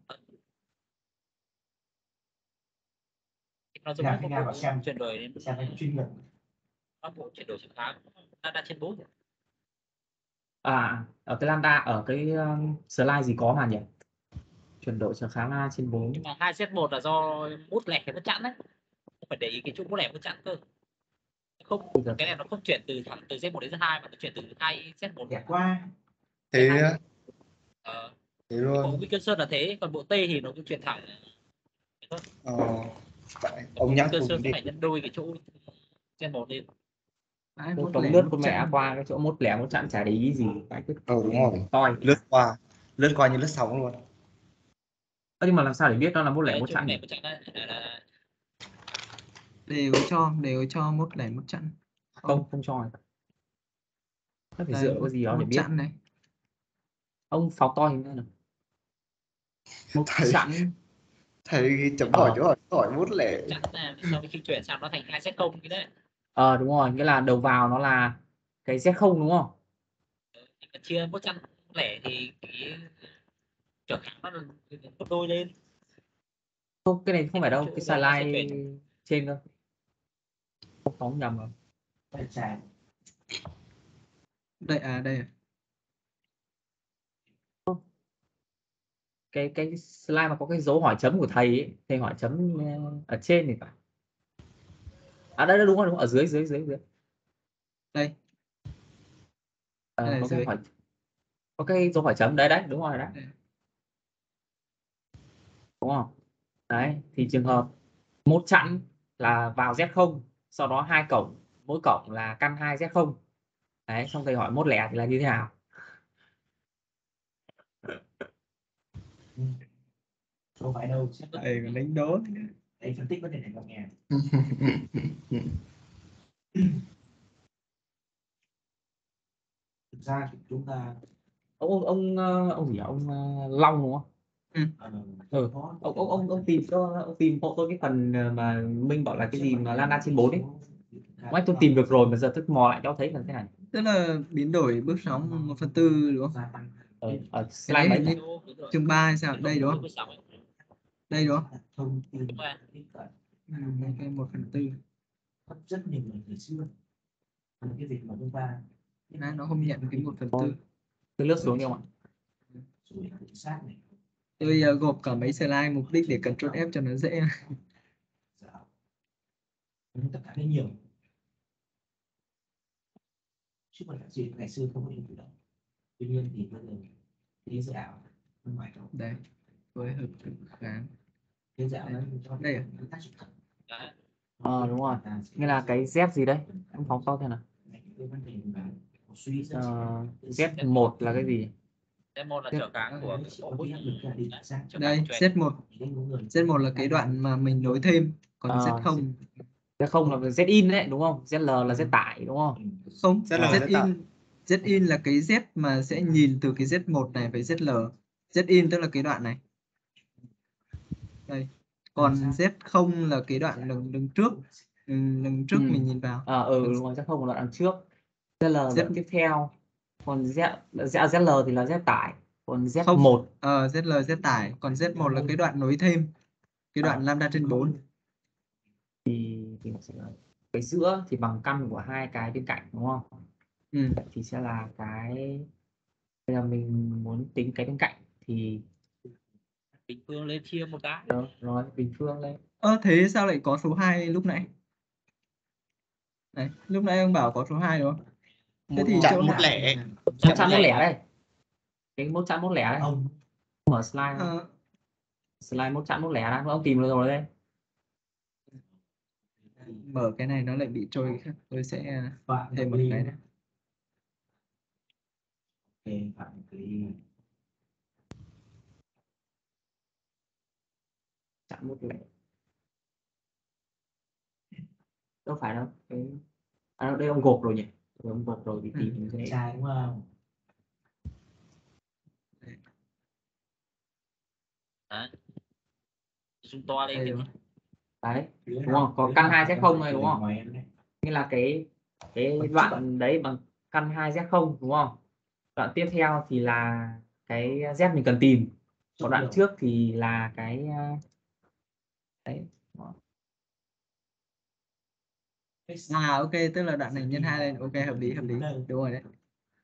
Nó giống Nào, như khi một nào bộ mà xem- chuyển đổi đến xem anh chuyên nghiệp nó bộ chuyển đổi trực kháng nó đã trên bốn rồi. À, ở cái lambda ở cái um, slide gì có mà nhỉ? Chuyển đổi trở kháng A trên bốn. Nhưng mà hai Z một là do bút lẻ nó chặn đấy. Không phải để ý cái chỗ bút lẻ nó chặn cơ. Không, cái này nó không chuyển từ thẳng từ Z một đến Z hai mà nó chuyển từ hai Z một. đẹp quá Thế hai. á? Ờ, Thế cái bộ luôn. Wilkinson là thế, còn bộ T thì nó cũng chuyển thẳng. Ờ. Vậy, Còn ông bộ nhắc tôi Wilkinson đi. nó phải nhân đôi cái chỗ Z một lên. Ai Tôi mốt tống lẻ lướt mốt con mẹ chặn. qua cái chỗ mốt lẻ mốt chặn chả để ý gì. Cái cứ Ừ đúng rồi. toi. Lướt qua. Lướt qua như lướt sóng luôn. Ơ, nhưng mà làm sao để biết nó là mốt lẻ Đấy, mốt chỗ chặn lẻ nhỉ? một chặn đấy là, là Đều cho đều cho mốt lẻ mốt chặn. Không, không cho. Nó phải Đây, dựa vào gì đó để mốt biết. chặn này. Ông pháo to hình như nào? Mốt Thầy- chặn. Thầy chấm Ờ. hỏi chỗ hỏi hỏi mút lẻ. chặn là sau khi chuyển sang nó thành hai Z không cái đấy. Ờ đúng rồi, nghĩa là đầu vào nó là cái Z không đúng không? Thì mà chia một trăm lẻ thì cái trở kháng nó là gấp đôi lên. Không, cái này không phải đâu, Chỗ cái đấy nó sẽ slide chuyển. trên cơ. Không phóng nhầm rồi. đẹp trai Đây à đây à. Cái cái slide mà có cái dấu hỏi chấm của thầy ấy, thầy hỏi chấm ờ, ở trên thì phải. À đây, đây đúng rồi, đúng rồi. Ở dưới dưới dưới dưới. Đây. Ờ, Đây là có cái dưới. hỏi có cái dấu hỏi chấm đấy đấy, đúng rồi đấy. Đây. Đúng không? Đấy, thì trường hợp một chẵn là vào Z không, sau đó hai cổng, mỗi cổng là căn hai Z không. Đấy, xong thầy hỏi mốt lẻ thì là như thế nào? Không phải đâu. Đây còn đánh đố. Để phân tích vấn đề này các nghe. Thực ra thì chúng ta ông ông ông ông gì hả? Ông Long đúng không? Ừ. Ừ. Ông ông ông ông tìm cho ông tìm hộ tôi cái phần mà Minh bảo là cái gì mà lambda trên bốn ấy. Ngoài tôi tìm được rồi mà giờ tôi mò lại cho thấy là thế này. Tức là biến đổi bước sóng một phần tư đúng không? Ở, ở Cái slide đấy mấy hình nhỉ? như chương ba hay sao? Đây đúng không? Đây đúng không? thông tin rồi. tiếp cận Ừ, cái một phần tư. hấp rất nhiều người thời xưa. Là cái việc mà chúng ta Nó nó không nhận cái một phần tư. Tôi lướt xuống đi không ạ? rồi chính xác này. Tôi uh, gộp cả mấy slide mục đích để Ctrl F cho nó dễ. Dạ. Tất cả cái nhiều. Chứ mà gì ngày xưa không có điều đó. Tuy nhiên thì bây giờ thế giới ảo bên ngoài đâu. Đây, với hợp cực kháng. Thế giới ảo nó cho Đây à? tác dụng thật. Ờ đúng rồi. Nghĩa là cái Z gì đấy? Em phóng to thế nào? Ờ, Z một là cái gì? Z một là trở kháng của bộ bút. Đây, Z một. Z một là cái đoạn mà mình nối thêm, còn Ờ, Z không. Z không là Z in đấy đúng không? Z L là Z tải đúng không? Không, Z L Z Z tạo. in. Z in là cái Z mà sẽ nhìn từ cái Z một này với Z L. Z in tức là cái đoạn này. Đây. Còn Z không là cái đoạn đứng, đứng trước. Đứng trước Ừ. mình nhìn vào. À, ừ đúng rồi, Z không là đoạn đằng trước. Z L là Z đoạn tiếp theo. Còn Z, Z, Z L thì là Z tải. Còn Z không. một. Ờ, Z L Z tải. Còn Z một là cái đoạn nối thêm. Cái đoạn lambda trên bốn. Thì, thì sẽ là cái giữa thì bằng căn của hai cái bên cạnh đúng không? Ừ. Thì sẽ là cái bây giờ mình muốn tính cái bên cạnh thì Bình phương lên chia một cái. rồi, rồi bình phương lên. Ơ thế sao lại có số hai lúc nãy? Đấy, lúc nãy ông bảo có số hai đúng không? Thế thì Chẵn chỗ một nào? lẻ. Chẵn chẵn một lẻ đây. Cái mốt chẵn một lẻ đây. Ông Mở slide. Ờ, Slide mốt chẵn một lẻ đang ông tìm được rồi đây. mở cái này nó lại bị trôi khác. Tôi sẽ Phạm thêm một Ngọc cái Ly. này. Okay, Phạm Ngọc Ly. Chẵn một lẻ. Đâu phải đâu. Cái à, đây ông gộp rồi nhỉ? Rồi ông gộp rồi thì tìm như thế. Trai đúng không? Đấy. Zoom to lên Đây cái đúng gì? không? Đấy, đúng không? Có căn hai Z không này đúng không? Ngoài em đấy. Nghĩa là cái cái đoạn đấy bằng căn hai Z không đúng không? Đoạn tiếp theo thì là cái Z mình cần tìm. Còn đoạn trước thì là cái đấy. À ok, tức là đoạn này nhân hai lên. Ok, hợp lý, hợp lý. Đúng rồi đấy.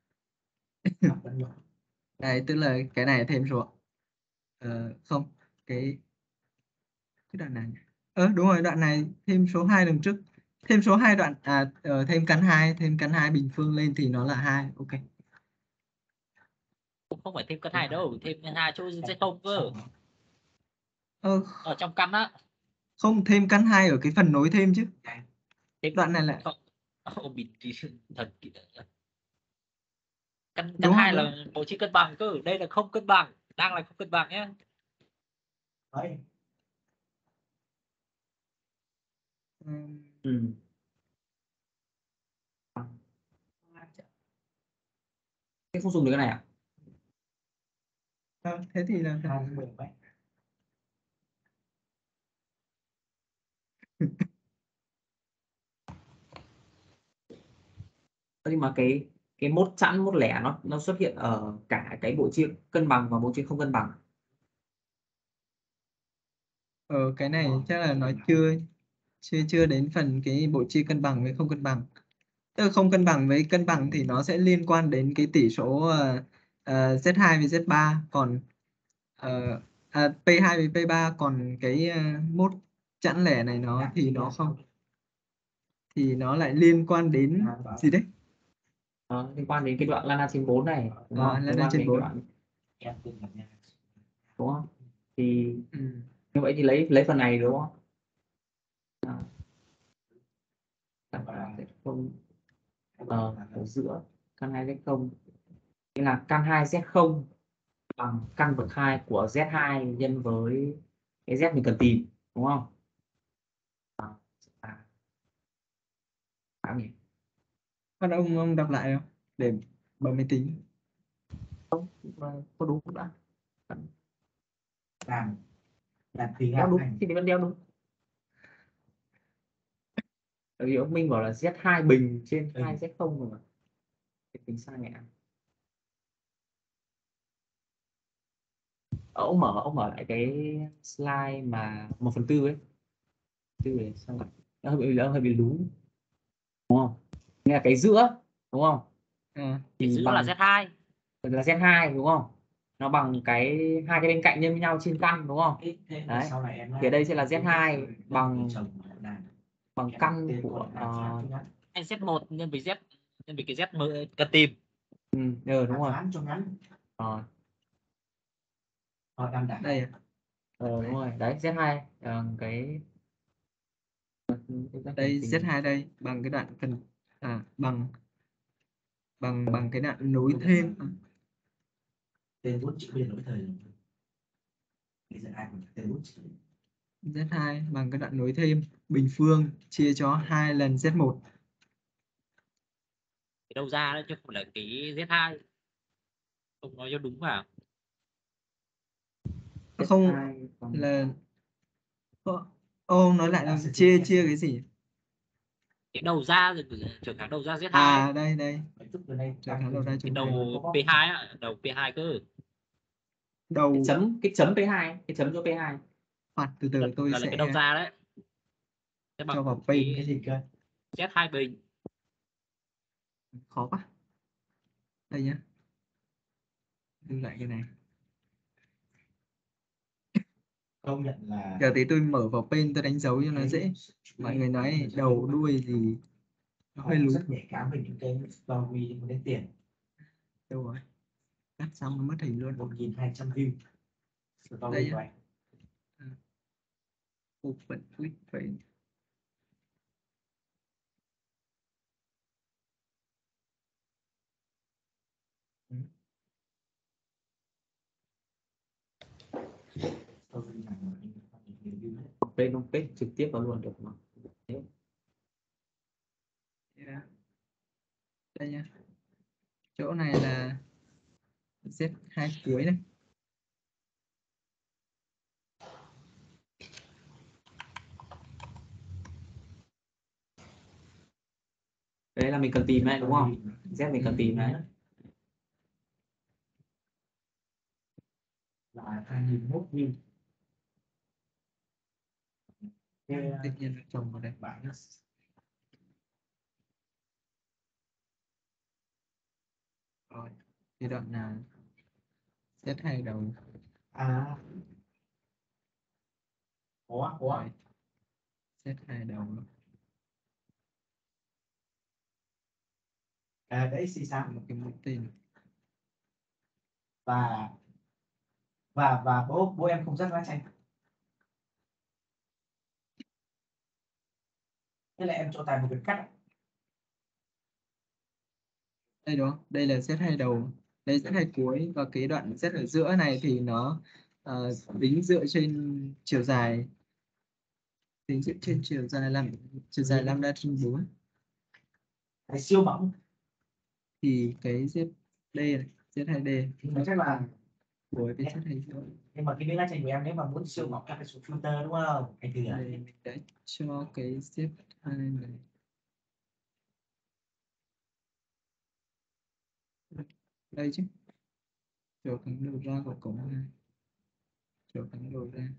Đây, tức là cái này thêm số. Ờ, không, cái cái đoạn này. Ờ đúng rồi, đoạn này thêm số hai lần trước. Thêm số hai đoạn à ờ, thêm căn hai, thêm căn hai bình phương lên thì nó là hai. Ok. Không phải thêm căn hai đâu, thêm căn hai chỗ Z không cơ. Ờ, Ở trong căn á. không, thêm căn hai ở cái phần nối thêm chứ. Thêm Đoạn này lại không. Ô, bị thật kỹ. Căn căn đúng hai không? là bộ chi cân bằng cơ, đây là không cân bằng, đang là không cân bằng nhé. Đấy. Ừ. Ừ. Thế không dùng được cái này à? Ờ, thế thì là Hai mười bảy. Nhưng mà cái cái mốt chẵn mốt lẻ nó nó xuất hiện ở cả cái bộ chia cân bằng và bộ chia không cân bằng. ờ, cái này chắc là nó chưa chưa chưa đến phần cái bộ chia cân bằng với không cân bằng. Tức là không cân bằng với cân bằng thì nó sẽ liên quan đến cái tỷ số uh, uh, Z hai với Z ba, còn uh, à, P hai với P ba, còn cái uh, mốt chẵn lẻ này nó thì nó không. thì nó lại liên quan đến gì đấy? Ờ, liên quan đến cái đoạn lambda trên bốn này đúng À, không? lambda Liên quan trên đến cái bốn. đoạn em tin là nha. đúng không? Thì Ừ. như vậy thì lấy lấy phần này đúng không? À, Và sẽ không ờ, ở giữa căn hai z không nghĩa là căn hai z không bằng căn bậc hai của z hai nhân với cái z mình cần tìm đúng không? À, à, à, nhỉ? Phát ông ông đọc lại không? Để bấm máy tính. Mà có đúng không đã? làm làm thì Đeo gặp đúng hành thì vẫn đeo đúng. Bởi vì ông Minh bảo là z hai bình trên Ừ. hai z không rồi mà. Thì tính sai nhẹ. Ờ, ông mở ông mở lại cái slide mà một phần tư ấy, tư để sao lại nó hơi bị nó hơi bị đúng đúng không? Nghĩa là cái giữa đúng không? À, Cái Thì giữa là bằng Z hai. là z hai đúng không? Nó bằng cái hai cái bên cạnh nhân với nhau trên căn đúng không? thế, thế Đấy. sau này em Thì ở đây sẽ là Z hai Đơn bằng- vị chồng mà làm. bằng Em căn tên của con làm ờ, phán cho ngắn. Anh Z một nhân với Z nhân với cái Z mới cần tìm. ừ, ờ, đúng Làm rồi. phán cho ngắn. Ờ, Họ đang đặt đây à? ờ, đúng rồi. Đấy Z hai ờ, cái Đây Z hai đây bằng cái đoạn cần à bằng bằng bằng cái đoạn nối thêm. tên bốn chữ bên lỗi thời rồi. Bây giờ ai còn tên bốn chữ. Z hai bằng cái đoạn nối thêm bình phương chia cho hai lần Z một. Cái đầu ra đấy chứ không phải là cái Z hai. Ông nói cho đúng vào. Không Z hai bằng là Ô, ông nói lại là chia chia cái gì? Cái đầu ra rồi trường kháng đầu ra Z hai. À đây đây. Tức từ đây Trường kháng đầu ra Cái chúng đầu ta. P hai á, đầu P hai cơ. Đầu cái chấm cái chấm p hai cái chấm cho p hai hoặc từ từ tôi Là, là sẽ cái đầu ra đấy. Sẽ bằng cho vào cái pin. cái gì cơ? Z hai bình. Khó quá. Đây nhá. Lưu lại cái này. Công nhận là Giờ tí tôi mở vào pin tôi đánh dấu cho nó dễ. Mọi người nói đầu đuôi gì nó hơi lú. rất nhạy cảm về những cái story liên quan đến tiền. Đâu rồi? Cắt xong nó mất hình luôn. một nghìn hai trăm view Đây story nhá. của anh. Open click page. Story nào mà anh có một nghìn view hết. lên ông page trực tiếp vào luôn được mà. Yeah. Đây nhá. Chỗ này là Z hai cuối này. Đấy là mình cần tìm này đúng không? Z mình cần tìm này. Là hai nghìn mốt view. Thế Tự nhiên nó trồng vào đây. bạn Rồi. Cái đoạn là Z hai đầu. à có có Rồi. Z hai đầu. à, đấy xì xa Một cái mũi tên. và và và bố bố em không dắt lá chanh. Thế là em cho tài một cái cắt. Đây đúng không? Đây là Z hai đầu. Đây Z hai cuối và cái đoạn Z ở giữa này thì nó uh, tính dựa trên chiều dài, tính dựa trên chiều dài làm chiều dài lambda trên bốn. Cái siêu mỏng Thì cái Z đây này, Z hai D thì nó chắc là của cái Z hai cuối. nhưng mà cái miếng lá chanh của em nếu mà muốn siêu mỏng em phải xuống filter đúng không? Anh thử à? Đây mình đã cho cái Z hai này. Đây chứ. Chỗ thắng đầu ra của cổng hai. Chỗ thắng đầu ra.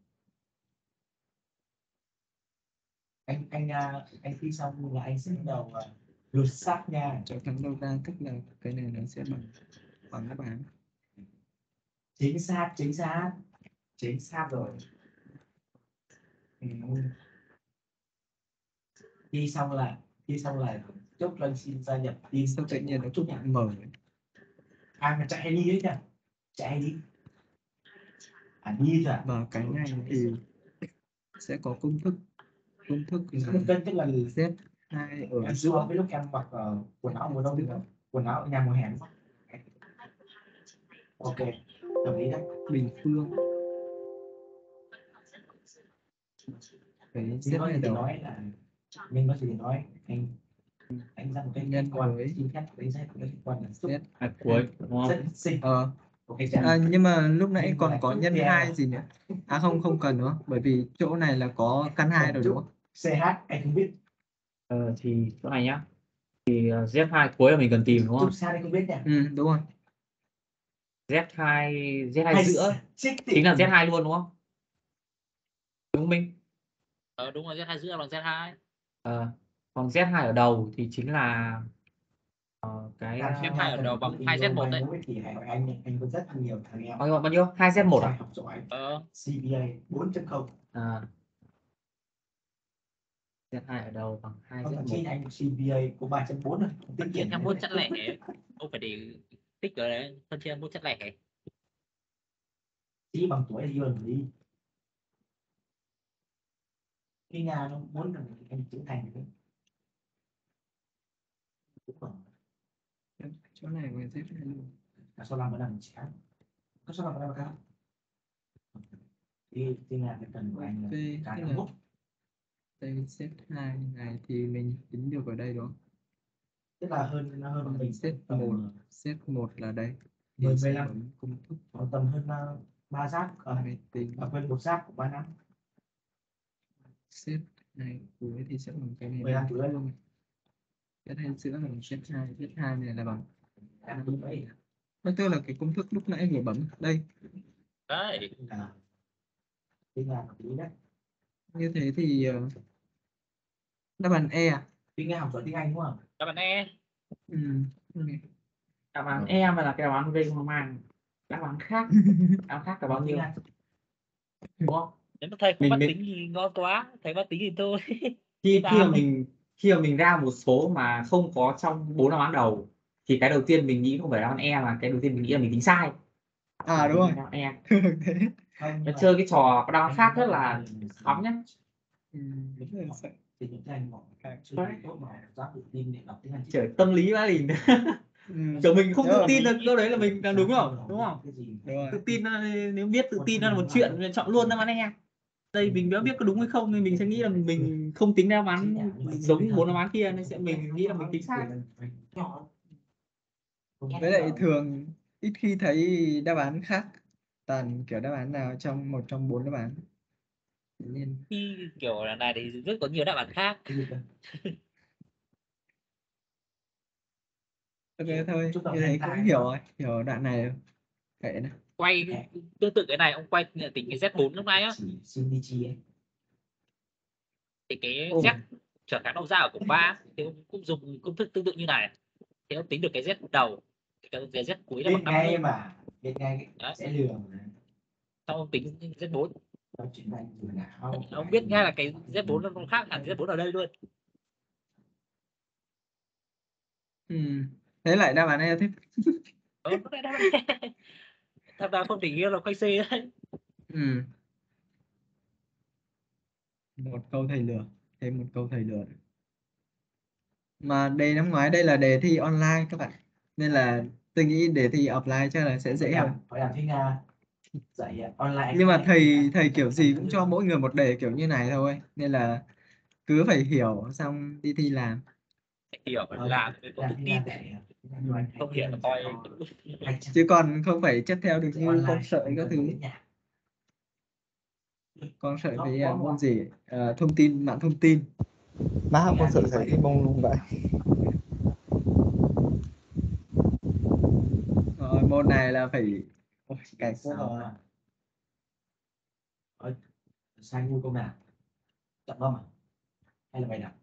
anh anh à, anh thi xong là anh sẽ bắt đầu à, lột xác nha. Chỗ thắng đầu ra tức là cái này nó sẽ bằng bằng đáp án. Chính xác chính xác chính xác rồi. Ừ. thi xong là thi xong là chốt lên xin gia nhập team Sao tự chạy nhiên bộ nó chút bị nhỉ? mở? Ai mà chạy hay đi đấy nhỉ? Chạy hay đi. À đi thôi à? Và cái này thì sẽ có công thức công thức là Một cân tức là Z hai ở em so giữa với lúc em mặc ờ, quần áo mùa đông nữa, quần áo ở nhà mùa hè đúng không? Ok, hợp lý đấy. bình phương. Cái Mình Z có hai gì thì đầu nói là mình có gì thì nói anh đánh giá một cái nhân khách quan, với xin phép đánh giá một cái khách quan là rất Z À, cuối đúng không? rất xinh. ờ Ok chưa? à, nhưng mà lúc nãy Nhưng còn mà có chúc nhân theo. hai gì nữa? À không, không cần nữa, bởi vì chỗ này là có căn hai rồi đúng không? xê hát anh không biết. Ờ, thì chỗ này nhá, thì uh, Z hai cuối là mình cần tìm đúng không? Chúc sao anh không biết nha. Ừ, đúng rồi. Z hai Z hai Hay giữa xích chính là Z hai luôn đúng không? Đúng không Minh? Ờ đúng rồi, Z hai giữa bằng Z hai. Ờ, còn Z hai ở đầu thì chính là ờ, cái Làm uh, Z hai ở đầu bằng hai Z một đấy. thì hãy hỏi anh anh có rất nhiều thằng em bao nhiêu bao nhiêu hai Z một à? học giỏi Ờ xê bê a bốn chấm không. À, Z hai ở đầu bằng hai Không Z thằng một. trên anh xê bê a có ba chấm bốn rồi, không tính phân chia tiền theo môn chất lẻ, không phải để tích ở đấy, phân chia môn chất lẻ. chỉ bằng tuổi thì bằng đi. Cái nhà nó muốn rằng anh trưởng thành được. Đúng rồi. Chỗ này có Z hai luôn. Là sao làm ở làm trẻ có sao làm ở làm cao thì thì là cái cần của anh là Ok, cả tức năm là mốt. đây Z hai này thì mình tính được ở đây đúng không? Tức là hơn nó hơn Còn mình Z tầm một Z một là đây thì mười sẽ mười lăm bấm công thức khoảng tầm hơn uh, ba giáp ở máy tính hơn một giáp của ba năm. Z này cuối thì sẽ bằng cái này mười lăm bằng tuổi phương. Z hai giữa bằng Z hai, Z hai này là bằng em cũng vậy. nó tức là cái công thức lúc nãy vừa bấm đây. Đấy, À, cái nhà hợp lý đấy. Như thế thì uh, đáp án E à? Tiếng Anh học giỏi tiếng Anh đúng không? các bạn E. Ừ. ok. Đáp án E mà là cái đáp án gây hoang mang. Đáp án khác đáp án khác là bao nhiêu đúng không? Nếu mà thầy không Mình bắt mình tính thì ngon quá, thầy bắt tính thì thôi. khi Đáp khi mà án. mình khi mà mình ra một số mà không có trong bốn đáp án đầu thì cái đầu tiên mình nghĩ không phải đáp án E, mà cái đầu tiên mình nghĩ là mình tính sai. À đúng rồi. Đáp án E. Thế. Không, Nó chơi cái trò đáp án khác rất là hóng nhá. Ừ. rất là sợ. thì những anh bọn chưa Đấy. tốt mà giáp tự tin để đọc tiếng Anh. Trời, tâm lý quá lìn. Ừ. Kiểu mình không Đúng tự rồi. tin được câu đấy là mình làm đúng không? Đúng không? Cái gì Đúng rồi. Tự tin là- nếu biết tự tin là một chuyện, mình chọn luôn đáp án E. Đây mình đã biết có đúng hay không thì mình sẽ nghĩ là mình không tính đáp án giống bốn đáp án kia, nên sẽ mình nghĩ là mình tính sai. Với lại thường ít khi thấy đáp án khác, toàn kiểu đáp án nào trong một trong bốn đáp án. Tự nhiên Khi kiểu là này thì rất có nhiều đáp án khác. ok thôi, Chúc đọc như thế hiện cũng tại hiểu đó. rồi, hiểu đoạn này rồi. Kệ này. Quay tương tự cái này, ông quay tính cái Z bốn lúc nãy á, Chỉ xin đi chi ấy. thì cái Ồ. Z trở kháng đầu ra ở cổng ba thì ông cũng dùng công thức tương tự như này, thì ông tính được cái Z đầu, cái cái Z cuối là Biết bằng năm ngay mươi. mà biết ngay Đấy. sẽ lừa mà. Sau ông tính Z bốn, Nói chuyện này lừa đảo. ông biết ngay là cái Z bốn nó khác hẳn Z bốn ở đây luôn. Ừ. Thế lại đáp án E thế. Ờ, lúc này đáp án thằng nào không tình yêu là quay C đấy. Ừ. Một câu thầy lừa, thêm một câu thầy lừa. Mà đề năm ngoái đây là đề thi online các bạn, nên là tôi nghĩ đề thi offline chắc là sẽ dễ hơn. Hỏi làm thế Nga dạy online. Nhưng mà thầy thầy kiểu gì cũng cho mỗi người một đề kiểu như này thôi, nên là cứ phải hiểu xong đi thi làm. Hiểu phải làm mới có tự tin, không hiểu là coi. Chứ còn không phải chất theo được như con sợi các thứ. Con sợi với uh, môn gì uh, thông tin, mạng thông tin. Má con sợi thấy cái môn luôn vậy. Rồi, môn này là phải ôi, cày quốc rồi. Sai ngu câu nào chọn không à? Hay là bài đọc?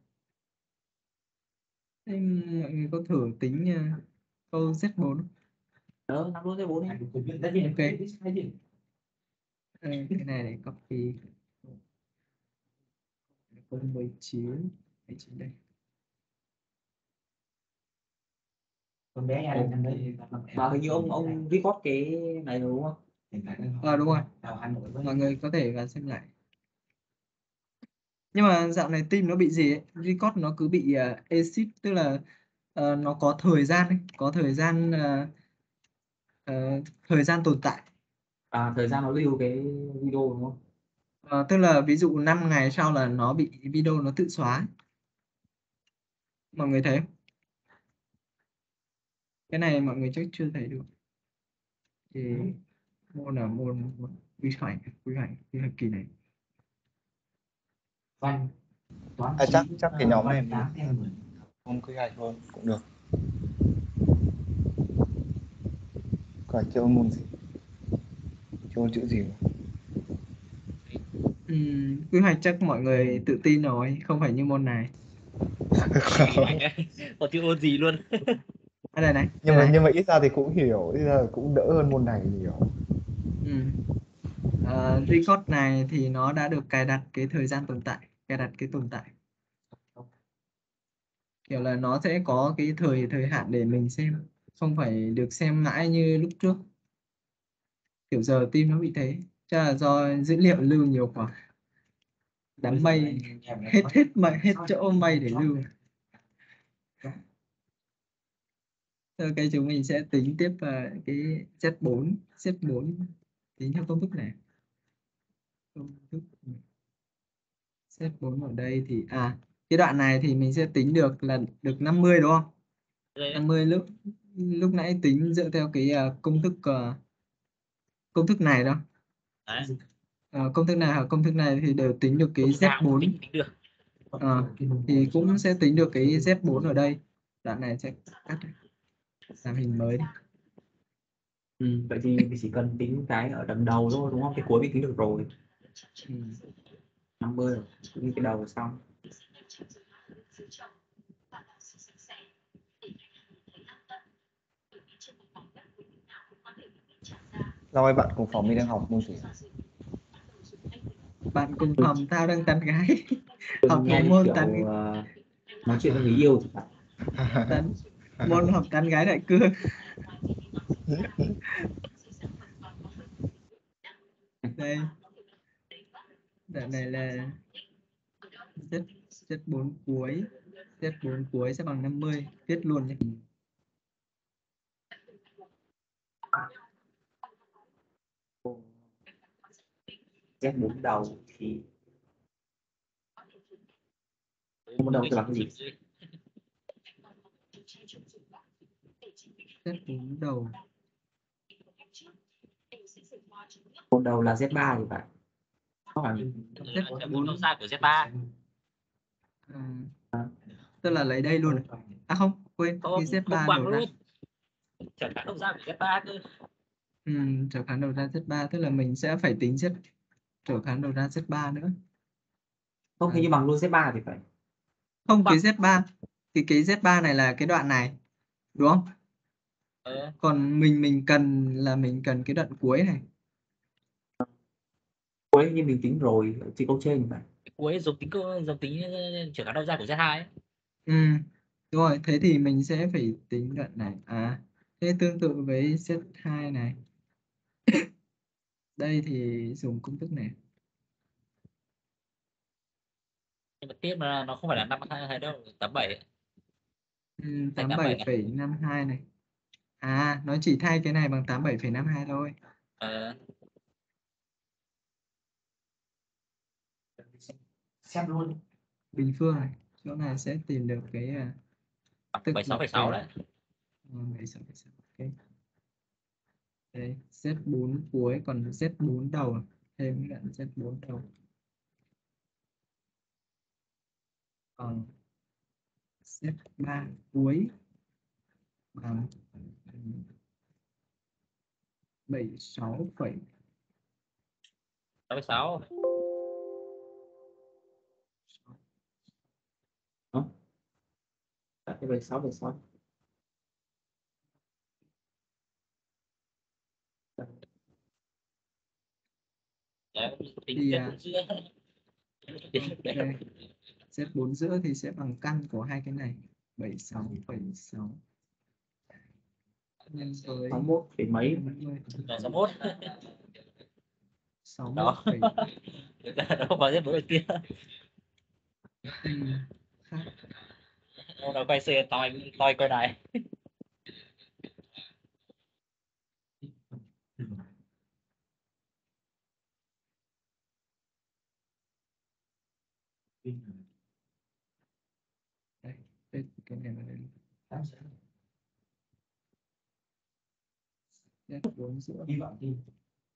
Thế mọi người có thử tính uh, câu Z bốn. Ờ, năm luôn Z bốn Anh đi. cũng biết đấy, ok. Cái gì? Ừ, cái này để copy. Câu mười chín. Vị trí đây. Con bé nhà Ồ, anh năm đấy thì năm mà hình như ông ông record cái này rồi đúng không? hiện tại đang Ờ đúng rồi, vào Hà Nội với mọi người có thể vào xem lại. Nhưng mà dạo này team nó bị gì ấy, record nó cứ bị uh, exit, tức là ờ, nó có thời gian ấy, có thời gian ờ, ờ, thời gian tồn tại. À, thời gian nó lưu cái video đúng không? Ờ, tức là ví dụ năm ngày sau là nó bị video nó tự xóa. Mọi người thấy không? Cái này mọi người chắc chưa thấy được. Thì môn là môn, môn quy hoạch, quy hoạch, quy hoạch kỳ này. văn toán À, chắc chín, chắc cái ờ, nhóm này văn tám theo mười. không quy hoạch thôi cũng được. Quy hoạch chưa môn gì? Chưa chữ gì? Ừm, quy hoạch chắc mọi người tự tin rồi, không phải như môn này. Còn chưa ôn gì luôn. À, đây này, nhưng đây mà này. nhưng mà ít ra thì cũng hiểu, ít ra cũng đỡ hơn môn này nhiều. Ừ. Ờ, record này thì nó đã được cài đặt cái thời gian tồn tại, cài đặt cái tồn tại. Kiểu là nó sẽ có cái thời thời hạn để mình xem, không phải được xem mãi như lúc trước. Kiểu giờ team nó bị thế, chắc là do dữ liệu lưu nhiều quá. Đám mây hết hết mây hết chỗ mây để lưu. Rồi cái chúng mình sẽ tính tiếp vào cái Z bốn, Z bốn tính theo công thức này. Công thức Z bốn ở đây thì à cái đoạn này thì mình sẽ tính được là được năm mươi đúng không? Đây, năm mươi lúc lúc nãy tính dựa theo cái uh, công thức uh, công thức này đó. đấy. Uh, công thức này hoặc công thức này thì đều tính được cái Công thức nào Z cũng bốn. tính, tính được. Ờ, thì cũng sẽ tính được cái Z bốn ở đây. Đoạn này sẽ cắt này. Làm hình mới đi. Ừ, vậy thì mình chỉ cần tính cái ở đằng đầu thôi đúng không? Cái cuối mình tính được rồi. Ừ. năm mươi rồi, cũng như cái đầu xong. Lâu ấy bạn cùng phòng mình đang học môn gì? Bạn cùng phòng tao đang tán gái. Học Đừng một nghe như môn kiểu tán uh, nói chuyện với người yêu thì phải. tán môn học tán gái đại cương. Đây. Đoạn này là Z Z bốn cuối. Z bốn cuối sẽ bằng năm mươi, viết luôn nhé. Z bốn đầu thì môn đầu sẽ bằng cái gì? Z bốn đầu. Môn đầu là Z ba thì phải. Không phải. Z bốn đầu ra của Z ba. À, tức là lấy đây luôn. À không, quên, Không, cái Z ba không bằng đầu ra. luôn. Chẳng hạn đầu ra của Z ba cơ. Ừ, trở kháng đầu ra Z ba, tức là mình sẽ phải tính Z trở kháng đầu ra Z ba nữa. Không, hình như bằng luôn Z ba thì phải. Không, cái Z ba, thì cái Z ba này là cái đoạn này, đúng không? Ờ. Còn mình mình cần là mình cần cái đoạn cuối này. Cuối như mình tính rồi, chỉ câu trên thì phải. Cuối giống tính cơ giống tính trở kháng đầu ra của Z hai ấy. Ừ, đúng rồi, thế thì mình sẽ phải tính đoạn này. À, thế tương tự với Z hai này. Đây thì dùng công thức này. Nhưng mà tiếp là nó không phải là năm hai đâu, tám bảy. Ừ, tám mươi bảy phẩy năm hai này. À, nó chỉ thay cái này bằng tám mươi bảy phẩy năm hai thôi. Ờ. Xem luôn. Bình phương này, chỗ này sẽ tìm được cái uh, tức bảy mươi sáu là phẩy sáu cái đấy. bảy mươi sáu phẩy sáu. Ok. Đây, Z bốn cuối còn Z bốn đầu, thêm cái đoạn Z bốn đầu. Còn Z ba cuối bằng bảy mươi sáu phẩy sáu phẩy sáu. Đó. Đặt cái bảy mươi sáu phẩy sáu. Đấy, tính thì Z à, cũng chưa. ok. Z bốn giữa thì sẽ bằng căn của hai cái này, bảy mươi sáu phẩy sáu nhân với sáu mươi mốt phẩy mấy năm mươi, Đó sáu mốt. sáu mươi mốt Đó. phẩy Đâu có Z bốn được kia. ừ, khác. Ông nào quay xe toi toi coi này. Đây, đây, cái này là đây. Z bốn giữa Hy vọng đi.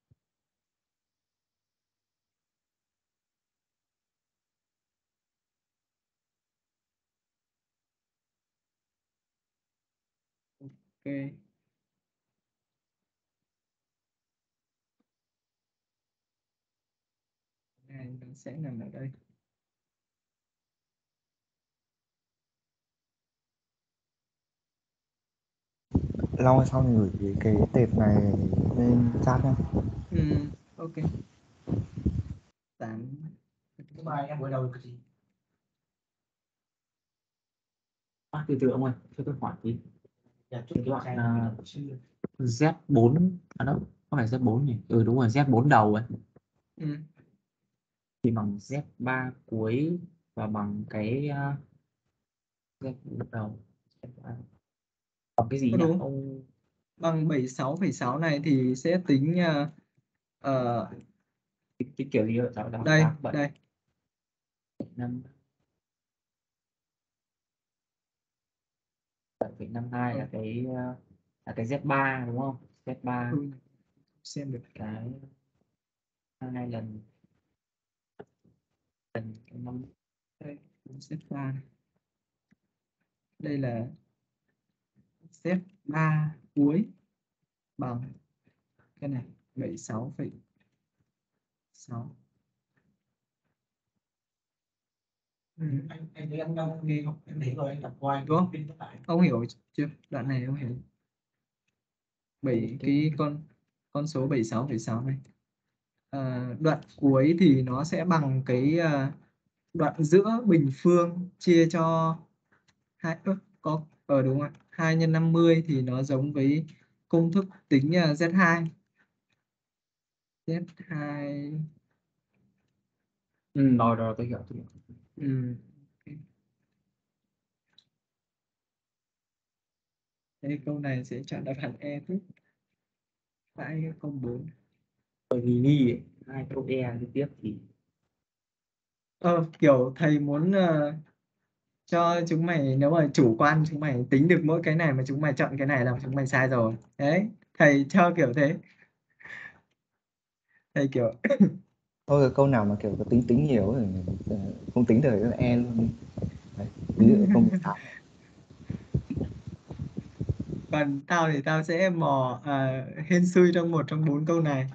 ok. Này nó sẽ nằm ở đây. Long sau này gửi cái, cái tệp này lên chat nhá. Ừ, ok. tám Thứ ba em buổi đầu cái gì? À, từ từ ông ơi, cho tôi hỏi tí. Dạ, chút Cái kiểm đoạn tra à, cái chưa. Z bốn à đâu, không phải Z bốn nhỉ? Ừ đúng rồi, Z bốn đầu ấy. ừ. Thì bằng Z ba cuối và bằng cái uh, Z bốn đầu. Bằng cái gì Có nhỉ? đúng. Ông Bằng bảy mươi sáu phẩy sáu này thì sẽ tính uh, uh, cái, cái kiểu gì ở đó đó đây, là bảy đây. năm bảy phẩy năm hai là cái uh, là cái Z ba đúng không? Z ba Ừ, xem được cái hai lần lần cái năm đây, Z ba này. Đây là Z ba cuối bằng cái này bảy mươi sáu phẩy sáu. Ừ. Anh anh thấy anh đang nghe không? Em thấy rồi anh đọc qua Đúng không? pin lại. Ông hiểu chưa? Đoạn này ông hiểu. Bảy cái con con số bảy mươi sáu phẩy sáu này. À, đoạn cuối thì nó sẽ bằng cái uh, đoạn giữa bình phương chia cho hai ơ, có ở đúng rồi, hai nhân năm mươi thì nó giống với công thức tính uh, Z hai. Z hai ừ, rồi rồi tôi hiểu tôi hiểu. ừ. Thế câu này sẽ chọn đáp án E tiếp. Tại câu bốn. Bởi vì nghi ấy, hai câu E liên tiếp thì Ờ, kiểu thầy muốn uh, cho chúng mày, nếu mà chủ quan chúng mày tính được mỗi cái này mà chúng mày chọn cái này là chúng mày sai rồi. Đấy, thầy cho kiểu thế. Thầy kiểu Thôi cái câu nào mà kiểu có tính tính nhiều thì không tính được là E luôn đi. Đấy, ví dụ câu mười sáu. còn tao thì tao sẽ mò à, hên xui trong một trong bốn câu này.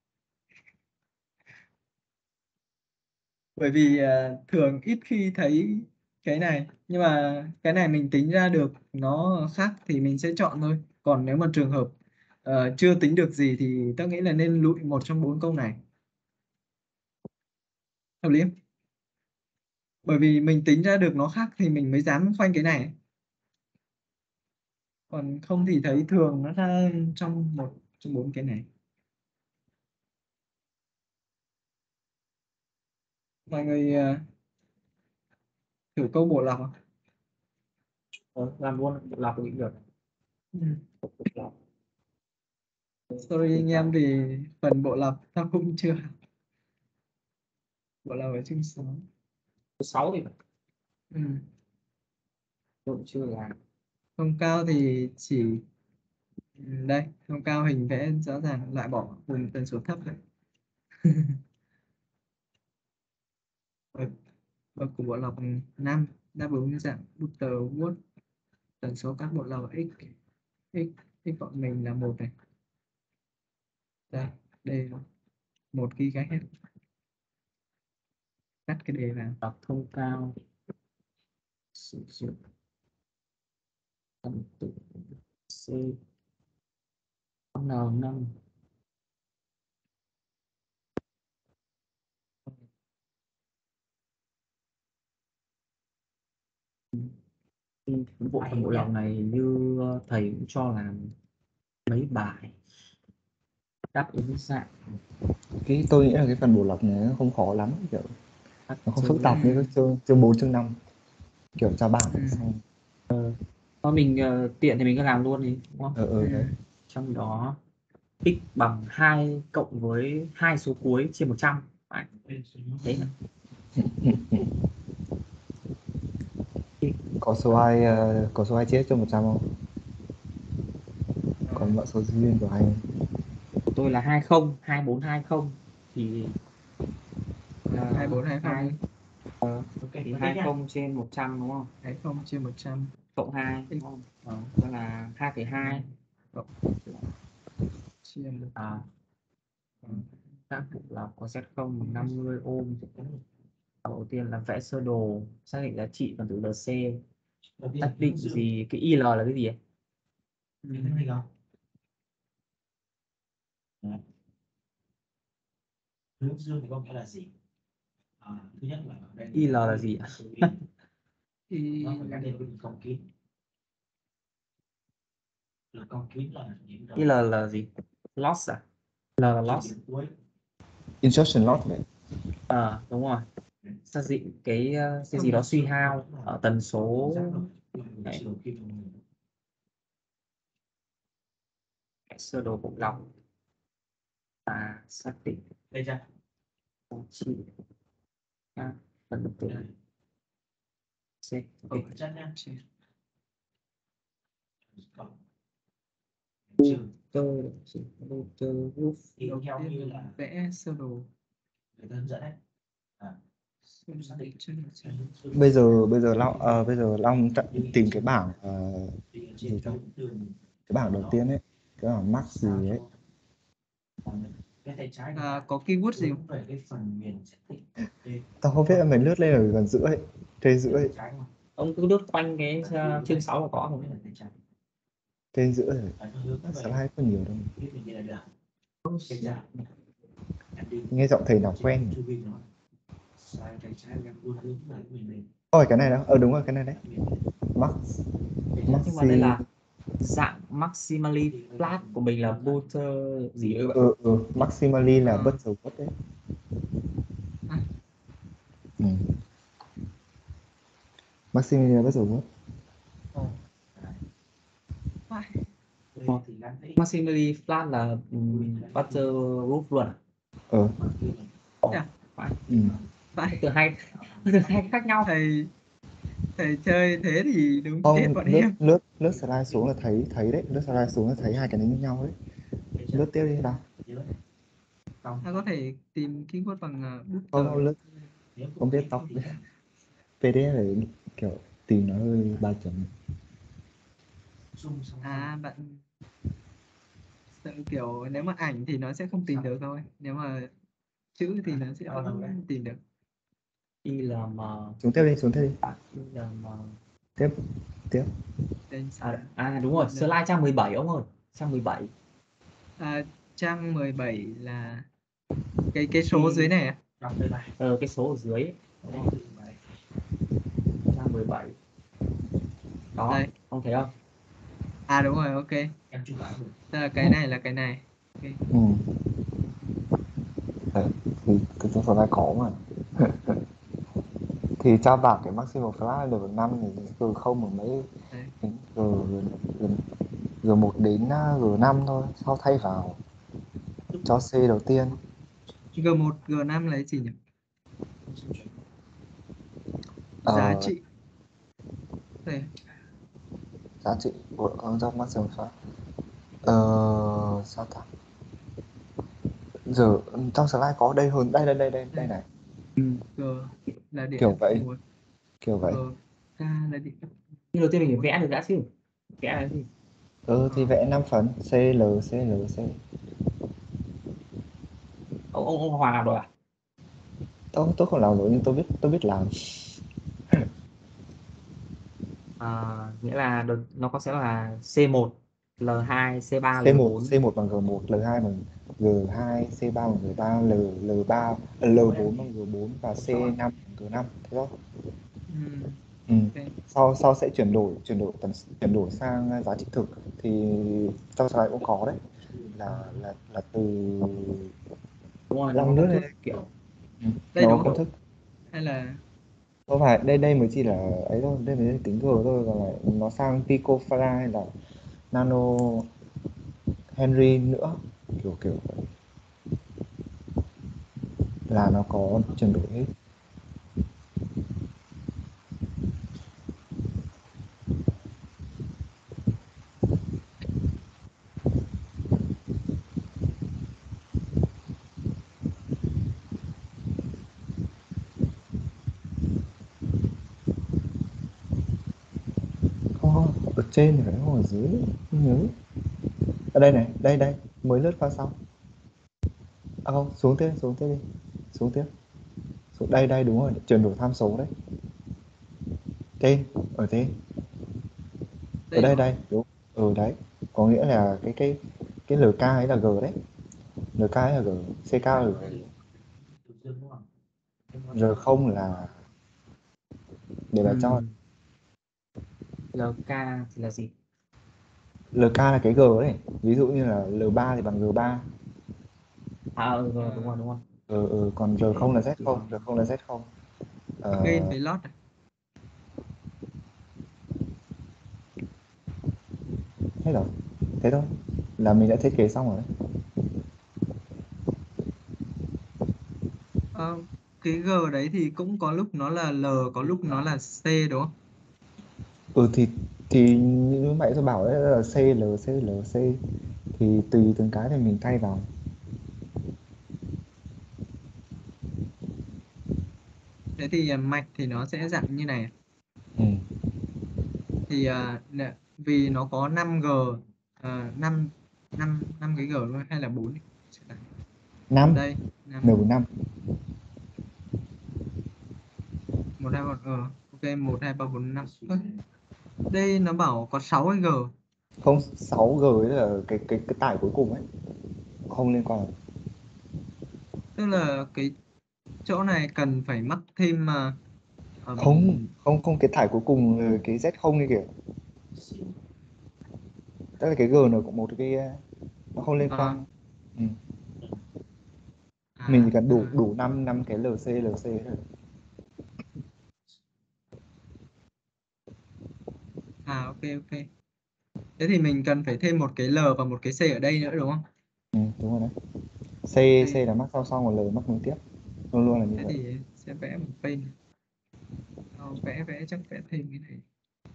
Bởi vì à, thường ít khi thấy cái này, nhưng mà cái này mình tính ra được nó khác thì mình sẽ chọn thôi. Còn nếu mà trường hợp ờ, chưa tính được gì thì tao nghĩ là nên lụi một trong bốn câu này. Hợp lý không? Bởi vì mình tính ra được nó khác thì mình mới dám khoanh cái này. Còn không thì thấy thường nó ra trong một trong bốn cái này. Mọi người à, thử câu bộ lọc. ờ, làm luôn làm cũng được. Ừ. Làm. Sorry anh em thì phần bộ lọc tao cũng chưa. Bộ lọc ở chương sáu. sáu thì phải, Ừ. tôi chưa làm. Không cao thì chỉ ừ, đây, không cao hình vẽ rõ ràng, loại bỏ vùng tần số thấp này. Bậc bậc của bộ lọc năm đáp ứng dạng Butterworth, tần số các bộ lọc x x x bọn mình là một này. Đây, đây là một gigahertz. Cắt cái đề vào. Đọc thông cao sử dụng phân tử C N năm cái bộ phần bộ lòng này như ờ, thầy cũng cho làm mấy bài đáp ứng dạng Cái tôi nghĩ là cái phần bổ lọc này nó không khó lắm, kiểu các nó không chương phức tạp như các chương chương bốn chương năm, kiểu ra bảng Ừ. xong Thôi mình ờ, tiện thì mình cứ làm luôn đi đúng không? ờ ờ Ừ. đấy. Trong đó x bằng hai cộng với hai số cuối chia một trăm. Đấy. Đấy là Có số ai ờ, có số ai chết cho một trăm không? Còn mã số duyên của anh của tôi là hai không hai bốn hai không thì là hai bốn hai hai không thì hai không trên một trăm đúng không? hai không trên một trăm Cộng hai đúng không? Ờ, đó là hai phẩy hai chia một à, tác vụ là có Z không năm mươi ohm. Đầu tiên là vẽ sơ đồ xác định giá trị phần tử lờ xê, xác định gì cái i lờ là cái gì ấy? Ừ. Thấy không? Đấy. Hướng dương thì có nghĩa là gì? À, thứ nhất là ở đây i lờ là gì ạ? thì nó phải gắn liền với hình cong kín. Là cong kín là những i lờ là gì? Loss à? L là loss. điểm cuối. instruction loss vậy. Ờ đúng rồi. Xác định cái ờ, cái gì đó suy hao ở tần số đấy. Sơ đồ bộ lọc và xác định Đây chưa? giá trị các phần tử C. Ở chân nha. Cộng. Trừ tơ tơ roof Thì đầu theo như tiên là là vẽ sơ đồ người ta hướng dẫn đấy. À, sơ đồ định chân một trăm. Bây giờ bây giờ Long ờ, bây giờ Long chặn- tìm cái bảng ờ, gì ta? Cái bảng đầu tiên ấy, cái bảng max gì ấy. Cái tay trái À, có keyword gì không? về cái phần miền setting. Tao không biết, mình lướt lên ở gần giữa ấy, trên giữa ấy, ông cứ lướt quanh cái uh, chương sáu là có không? trên giữa rồi. Slide có nhiều đâu. Nghe giọng thầy nào quen nhỉ? Ôi cái này đó, ờ đúng rồi cái này đấy. Max Nhưng mà đây Maxi là dạng maximally flat của mình là butter gì ơi bạn? ừ, ừ, Maximally là Ờ. bất dầu bất đấy. À. Ừ. Maximally là bất dầu bất. Ồ. Phải. Maximally flat là um, butter roof luôn à? Ờ. Thế à? Phải. Ừ. Phải. Từ hai từ hai khác nhau. Thầy thầy chơi thế thì đúng chết Không, bọn lướt em. lướt lướt slide xuống là thấy thấy đấy, lướt slide xuống là thấy hai cái này như nhau đấy. Lướt tiếp đi nào. Ta có thể tìm keyword bằng uh, booster. Không, không lướt. Không biết tóc. pê đê ép phải kiểu tìm nó hơi ba chấm. À bạn sợ kiểu nếu mà ảnh thì nó sẽ không tìm được thôi, nếu mà chữ thì nó sẽ vẫn tìm được. I là M. Xuống tiếp đi, xuống tiếp đi. I là M. Tiếp, tiếp. Đây, À, à đúng rồi, slide trang mười bảy ông ơi, trang mười bảy. à, trang mười bảy là cái cái số dưới này à? Ờ, cái số ở dưới ấy. Đúng không? Trang mười bảy. Đó, Đây. ông thấy không? À đúng rồi, ok. Tức là cái này là cái này. Okay. Ừ. Đấy, thì cái trong slide có mà. Thì tra bảng cái maximum flash level năm thì từ không ở mấy Đây. G, G, G một đến G năm thôi, sau thay vào cho C đầu tiên. G một, G năm là cái gì nhỉ? Ờ, Giá trị. Đây. giá trị của con dòng maximum flash. Ờ, sao ta? Giờ trong slide có đây hơn, đây đây đây đây, đây này. G là điện Kiểu vậy. một. Kiểu vậy. G, K là điện. Nhưng đầu tiên mình phải vẽ được đã chứ. Vẽ là cái gì? Ừ thì vẽ năm phần C L C L C. Ông ông, ông Hoàng làm rồi à? Tôi tôi không làm rồi nhưng tôi biết tôi biết làm. À, nghĩa là được, nó có sẽ là C một, L hai, C ba, L C một bốn. C một bằng G một, L hai bằng G hai, C ba bằng G ba, L L ba, L bốn bằng G bốn và C năm bằng G năm, thế đó. Ừ. Ừ. Ok. Sau sau sẽ chuyển đổi chuyển đổi tần chuyển đổi sang giá trị thực thì trong slide cũng có đấy, là là là từ Đúng rồi, nó năm có nước công thức lên. kiểu Ừ. Đây Nó đúng có công không? thức. Hay là Không phải, đây đây mới chỉ là ấy thôi, đây mới tính G thôi, còn lại nó sang picofarad hay là nano Henry nữa, kiểu kiểu vậy. Là nó có chuyển đổi hết. Không, không, ở trên thì phải không, ở dưới, không nhớ. Ở đây này, đây đây, mới lướt qua sau. À không, xuống tiếp, xuống tiếp đi, xuống tiếp. Xuống đây đây, đúng rồi, chuyển đổi tham số đấy. Trên, ở trên. Ở đây đây đúng không? đây, đúng. Ừ đấy, có nghĩa là cái cái cái lờ ca ấy là G đấy. lờ ca ấy là G, xê ca là G. Từ dương đúng không? R không là để bà cho. ừm, lờ ca thì là gì? lờ ca là cái G đấy. Ví dụ như là L ba thì bằng G ba. À ừ, Ờ, rồi, đúng rồi đúng rồi. Ừ, ừ, còn R không là Z không, R không là Z không. Ờ, gain với loss à? hết rồi. Thế thôi. Là mình đã thiết kế xong rồi đấy. Ờ, cái G đấy thì cũng có lúc nó là L, có lúc nó là C đúng không? Ừ thì thì như lúc nãy tôi bảo đấy là C, L, C, L, C. Thì tùy từng cái thì mình thay vào. Thế thì à, mạch thì nó sẽ dạng như này. Ừ. Thì à, nè, vì nó có năm G, uh, năm năm năm cái G đúng không? Hay là bốn? năm. Đây, năm N năm. một hai ba ờ ok, một hai ba bốn năm. Đây nó bảo có sáu cái G. Không, sáu G ấy là cái cái cái tải cuối cùng ấy. Không liên quan. Tức là cái chỗ này cần phải mắc thêm mà Không, ừm, không, không, cái tải cuối cùng là cái Z không đi kìa. Tức là cái G nó cũng một cái nó không liên ờ, quan. Ừ. Mình à, chỉ cần đủ à, đủ năm năm cái LC LC thôi. à ok ok. Thế thì mình cần phải thêm một cái L và một cái C ở đây nữa đúng không? Ừ, đúng rồi đấy. C C Ok. là mắc song song, còn L mắc nối tiếp. Luôn luôn là như Thế vậy. thì sẽ vẽ một bên. Ờ, vẽ vẽ chắc vẽ thêm cái này.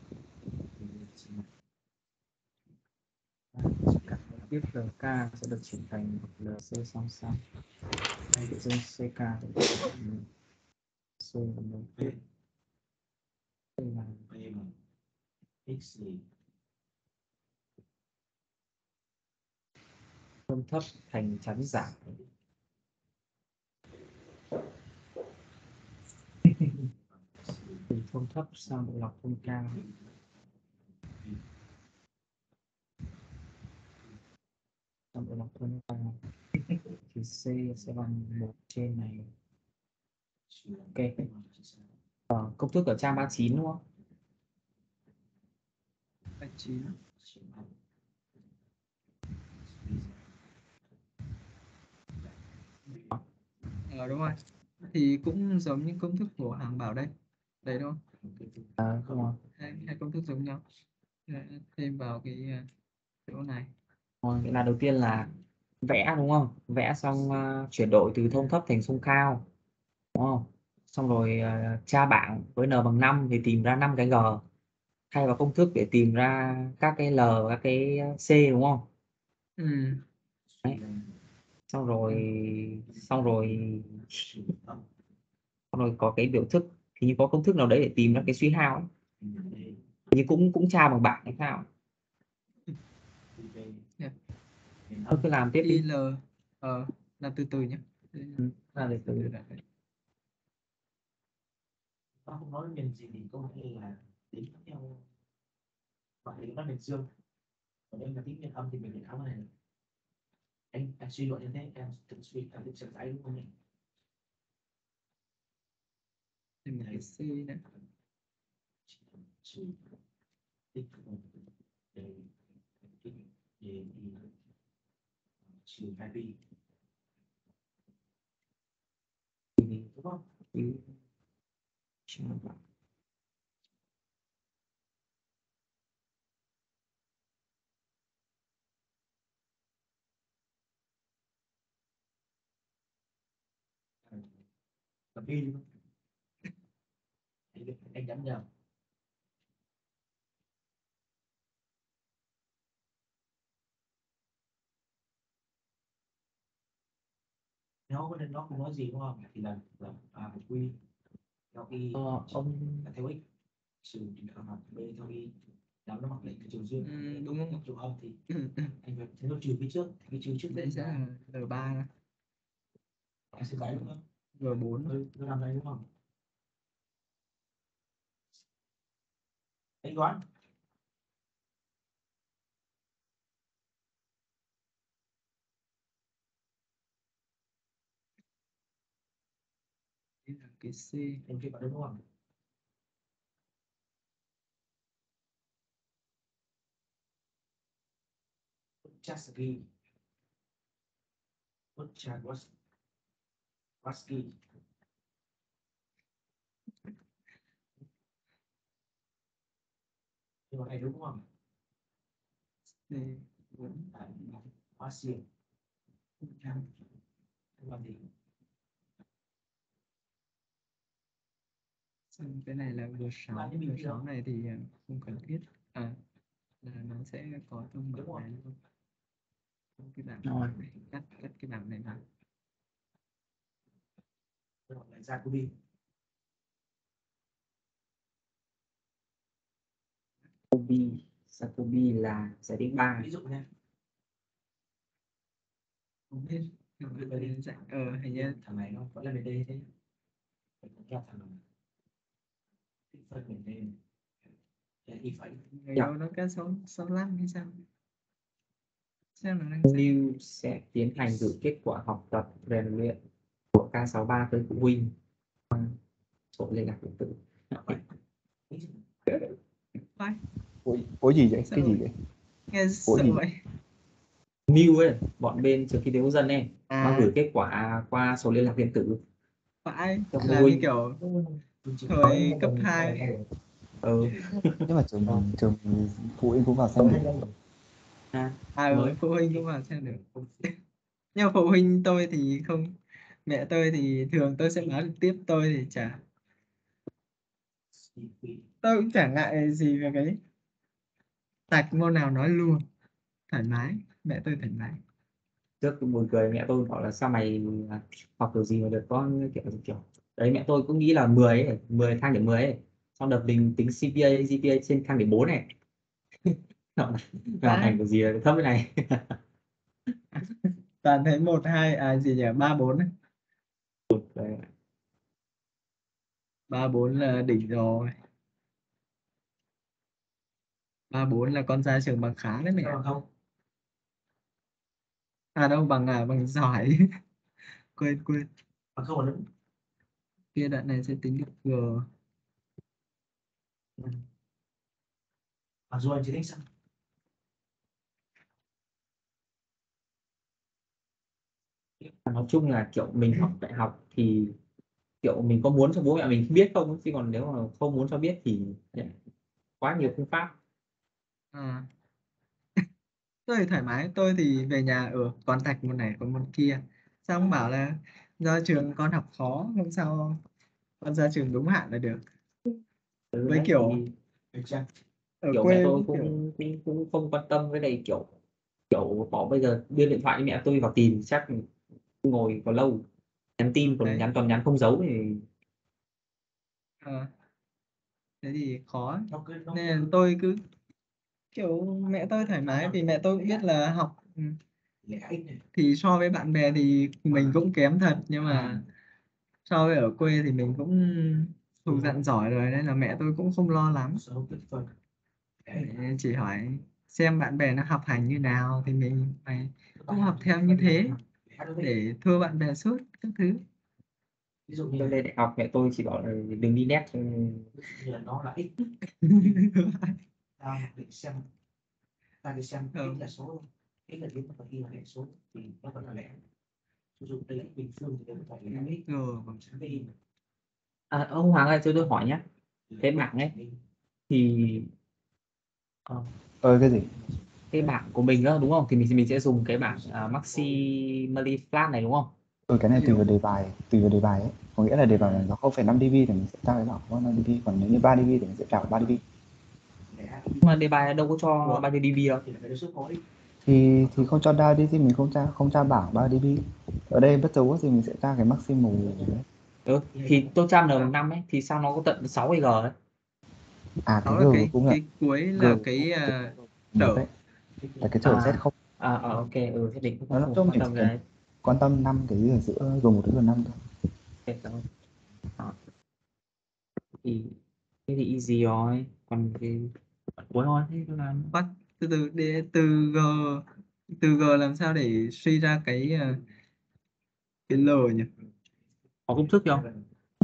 Các tiếp lờ ca sẽ được chuyển thành lờ xê song song. Tự dưng xê ca sẽ được chuyển thành C và nối tiếp. Đây là phân thấp thành chắn giảm. Từ thông thấp sang bộ lọc thông cao. Sang bộ lọc thông cao thì C sẽ bằng một trên này. Ok. Ờ, công thức ở trang ba mươi chín đúng không? ba chín. Ờ đúng rồi. Thì cũng giống như công thức của hàng bảo đây. Đấy đúng không? À, đúng rồi. Hai, hai công thức giống nhau. Đấy, thêm vào cái à, chỗ này. Rồi, nghĩa là đầu tiên là vẽ đúng không? Vẽ xong uh, chuyển đổi từ thông thấp thành sông cao. Đúng không? Xong rồi uh, tra bảng với n bằng năm thì tìm ra năm cái G. Thay vào công thức để tìm ra các cái L, các cái C đúng không? Ừ. Đấy. Xong rồi xong rồi xong rồi có cái biểu thức, thì như có công thức nào đấy để tìm ra cái suy hao ấy. Thì cũng cũng tra bằng bảng hay sao? Yeah. Thôi cứ làm tiếp đi. I L ờ làm từ từ nhé. Ừ, làm từ từ. Nó không nói mình gì thì công ty là tính theo bạn tính nó miền dương, còn em là tính miền âm thì mình miền âm này. Anh, anh suy luận như thế em tự suy em tự chậm rãi đúng không nhỉ? Thêm một cái C nữa. trừ tích một để tích để đi trừ hai pi đúng không? Ừ. Cho bạn. Là pi đúng không? Anh, anh nhắm nhầm. Nó nên nó không nói gì đúng không? Thì là là à một quy theo y Ờ, ông là theo x trừ bằng b theo y đó nó mặc định cái chiều dương Ừ, đúng không? chiều âm thì Ừ, ừ. anh phải thế nó trừ phía trước thì cái trừ trước Đây sẽ là L ba, anh sẽ cái đúng không? G bốn. Ừ, nó nằm đây đúng không? Anh đoán Đây là cái C. anh kia bạn đúng không? Chasky Chasky nhưng mà này đúng không? C bốn. Hoa xiên làm gì? Xong cái này là G sáu. G sáu này thì à, không cần thiết. À, là nó sẽ có thông bảng này đúng không? Cái bảng Rồi. này, cắt cắt cái bảng này vào. Rồi lại ra của đi Jacobi Jacobi là giải định ba. ví dụ nha Không biết. Dạng ờ hình như thằng này nó vẫn là về D thế phải cũng ra thằng này tích phân về D để y phải người Dạ. đâu nó có số số lăm hay sao? Sao nó đang New sẽ tiến hành gửi kết quả học tập rèn luyện của K sáu ba tới phụ huynh qua sổ liên lạc điện tử. Khoai, Ủa, ủa gì vậy? Sợ Cái gì vậy? vậy? Nghe Ủa sợ gì? vậy. New ấy, bọn bên trường kinh tế quốc dân ấy, nó À, gửi kết quả qua sổ liên lạc điện tử phải cho phụ làm như huynh. kiểu thời cấp hai. Ừ. Nhưng mà trường trường phụ huynh cũng vào xem được. À, À, mới. ừ, phụ huynh cũng vào xem được. Nhưng mà phụ huynh tôi thì không, mẹ tôi thì thường tôi sẽ báo trực tiếp, tôi thì chả, tôi cũng chả ngại gì về cái tạch môn nào nói luôn, thoải mái, mẹ tôi thoải mái. Trước cũng buồn cười, mẹ tôi bảo là sao mày học kiểu gì mà được con kiểu kiểu đấy. Mẹ tôi cũng nghĩ là mười ấy, mười thang điểm mười ấy, xong đợt mình tính xê pê a giê pê a trên thang điểm bốn này. Nó hoàn thành kiểu gì là thấp cái này. Toàn thấy một hai à gì nhỉ, ba bốn ấy. Đấy. Ba bốn là đỉnh rồi, ba bốn là con ra trường bằng khá đấy mẹ. bằng không À đâu, bằng à bằng giỏi. quên quên bằng không là đúng kia, đoạn này sẽ tính được G. mặc dù anh chỉ thích sao Nói chung là kiểu mình học đại học thì kiểu mình có muốn cho bố mẹ mình biết không, chứ còn nếu mà không muốn cho biết thì quá nhiều phương pháp. À, tôi thì thoải mái, tôi thì về nhà ở con tạch môn này con môn kia, xong bảo là do trường con học khó, hôm sau con ra trường đúng hạn là được. Ừ, Với đấy, kiểu thì được chưa? ở kiểu mẹ quê tôi kiểu cũng cũng, cũng không quan tâm với lại kiểu kiểu bỏ bây giờ đưa điện thoại cho mẹ tôi vào tìm chắc ngồi còn lâu, nhắn tin còn đấy. nhắn toàn nhắn không dấu thì Ờ, thế thì khó, Nó cứ nó nên là tôi cứ kiểu mẹ tôi thoải mái, vì mẹ tôi cũng biết là học ừ, lẽ ít này thì so với bạn bè thì mình cũng kém thật, nhưng mà so với ở quê thì mình cũng thuộc dạng giỏi rồi, nên là mẹ tôi cũng không lo lắm. số tích phân Mẹ chỉ hỏi xem bạn bè nó học hành như nào thì mình phải cũng học theo như thế để thua bạn bè suốt các thứ. ví dụ như Tôi là, lên đại học mẹ tôi chỉ bảo là đừng đi net cho- ví dụ như là nó là x, tao định xem ta đi xem Ừ. x là số thôi, x là biến và y là hệ số thì nó vẫn là lẻ. Ví dụ đây là x bình phương thì nó phải là x Ừ. bằng chấm y. À, ông Hoàng ơi, cho tôi hỏi nhé, cái bảng ấy thì ờ, Ơi cái gì? cái bảng của mình đó đúng không, thì mình mình sẽ dùng cái bảng uh, maximally flat này đúng không? Ừ, cái này tùy Hiểu. vào đề bài, tùy vào đề bài ấy. Có nghĩa là đề bài nó không phải năm dB thì mình sẽ tra cái bảng có năm dB, còn nếu như ba dB thì mình sẽ tra ba dB. Nhưng mà đề bài đâu có cho Ủa? bao nhiêu dB đâu. thì là cái số khối. Thì thì không cho đa đi thì mình không tra không tra bảng ba dB. Ở đây bất dấu thì mình sẽ tra cái maximum. Ừ, thì tôi tra N bằng năm ấy thì sao nó có tận sáu G ấy? À cái Đó là G cái cũng là cái cuối là G cái à, một trở. đấy, là cái trở Z À, không. à, à ok, ừ thế định cũng Nó không trông quan chỉ tâm cái đấy. quan tâm năm cái gì ở giữa G một đến G năm thôi. Ok, cảm ơn. Đó. Thì thế thì easy rồi, còn cái đoạn cuối thôi thế tôi làm. Bắt từ từ để từ G từ G làm sao để suy ra cái à, cái L nhỉ? Có công thức không?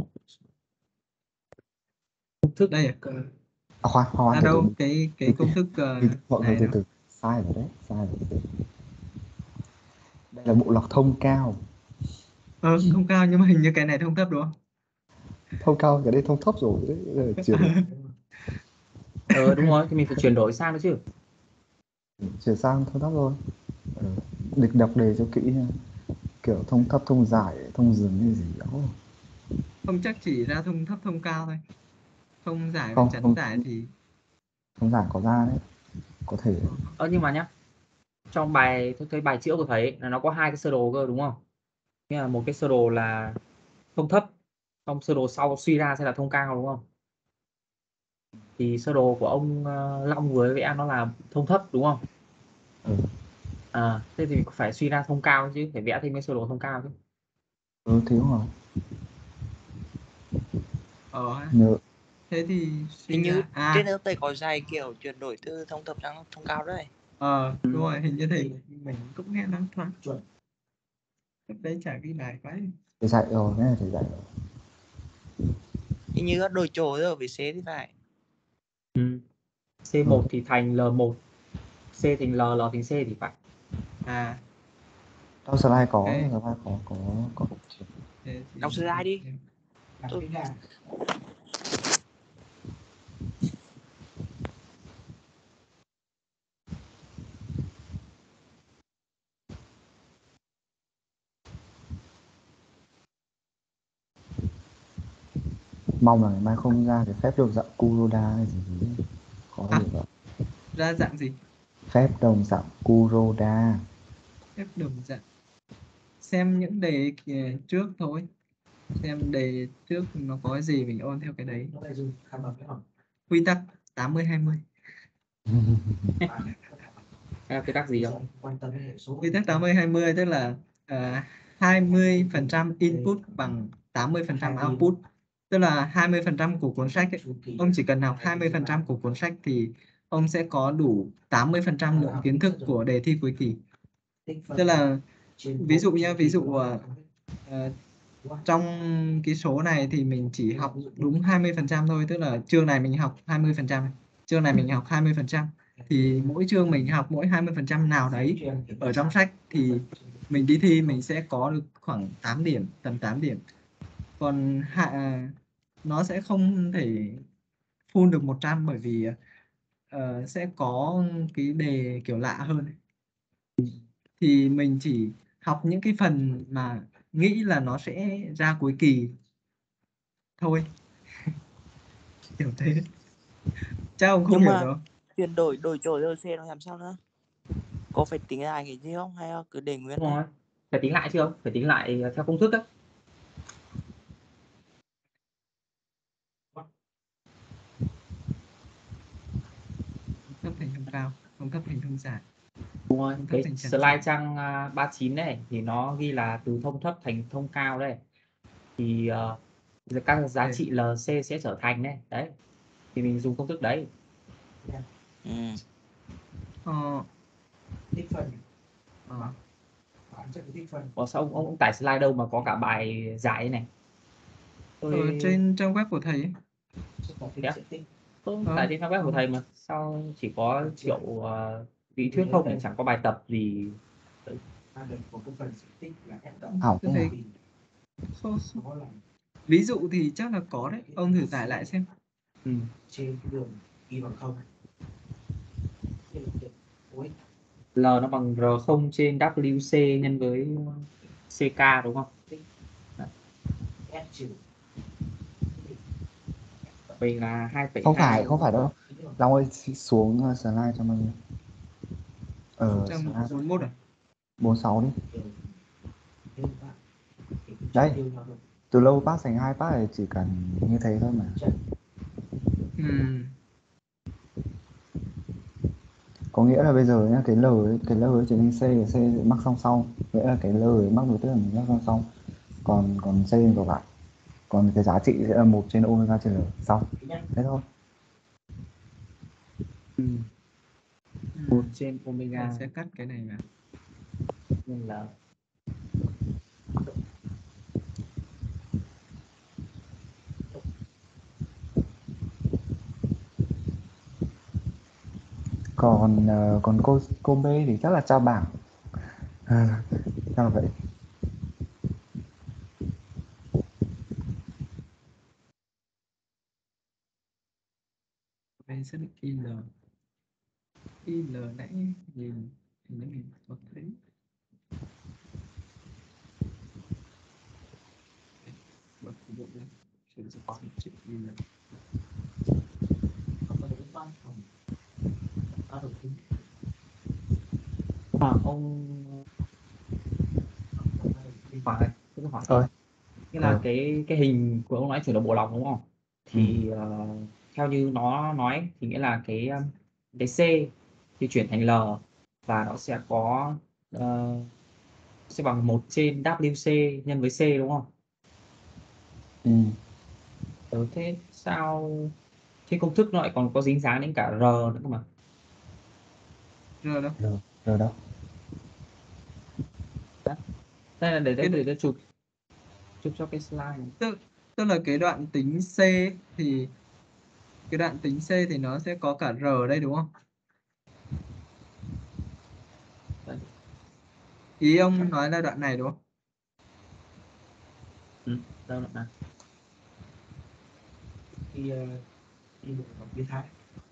Công thức Đây à? À khoan khoan À từ từ đâu, cái cái công thức à, từ từ mọi người này từ đó. từ sai rồi đấy, sai rồi. Đây là bộ lọc thông cao. Ờ, không cao nhưng mà hình như cái này thông thấp đúng không? Thông cao cái đây thông thấp rồi đấy, bây giờ chuyển Ờ đúng rồi, thì mình phải chuyển đổi sang đó chứ. chuyển sang thông thấp rồi. Ừ. Địch đọc đề cho kỹ nha, kiểu thông thấp thông dài thông dừng hay gì đó. Không chắc chỉ ra thông thấp thông cao thôi. Thông giải và Không chắn thông giải thì thông giải có ra đấy, có thể. Ờ nhưng mà nhá, trong bài tôi thấy bài chữa của thầy ấy, là nó có hai cái sơ đồ cơ đúng không? Nghĩa là một cái sơ đồ là thông thấp, trong sơ đồ sau suy ra sẽ là thông cao đúng không? Thì sơ đồ của ông uh, Long vừa vẽ nó là thông thấp đúng không? Ừ. À, thế thì phải suy ra thông cao chứ, phải vẽ thêm cái sơ đồ thông cao chứ. Ừ thiếu rồi. ờ ha. Nhớ Thế thì Hình suy như ra à trên lớp thầy có dạy kiểu chuyển đổi từ thông thấp sang thông cao đấy. ờ đúng rồi, hình như thì mình cũng nghe nó thoáng Chuẩn. lúc đấy chả ghi bài quá. thầy dạy rồi, cái này thầy dạy rồi. Hình như có đổi chỗ rồi với C thì phải. Ừ. C một thì thành L một, C thành L, L thành C thì phải. À Trong slide có, ok. slide có có có Thế thì Đọc slide đi. Làm Tôi- cái gà. mong là ngày mai không ra cái phép đồng dạng Kuroda hay gì gì có À. gì vậy. Ra dạng gì? Phép đồng dạng Kuroda. Phép đồng dạng. Xem những đề kìa trước thôi, xem đề trước nó có gì mình ôn theo cái đấy. Nó lại dùng khăn bằng cái hỏng. Quy tắc tám mươi hai mươi. Cái cái tác gì không? Quan tâm đến hệ số. Quy tắc tám mươi hai mươi tức là uh, hai mươi phần trăm input bằng tám mươi phần trăm output. Tức là hai mươi phần trăm của cuốn sách ấy, ông chỉ cần học hai mươi phần trăm của cuốn sách thì ông sẽ có đủ tám mươi phần trăm lượng kiến thức của đề thi cuối kỳ. Tức là ví dụ nhá, ví dụ uh, uh, trong cái số này thì mình chỉ học đúng hai mươi phần trăm thôi, tức là chương này mình học hai mươi phần trăm, chương này mình học hai mươi phần trăm, thì mỗi chương mình học mỗi hai mươi phần trăm nào đấy ở trong sách thì mình đi thi mình sẽ có được khoảng tám điểm, tầm tám điểm. Còn hạ nó sẽ không thể full được một trăm bởi vì uh, sẽ có cái đề kiểu lạ hơn. Thì mình chỉ học những cái phần mà nghĩ là nó sẽ ra cuối kỳ thôi. Kiểu thế. Chắc ông không Nhưng hiểu mà đâu. chuyển đổi đổi chỗ rồi C nó làm sao nữa? Có phải tính lại cái gì không hay cứ để nguyên Đúng này? rồi, phải tính lại chưa? Phải tính lại theo công thức á. Thấp thành thông cao, không thấp thành thông dài. Đúng rồi, Không thấp cái thành chắn slide dài. trang uh, ba mươi chín này thì nó ghi là từ thông thấp thành thông cao đây. Thì uh, các giá Đây. trị lờ xê sẽ trở thành đấy. Đấy. Thì mình dùng công thức đấy. Ừ. Ờ, Tích phần. ờ. Bản chất của tích phần. Ủa sao ông, ông tải slide đâu mà có cả bài giải này? tôi ở trên trang web của thầy ấy. Thế á? tôi Ờ. tại trên trang web của thầy mà sao chỉ có kiểu uh, lý thuyết không, chẳng có bài tập gì. Ảo Tôi thế thấy à? không, không. Ví dụ thì chắc là có đấy, ông thử tải lại xem. Ừ. trên cái đường y bằng không. L nó bằng R không trên W C nhân với C K đúng không? S trừ Vậy là hai phẩy Không hai. phải, không phải đâu. Long ơi, xuống uh, slide cho mọi người. Ờ, Trang slide bốn mươi mốt à? bốn mươi sáu đi. nhưng bạn Đây. tiêu nhau được Từ lâu pass thành hai pass thì chỉ cần như thế thôi mà. Ừm. Có nghĩa là bây giờ nhá, cái L ấy, cái L ấy trở thành C và C sẽ mắc song song. Nghĩa là cái L ấy mắc đối tức là mình mắc song song. Còn còn C ngược lại. Còn cái giá trị sẽ là một trên omega trên L. Xong. Thế thôi. Ừ. Ừm. một trên omega Thầy sẽ cắt cái này vào. nhân là Còn uh, còn cô cô B thì chắc là tra bảng. À, chắc là vậy. Đây sẽ được I L. I L nãy nhìn thì nó mình có thấy. Bật phục vụ lên. Sử dụng chữ I L. à, ông hỏi tôi hỏi Ơi. nghĩa là Ờ. cái cái hình của ông nói chuyển động bộ lọc đúng không? Thì uh, theo như nó nói thì nghĩa là cái um, cái C thì chuyển thành L và nó sẽ có uh, sẽ bằng một trên W C nhân với C đúng không? Ừ. Ừ, thế sao trên công thức nó lại còn có dính dáng đến cả R nữa cơ mà. R đâu? Rồi, rồi đâu. Đây là để Cái để, để chụp chụp cho cái slide này. tức tức là cái đoạn tính C ấy, thì cái đoạn tính C thì nó sẽ có cả R ở đây đúng không? Đây. Ý ông nói là đoạn này đúng không? Ừ, đâu là khi đi một học biến thái.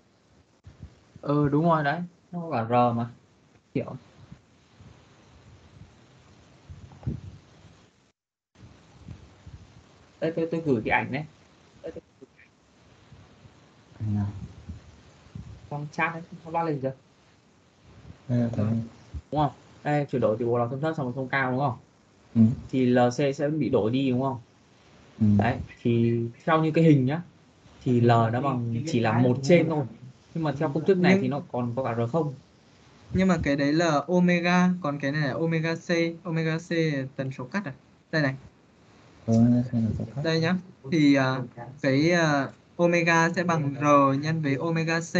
ừ đúng rồi đấy, nó có cả R mà kiểu đây tôi tôi gửi cái ảnh đấy Anh nào. trong chat đấy, nó bắt lên chưa Đây là thấy. đúng không? Đây chuyển đổi từ bộ lọc thâm thấp sang một sông cao đúng không? Ừ. Thì L C sẽ bị đổi đi đúng không? Ừ. Đấy thì theo như cái hình nhá thì L nó bằng chỉ là một trên thôi, nhưng mà theo công thức này Nhưng thì nó còn có cả R không. nhưng mà cái đấy là omega, còn cái này là omega C. Omega C là tần số cắt à? Đây này, Ờ, xem là sao khác. đây nhá. Thì à, cái à, omega sẽ bằng R nhân với omega C.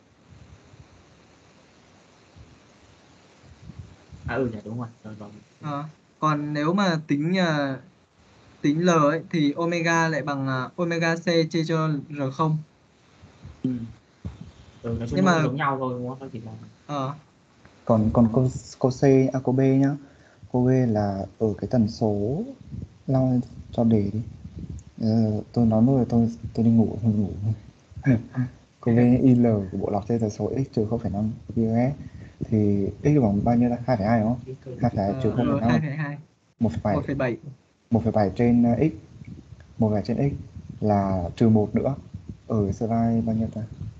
À ừ nhỉ, đúng rồi rồi, rồi. À, còn nếu mà tính à, tính L ấy thì omega lại bằng à, omega C chia cho R không. Ừ. Ừ, nói chung Nhưng nó cũng mà giống nhau thôi đúng không? Nó chỉ là ờ, Còn còn cô cô C à cô B nhá. Cô B là ở cái tần số Long cho đề đi. Ờ, tôi nói rồi tôi tôi đi ngủ tôi ngủ. Cô B I L của bộ lọc trên tần số x trừ không phẩy năm gigahertz thì x bằng bao nhiêu ta? hai phẩy hai đúng không? hai phẩy hai trừ ờ, không phẩy hai năm. phẩy hai, một phẩy một phẩy bảy. một phẩy bảy trên uh, x, một phẩy bảy trên x là trừ một nữa. Ở slide bao nhiêu ta?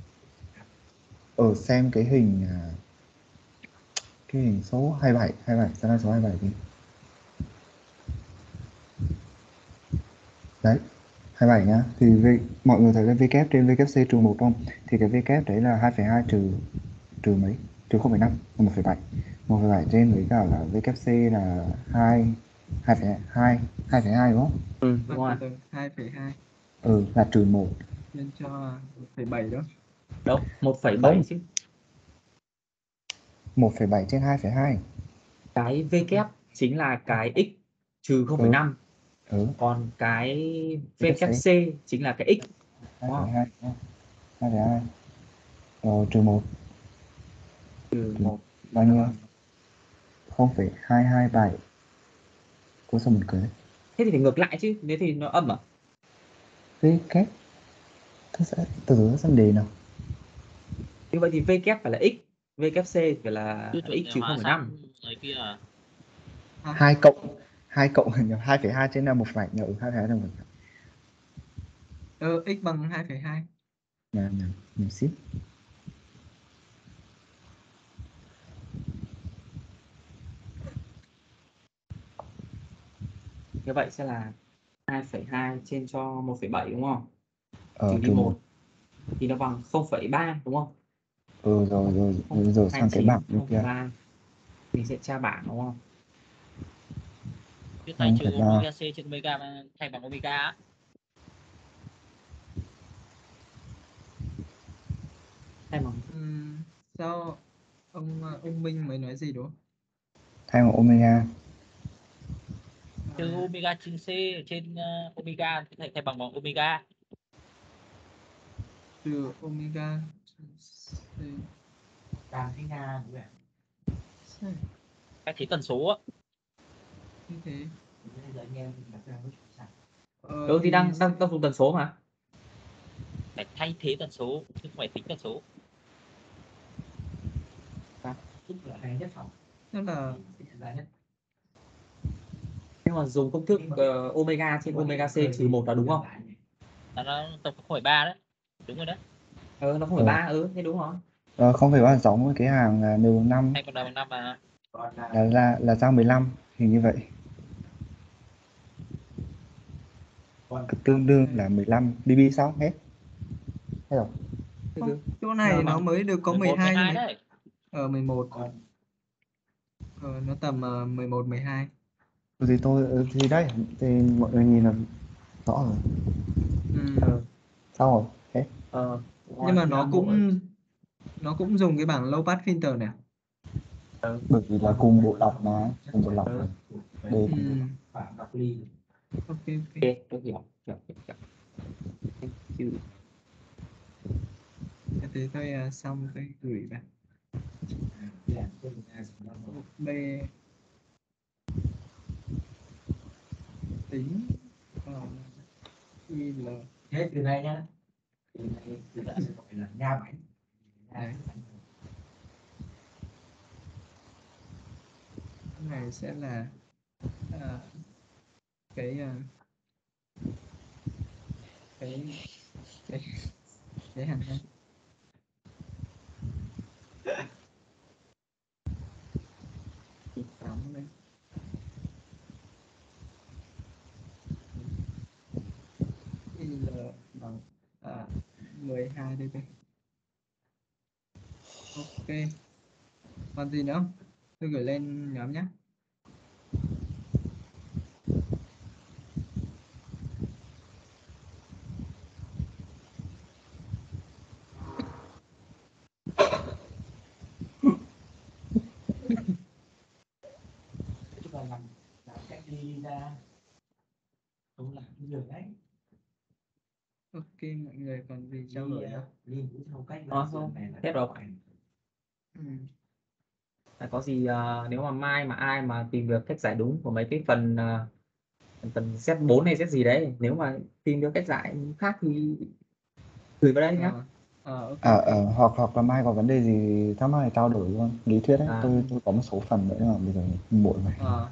Ở xem cái hình à, cái hình số hai mươi bảy, hai mươi bảy, slide số hai mươi bảy đi. Đấy, hai mươi bảy nhá. Thì v, mọi người thấy cái V trên V C trừ một không? Thì cái V đấy là hai phẩy hai trừ trừ mấy? Trừ không phẩy năm là một phẩy bảy. một phẩy bảy trên với cả là V C là hai, hai phẩy hai, hai phẩy hai đúng không? ừ, đúng rồi. hai phẩy hai Ừ, là trừ một. nhân cho một phẩy bảy đó. Đâu, một phẩy bảy Không. chứ. một phẩy bảy trên hai phẩy hai. Cái V kép chính là cái x trừ không phẩy năm. Ừ, Còn cái vê kép vê kép xê chính là cái x. hai phẩy hai hai phẩy hai rồi trừ một Trừ một bao nhiêu? không phẩy hai hai bảy. Có sao mình cười? Thế thì phải ngược lại chứ, nếu thì nó âm à? Vê kép Thế sẽ từ từ dẫn đề nào. Như vậy thì v kép phải là x, vê kép xê phải là Tiêu chuẩn x trừ hóa không phẩy sang năm. người kia à? hai cộng hai cộng nhầm hai phẩy hai trên là một phẩy nhờ hai phẩy hai là một phẩy. Ờ, x bằng hai phẩy hai. Nhầm nhầm nhầm ship. Như vậy sẽ là hai phẩy hai trên cho một phẩy bảy đúng không? Ờ, Trừ đi trừ một một. thì nó bằng không phẩy ba đúng không? Ừ rồi rồi rồi, rồi sang cái bảng bên kia. ba. Mình sẽ tra bảng đúng không? Viết tay không trừ phẩy ba. omega c trên omega thay bằng omega á. Thay bằng Ừm, sao ông ờ, ông Minh mới nói gì đúng không? Thay bằng omega. Trừ Ờ, omega trên c trên uh, omega thay, thay bằng bằng omega. trừ omega C. Càng thấy Nga đúng không? Sao Thay thế tần số á. như thế? Bây giờ anh em mình đặt ra với chủ sản. Ờ, ừ thì đang đang đang dùng tần số mà. Phải thay thế tần số chứ không phải tính tần số. Tức là hay nhất phòng. tức là Thì sẽ ra nhất. Nhưng mà dùng công thức uh, omega trên omega c trừ một là đúng không? Là nó tổng không phẩy ba đấy. Đúng rồi đấy. Ừ, nó không phải ba, ừ thế đúng rồi. Ờ, không phải ba giống với cái hàng là N năm Thay bằng đầu bằng năm mà. Còn là là ra là ra mười lăm hình như vậy. còn Tương đương là mười lăm dB sao hết. Hết rồi. không, chỗ này nó mới được có mười một, mười hai mười hai mấy. đấy. Ờ mười một. còn Ờ, nó tầm uh, mười một mười hai. Ừ, thì tôi ừ, thì đấy thì mọi người nhìn là rõ rồi. Ừm, Ờ, Sao rồi? Hết. ờ, nhưng mà nó cũng nó cũng dùng cái bảng low pass filter này. Bởi vì là cùng bộ lọc mà, cùng bộ lọc Ừ. mà. Đây Ừm, bạn đọc ly ok ok. ok, tôi hiểu, hiểu, hiểu, hiểu. Thank you. Thế thì tôi uh, xong tôi gửi vào. làm cho người ta dùng năm Bộ B tính uh, I L. thế từ nay nhá, từ nay từ nay sẽ gọi là Nga bánh. Đấy. Cái này sẽ là à, cái à, cái cái cái hàng này. Đóng lên. I L bằng à, mười hai dB. Ok. Còn gì nữa không? Tôi gửi lên nhóm nhé. Tức là làm làm cách đi ra không làm cái đường đấy. Ok, mọi người còn gì trao đổi không? Liên cũng theo cách Ờ, không, hết rồi. Ừ. À, có gì à, nếu mà mai mà ai mà tìm được cách giải đúng của mấy cái phần à, phần Z bốn hay Z gì đấy, nếu mà tìm được cách giải khác thì gửi vào đây nhá. Ờ, ờ, ok, À, ok. ờ, hoặc hoặc là mai có vấn đề gì thắc mắc thì trao đổi luôn. Lý thuyết đấy, À. tôi tôi có một số phần nữa mà bây giờ muộn rồi. Ờ.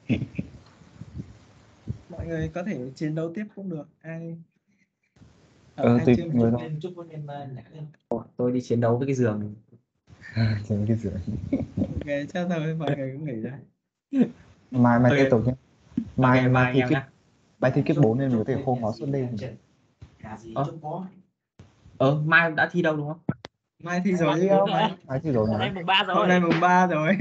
Mọi người có thể chiến đấu tiếp cũng được. Ai ở Ờ, ai tùy chưa người Chúc thôi. lên chúc con em nhạc lên. Tôi đi chiến đấu với cái giường. Thế cái gì? ok, chắc thôi mọi người cũng nghỉ rồi. Mai mai Ok. tiếp tục nhé. Mai Ok, mai bye thi anh em kiếp nhá. mai thi kiếp bốn nên mình có thể khô máu suốt đêm. Cả gì Ờ. chúc có. Ờ, mai đã thi đâu đúng không? Mai thi Mai rồi thi chứ. bốn Mai, rồi. Mai thi rồi Hôm nay hả? mùng ba rồi. hôm nay mùng ba rồi.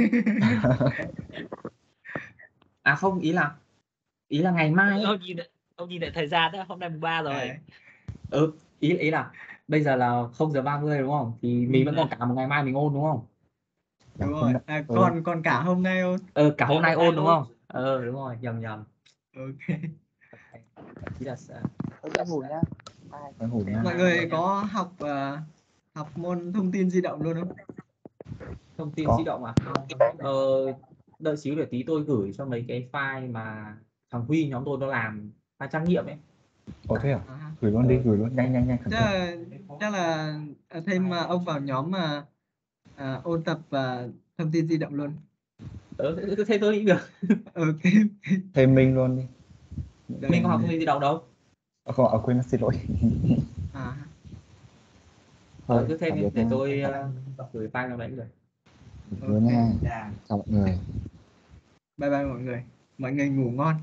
À không, ý là ý là ngày mai ấy. Ông nhìn lại, ông nhìn lại thời gian đó, hôm nay mùng ba rồi. À, Ừ, ý ý là bây giờ là không giờ ba mươi đúng không? Thì mình Ừ. vẫn còn cả một ngày mai mình ôn đúng không? đúng Không rồi. đã- À, ừ. còn còn cả hôm nay không? Ờ, cả hôm Cả nay hôm nay ôn đúng ôn. không? Ờ đúng rồi, nhầm nhầm. Ok. Chỉ là sao? Thôi đi ngủ nha. Bye. Phải ngủ nha. Mọi người có học ờ, học môn thông tin di động luôn không? Thông tin Có. di động à? Ờ, đợi xíu để tí tôi gửi cho mấy cái file mà thằng Huy nhóm tôi nó làm file trắc nghiệm ấy. Ồ thế à? À, ha. Gửi luôn đi, gửi luôn, nhanh nhanh nhanh khẩn chắc trương. là chắc là ờ, thêm ờ, ông vào nhóm mà ờ, ôn tập và thông tin di động luôn. Ờ, thế- thế tôi nghĩ được. Ok. Thêm mình luôn đi. Được. Mình có học thông tin di động đâu. À, không, à, quên, xin lỗi. À, ha. Ờ, Thôi, cứ thêm tạm đi, biệt để nha. tôi ờ, gửi file cho đấy được. Hứa nha. Chào mọi người. Bye bye mọi người. Mọi người ngủ ngon.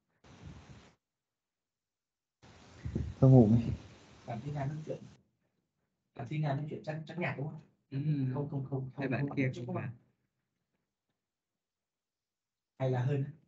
Tôi ngủ đi. Cảm thấy ngàn nói chuyện cảm thấy ngàn nói chuyện chắc chắc nhạc đúng không? Ừ. Không không không Hai không bạn không kia chúc cũng các vào. bạn hay là hơn